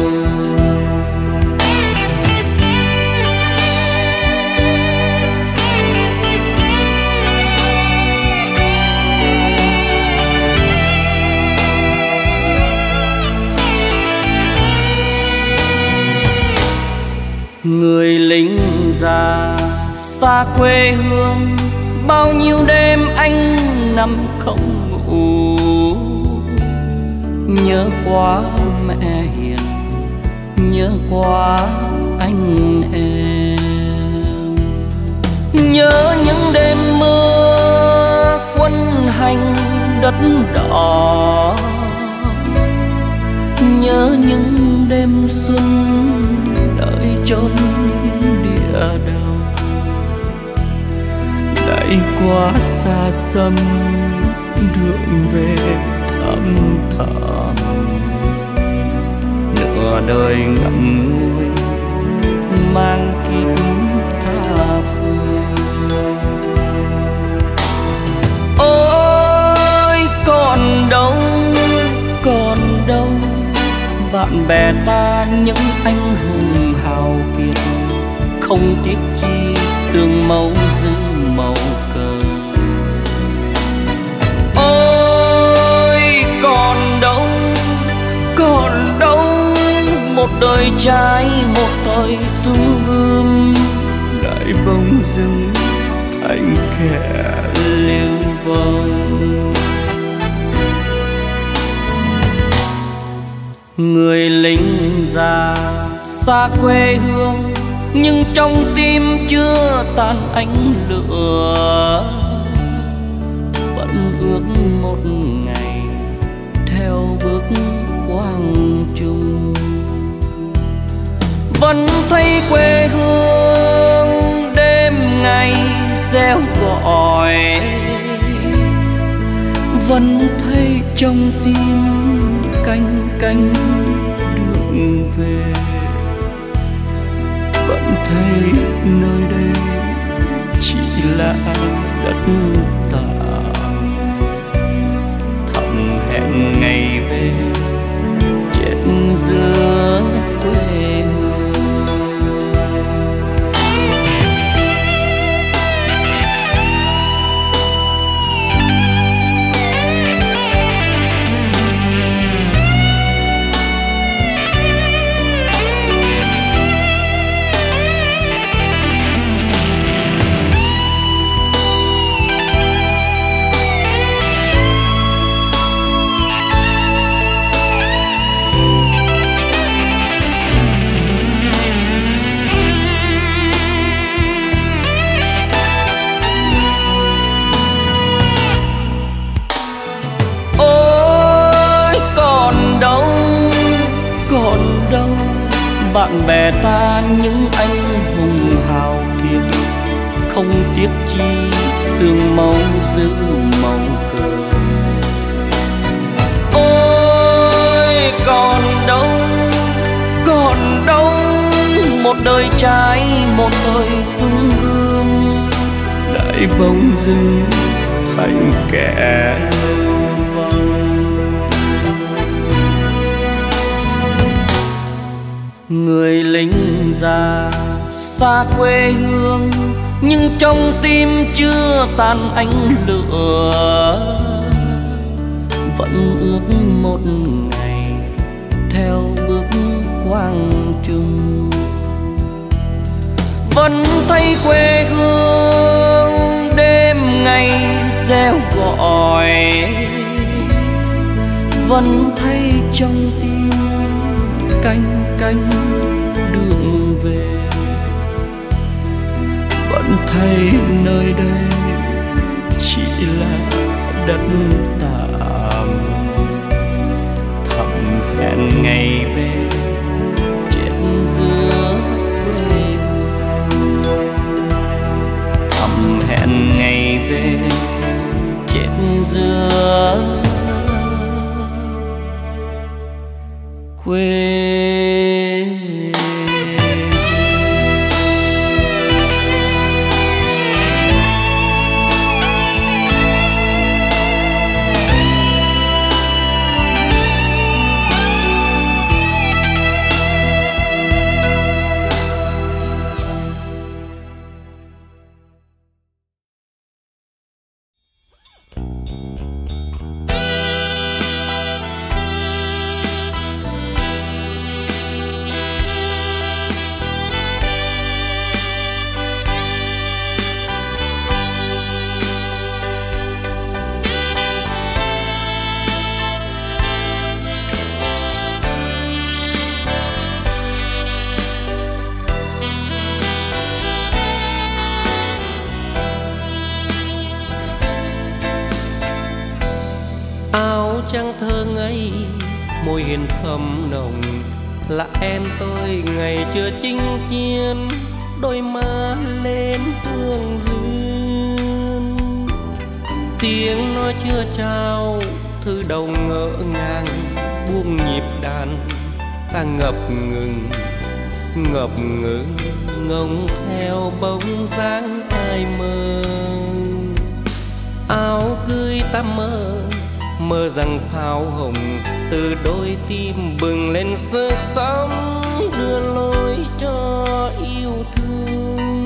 Người lính già xa quê hương, bao nhiêu đêm anh nằm không ngủ. Nhớ quá mẹ hiền, nhớ quá anh em. Nhớ những đêm mưa quân hành đất đỏ, nhớ những đêm xuân đợi chốn địa đầu. Đẩy qua xa xăm đường về thăm thẳm, nửa đời ngậm ngùi mang kín tha phương. Ôi còn đâu, còn đâu bạn bè ta, những anh hùng hào kiệt, không tiếc chi xương máu giữ màu cờ. Ôi còn đâu, còn đâu một đời trai, một thời súng gươm, lại bỗng dưng anh kẻ lưu vong. Người lính già xa quê hương, nhưng trong tim chưa tàn ánh lửa. Vẫn ước một ngày theo bước quang trung, vẫn thấy quê hương đêm ngày reo gọi, vẫn thấy trong tim canh canh đường về, vẫn thấy nơi đây chỉ là đất tạm, thầm hẹn ngày về trên giữa quê hương. Bạn bè ta những anh hùng hào kiệt, không tiếc chi xương máu giữ màu cờ. Ôi còn đâu, còn đâu một đời trai, một đời sung gương, lại bỗng dưng thành kẻ người lính già xa quê hương, nhưng trong tim chưa tàn ánh lửa. Vẫn ước một ngày theo bước quang trung, vẫn thấy quê hương đêm ngày reo gọi, vẫn thấy trong tim canh canh đường về, vẫn thấy nơi đây chỉ là đất tạm, thầm hẹn ngày về trên giữa quê hương, thầm hẹn ngày về trên giữa quê. Trăng thơ ngây môi hiền thầm nồng, là em tôi ngày chưa chinh chiến, đôi má lên hương duyên. Tiếng nói chưa trao thư đầu ngỡ ngàng, buông nhịp đàn ta ngập ngừng ngập ngừng ngóng theo bóng dáng ai mơ. Áo cưới ta mơ mơ rằng pháo hồng từ đôi tim bừng lên sức sống, đưa lối cho yêu thương.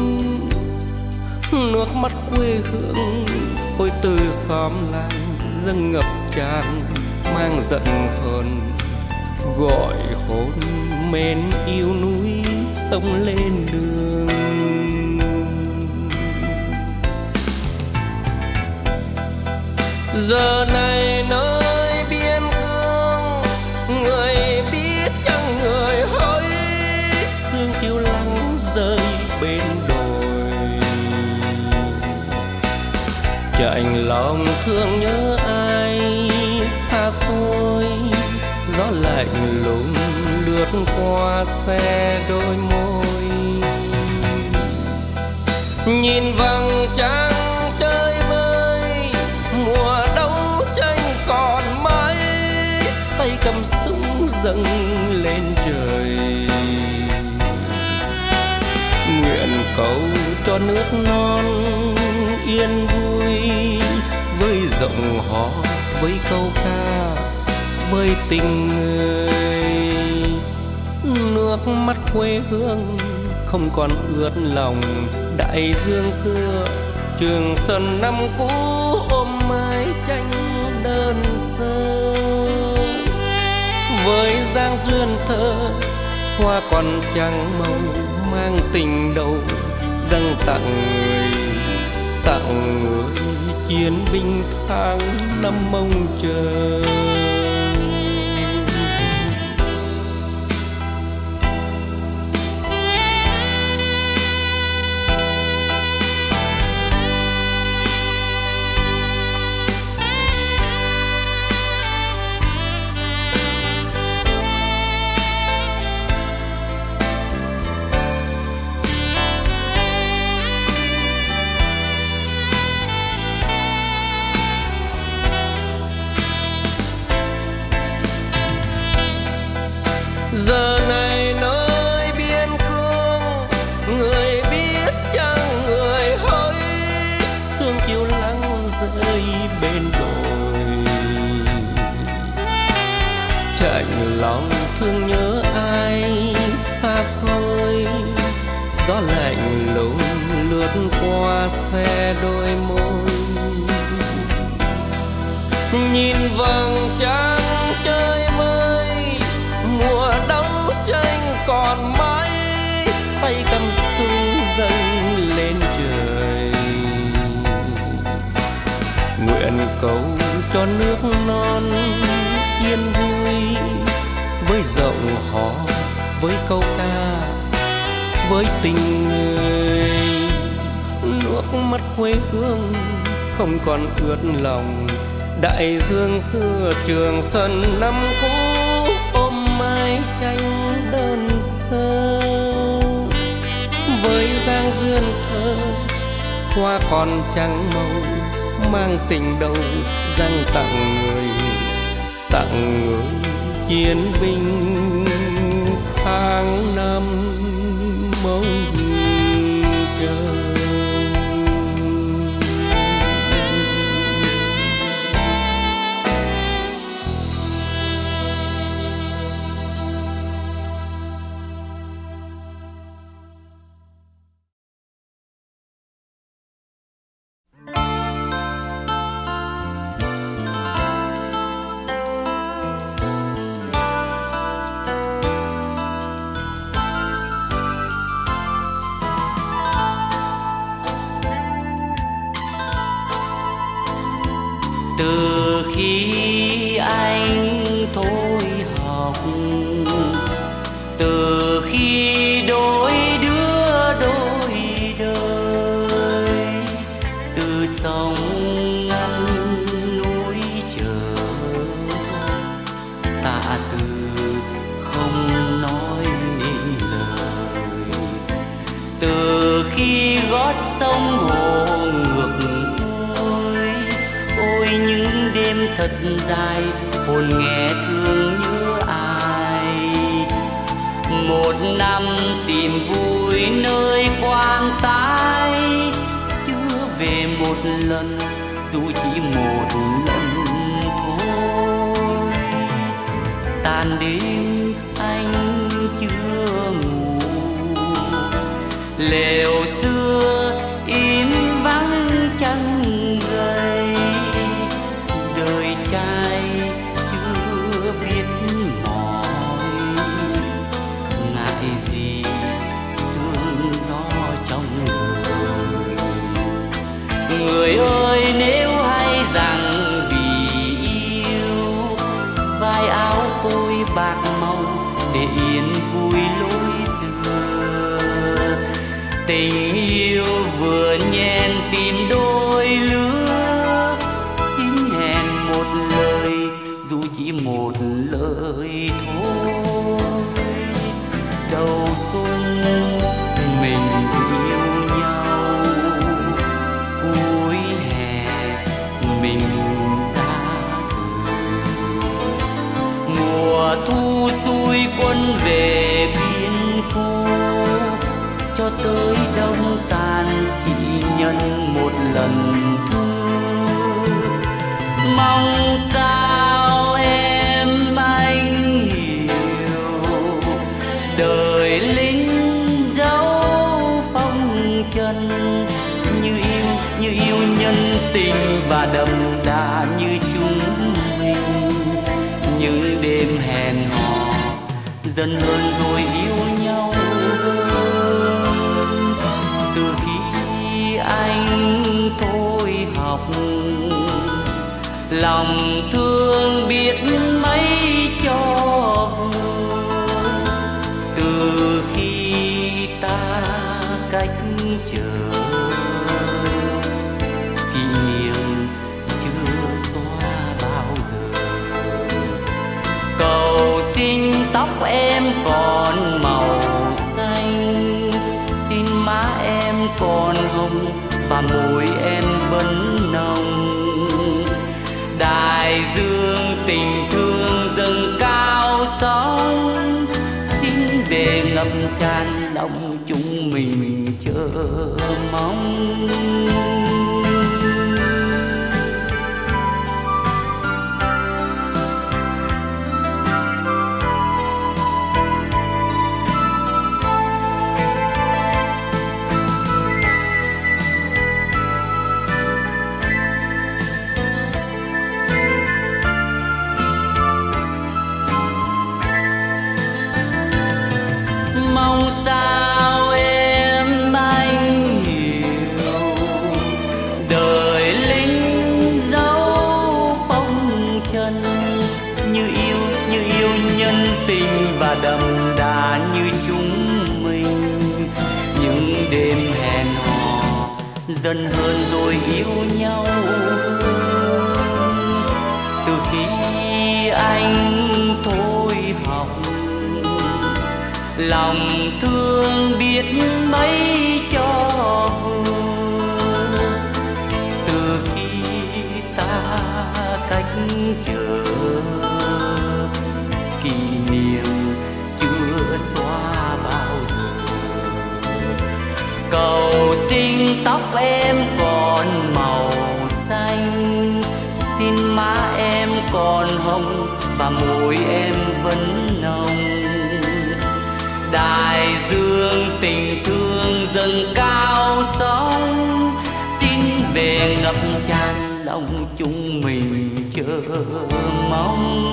Nước mắt quê hương ôi từ xóm làng dâng ngập tràn, mang giận hờn gọi khôn mến yêu núi sông lên đường. Giờ này nơi biên cương, người biết chăng người hỡi, sương chiều lắng rơi bên đồi. Chạnh lòng thương nhớ ai xa xôi, gió lạnh lùng lướt qua xe đôi môi. Nhìn vầng trăng chơi vơi mùa đông tay cầm súng dâng lên trời. Nguyện cầu cho nước non yên vui, với giọng hò, với câu ca, với tình người. Nước mắt quê hương không còn ướt lòng đại dương xưa. Trường Sơn năm cũ ôm mái tranh đơn sơ, với dáng duyên thơ hoa còn chẳng màu mang tình đầu dâng tặng người, tặng người chiến binh tháng năm mong chờ. Giờ này nơi biên cương, người biết chăng người hỡi, sương chiều lắng rơi bên đồi. Chạnh lòng thương nhớ ai xa xôi, gió lạnh lùng lướt qua xe đôi môi. Nhìn vầng trăng chơi vơi, mùa đấu tranh còn mãi, tay cầm súng dâng lên trời. Nguyện cầu cho nước non yên vui, với giọng hò, với câu ca, với tình người. Nước mắt quê hương không còn ướt lòng đại dương xưa. Trường Sơn năm cũ ôm mái tranh đơn sơ, với dáng duyên thơ hoa còn chẳng màu mang tình đầu dâng tặng người, tặng người chiến binh tháng năm mong chờ. Từ khi anh thôi học, từ khi đôi đứa đôi đời, từ sông ngăn núi chờ, ta từ không nói nên lời. Từ khi gót sông hồ ngược những đêm thật dài, hồn nghe thương nhớ ai. Một năm tìm vui nơi quan tái, chưa về một lần dù chỉ một lần thôi. Tàn đêm anh chưa ngủ, lều xưa im vắng chẳng gầy. Đời trai chưa biết mỏi, ngại gì sương gió trong đời. Người ơi nếu hay rằng vì yêu, vai áo tôi bạc màu để yên vui lối xưa. Tình yêu vừa nhen tìm đôi lứa, một lời dù chỉ một lời thôi. Đầu xuân mình yêu nhau, cuối hè mình ra từ. cho tới đông tàn chỉ nhân một lần thương. Mong sao em anh hiểu đời lính dấu phong trần, như yêu như yêu nhân tình và đậm đà như chúng mình. Những đêm hẹn hò dần hơn rồi yêu nhau hơn. Từ khi anh thôi học, lòng thương biết mấy cho vừa. Từ khi ta cách trở, kỷ niệm chưa xóa bao giờ. Cầu xin tóc em còn màu xanh, xin má em còn hồng và môi em vẫn nồng. Đại dương tình thương dâng cao sóng, xin về ngập tràn lòng chúng mình chờ mong. Mong sao em anh hiểu đời lính dấu phong trần, như yêu như yêu nhân tình và đậm đà như chúng mình. Những đêm hẹn hò dần hơn rồi yêu nhau hơn. Từ khi anh thôi học, lòng thương biết mấy cho vừa. Từ khi ta cách trở, kỷ niệm chưa xóa bao giờ. Cầu xin tóc em còn màu xanh, xin má em còn hồng và môi em vẫn nồng. Đại dương tình thương dâng cao sóng, xin về ngập tràn lòng chúng mình chờ mong.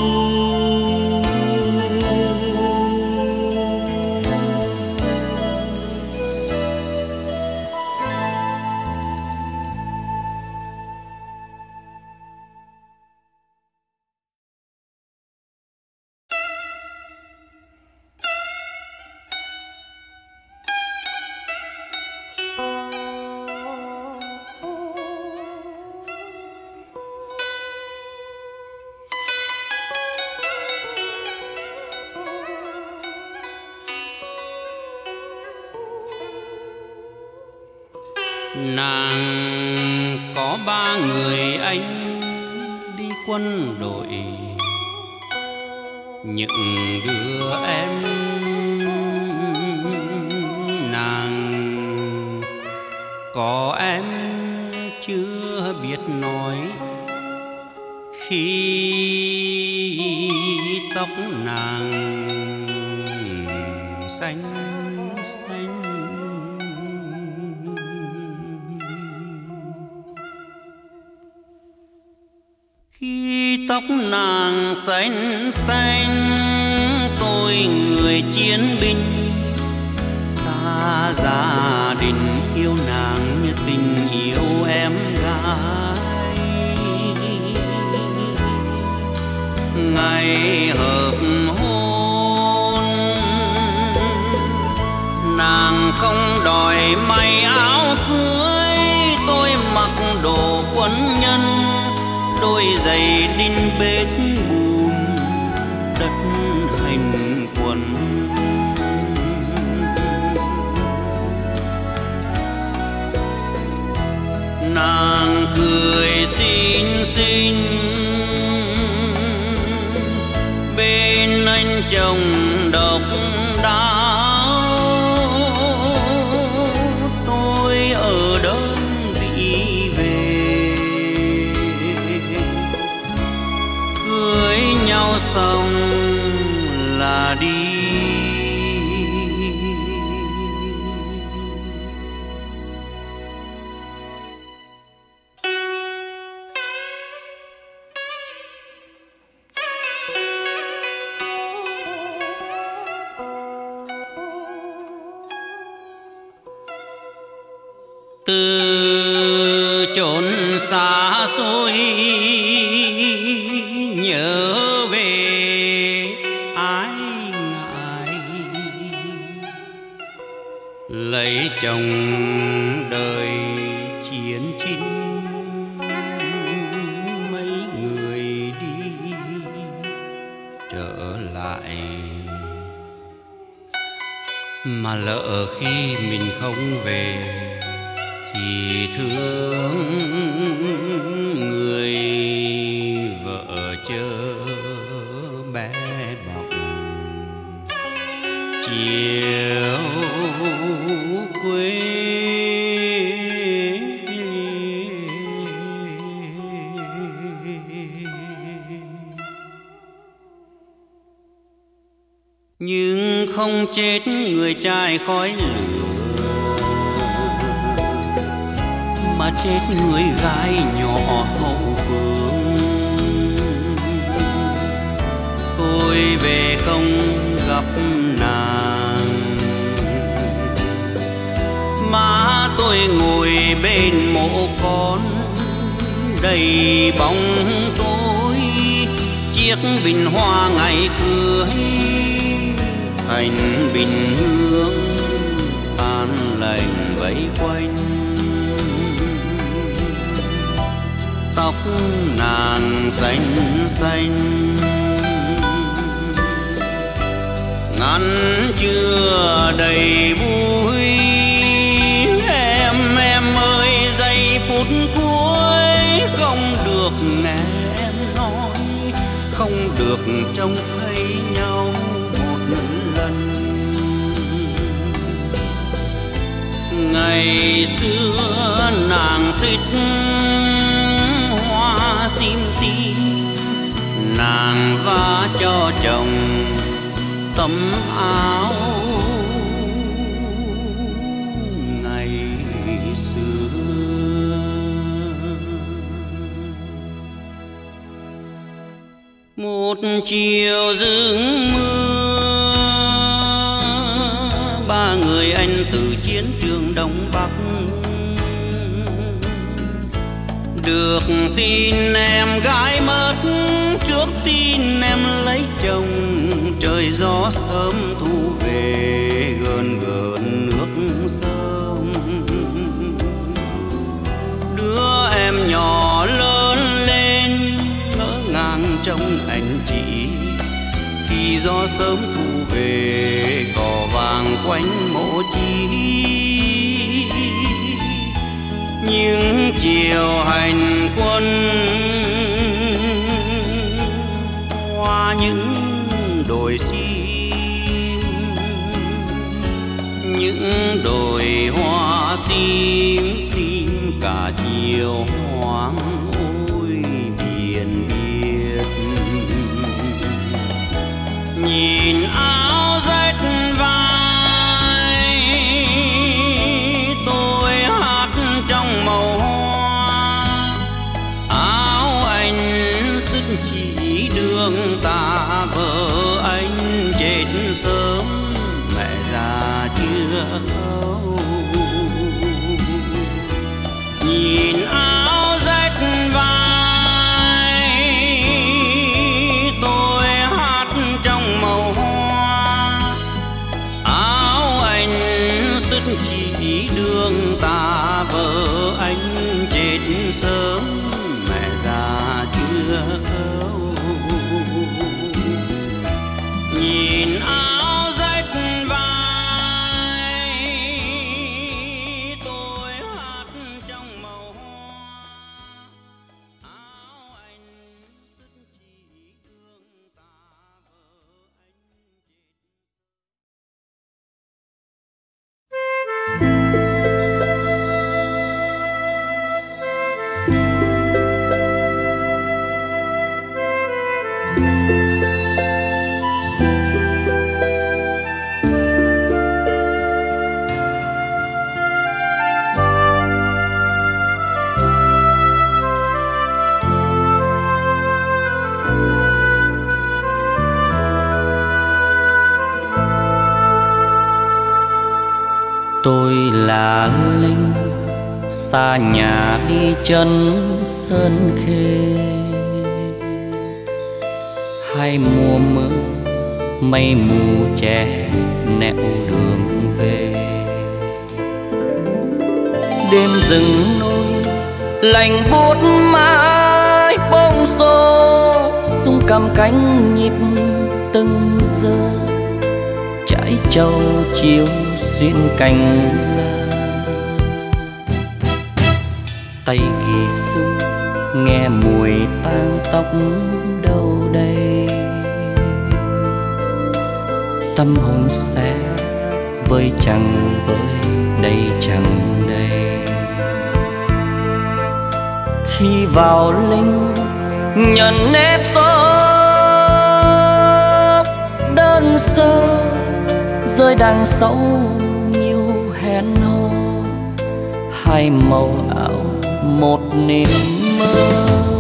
Nàng có ba người anh đi quân đội, những đứa em nàng có em chưa biết nói. Khi tóc nàng xanh xanh, khi tóc nàng xanh xanh, tôi người chiến binh xa gia đình, yêu nàng như tình yêu em gái. Ngày hợp hôn nàng không đòi may áo cưới, tôi mặc đồ quân nhân, đôi giày đinh bết bùn đất hành quân. Nàng cười xinh xinh bên anh chồng độc đáo, đi. Từ chốn xa xôi nhớ về ái ngại, lấy chồng đời chiến chinh mấy người đi trở lại, mà lỡ khi mình không về thì thương người vợ chớ bé bỏng chiều quê. Nhưng không chết người trai khói lửa, mà chết người gái nhỏ hậu phương. Tôi về không gặp nàng, má tôi ngồi bên mộ con đầy bóng tối. Chiếc bình hoa ngày cưới thành bình hương an lành vây quanh. Tóc nàng xanh xanh ngắn chưa đầy vui. Em em ơi giây phút cuối không được nghe em nói, không được trông thấy nhau một lần. Ngày xưa nàng thích hoa sim tím, nàng vá cho chồng tấm áo ngày xưa. Một chiều rừng mưa, ba người anh từ chiến trường Đông Bắc được tin em gái mất, trước tin em lấy chồng. Trời gió sớm thu về gần gần nước sông. Đứa em nhỏ lớn lên ngỡ ngàng trong anh chị, khi gió sớm thu về cỏ vàng quanh mộ chi. Những chiều hành quân qua những đồi sim, những đồi hoa sim tim cả chiều hoang ôi biển biệt. Nhìn áo rách vai tôi hát trong màu hoa, áo anh sức chỉ đường ta vợ anh chết sớm mẹ già chưa khâu. Nhìn áo rách vai tôi hát trong màu hoa, áo anh sức chỉ đường ta vợ anh chết sớm mẹ già chưa khâu. Nhìn áo rách vai tôi hát trong màu hoa, áo anh sức chỉ đường ta vợ anh chết. Tôi là lính xa nhà đi chân Sơn Khê, hai mùa mưa mây mù che nẻo đường về. Đêm rừng nôi lạnh buốt mãi bông xô, rung cầm cánh nhịp từng giờ. Trái châu chiếu xuyên cành lá, tay ghi sung nghe mùi tang tóc đâu đây. Tâm hồn sẽ với chẳng với đây chẳng đây. Khi vào linh nhận nếp sống đơn sơ, rơi đằng sau nhiều hẹn hò. Hai màu áo một niềm mơ.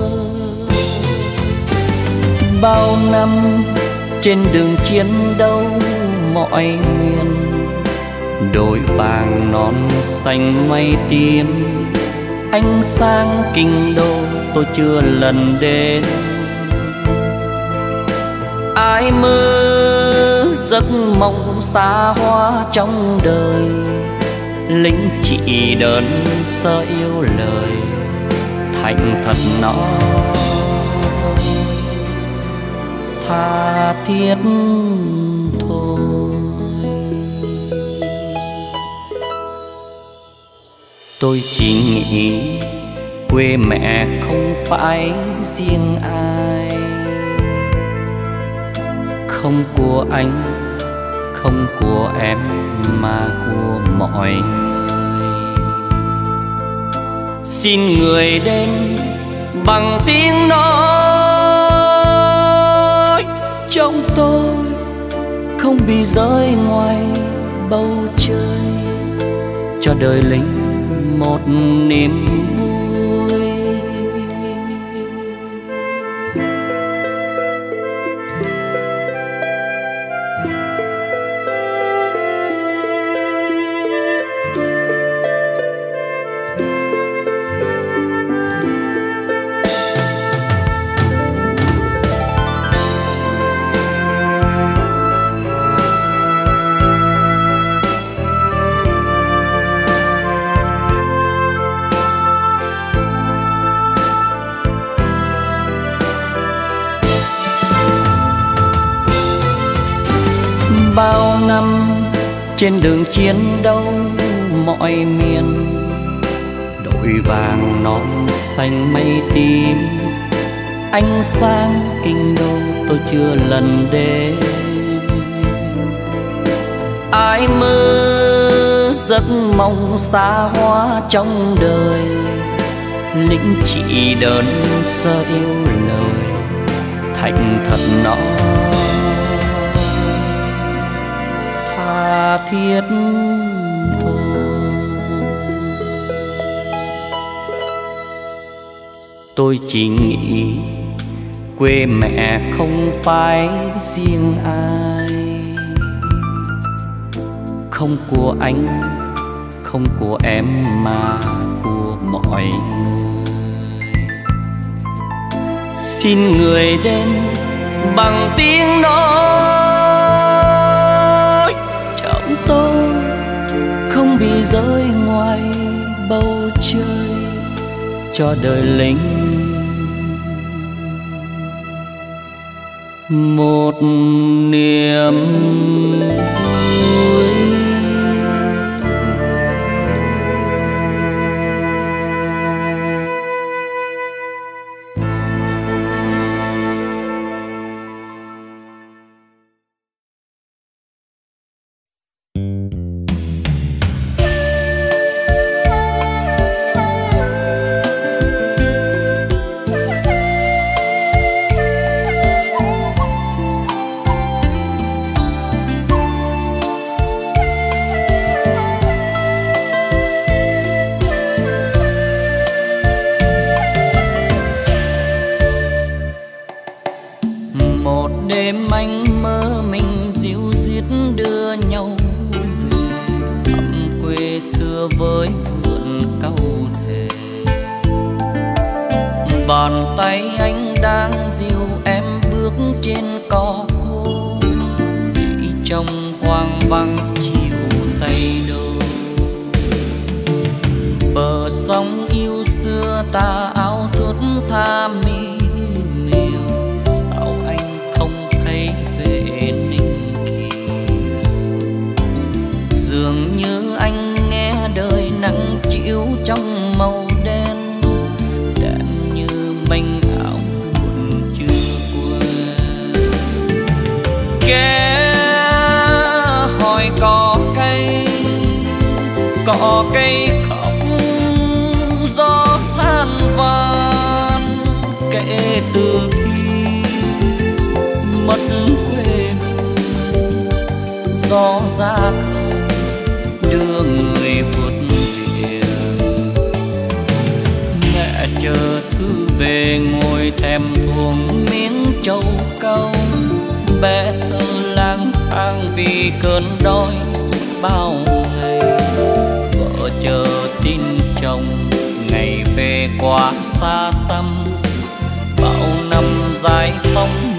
Bao năm trên đường chiến đấu mọi miền, đồi vàng non xanh mây tím. Ánh sáng kinh đô tôi chưa lần đến. Ai mơ giấc mộng xa hoa trong đời, lính chỉ đơn sơ yêu lời thành thật nói tha thiết thôi. Tôi chỉ nghĩ quê mẹ không phải riêng ai, không của anh, không của em mà của mọi người. Xin người đến bằng tiếng nói trong tôi, không bị rơi ngoài bầu trời, cho đời lính một niềm vui. Bao năm trên đường chiến đấu mọi miền, đội vàng non xanh mây tím. Ánh sáng kinh đô tôi chưa lần đến. Ai mơ giấc mộng xa hoa trong đời, lính chỉ đơn sơ yêu lời thành thật nói tha thiết thôi. Tôi chỉ nghĩ quê mẹ không phải riêng ai, không của anh, không của em mà của mọi người. Xin người đến bằng tiếng nói trong tôi, không bị rơi ngoài bầu trời, cho đời lính một niềm vui. bàn tay anh đang dìu em bước trên cỏ khô, đi trong hoang vắng chiều tây đâu. Bờ sông yêu xưa ta áo thướt tha mi miều, sao anh không thấy về Ninh Kiều? Dường như anh nghe đời nắng chiếu trong màu đen, đen như manh áo buồn chưa quên. Kẻ hỏi cỏ cây, cỏ cây khóc gió than van, kể từ khi mất quê hương, gió ra khơi đưa người vượt biển. Mẹ chờ thư về ngồi thèm thuồng miếng trầu câu, bé thơ lang thang vì cơn đói suốt bao ngày. Vợ chờ tin chồng ngày về quá xa xăm, bao năm giải phóng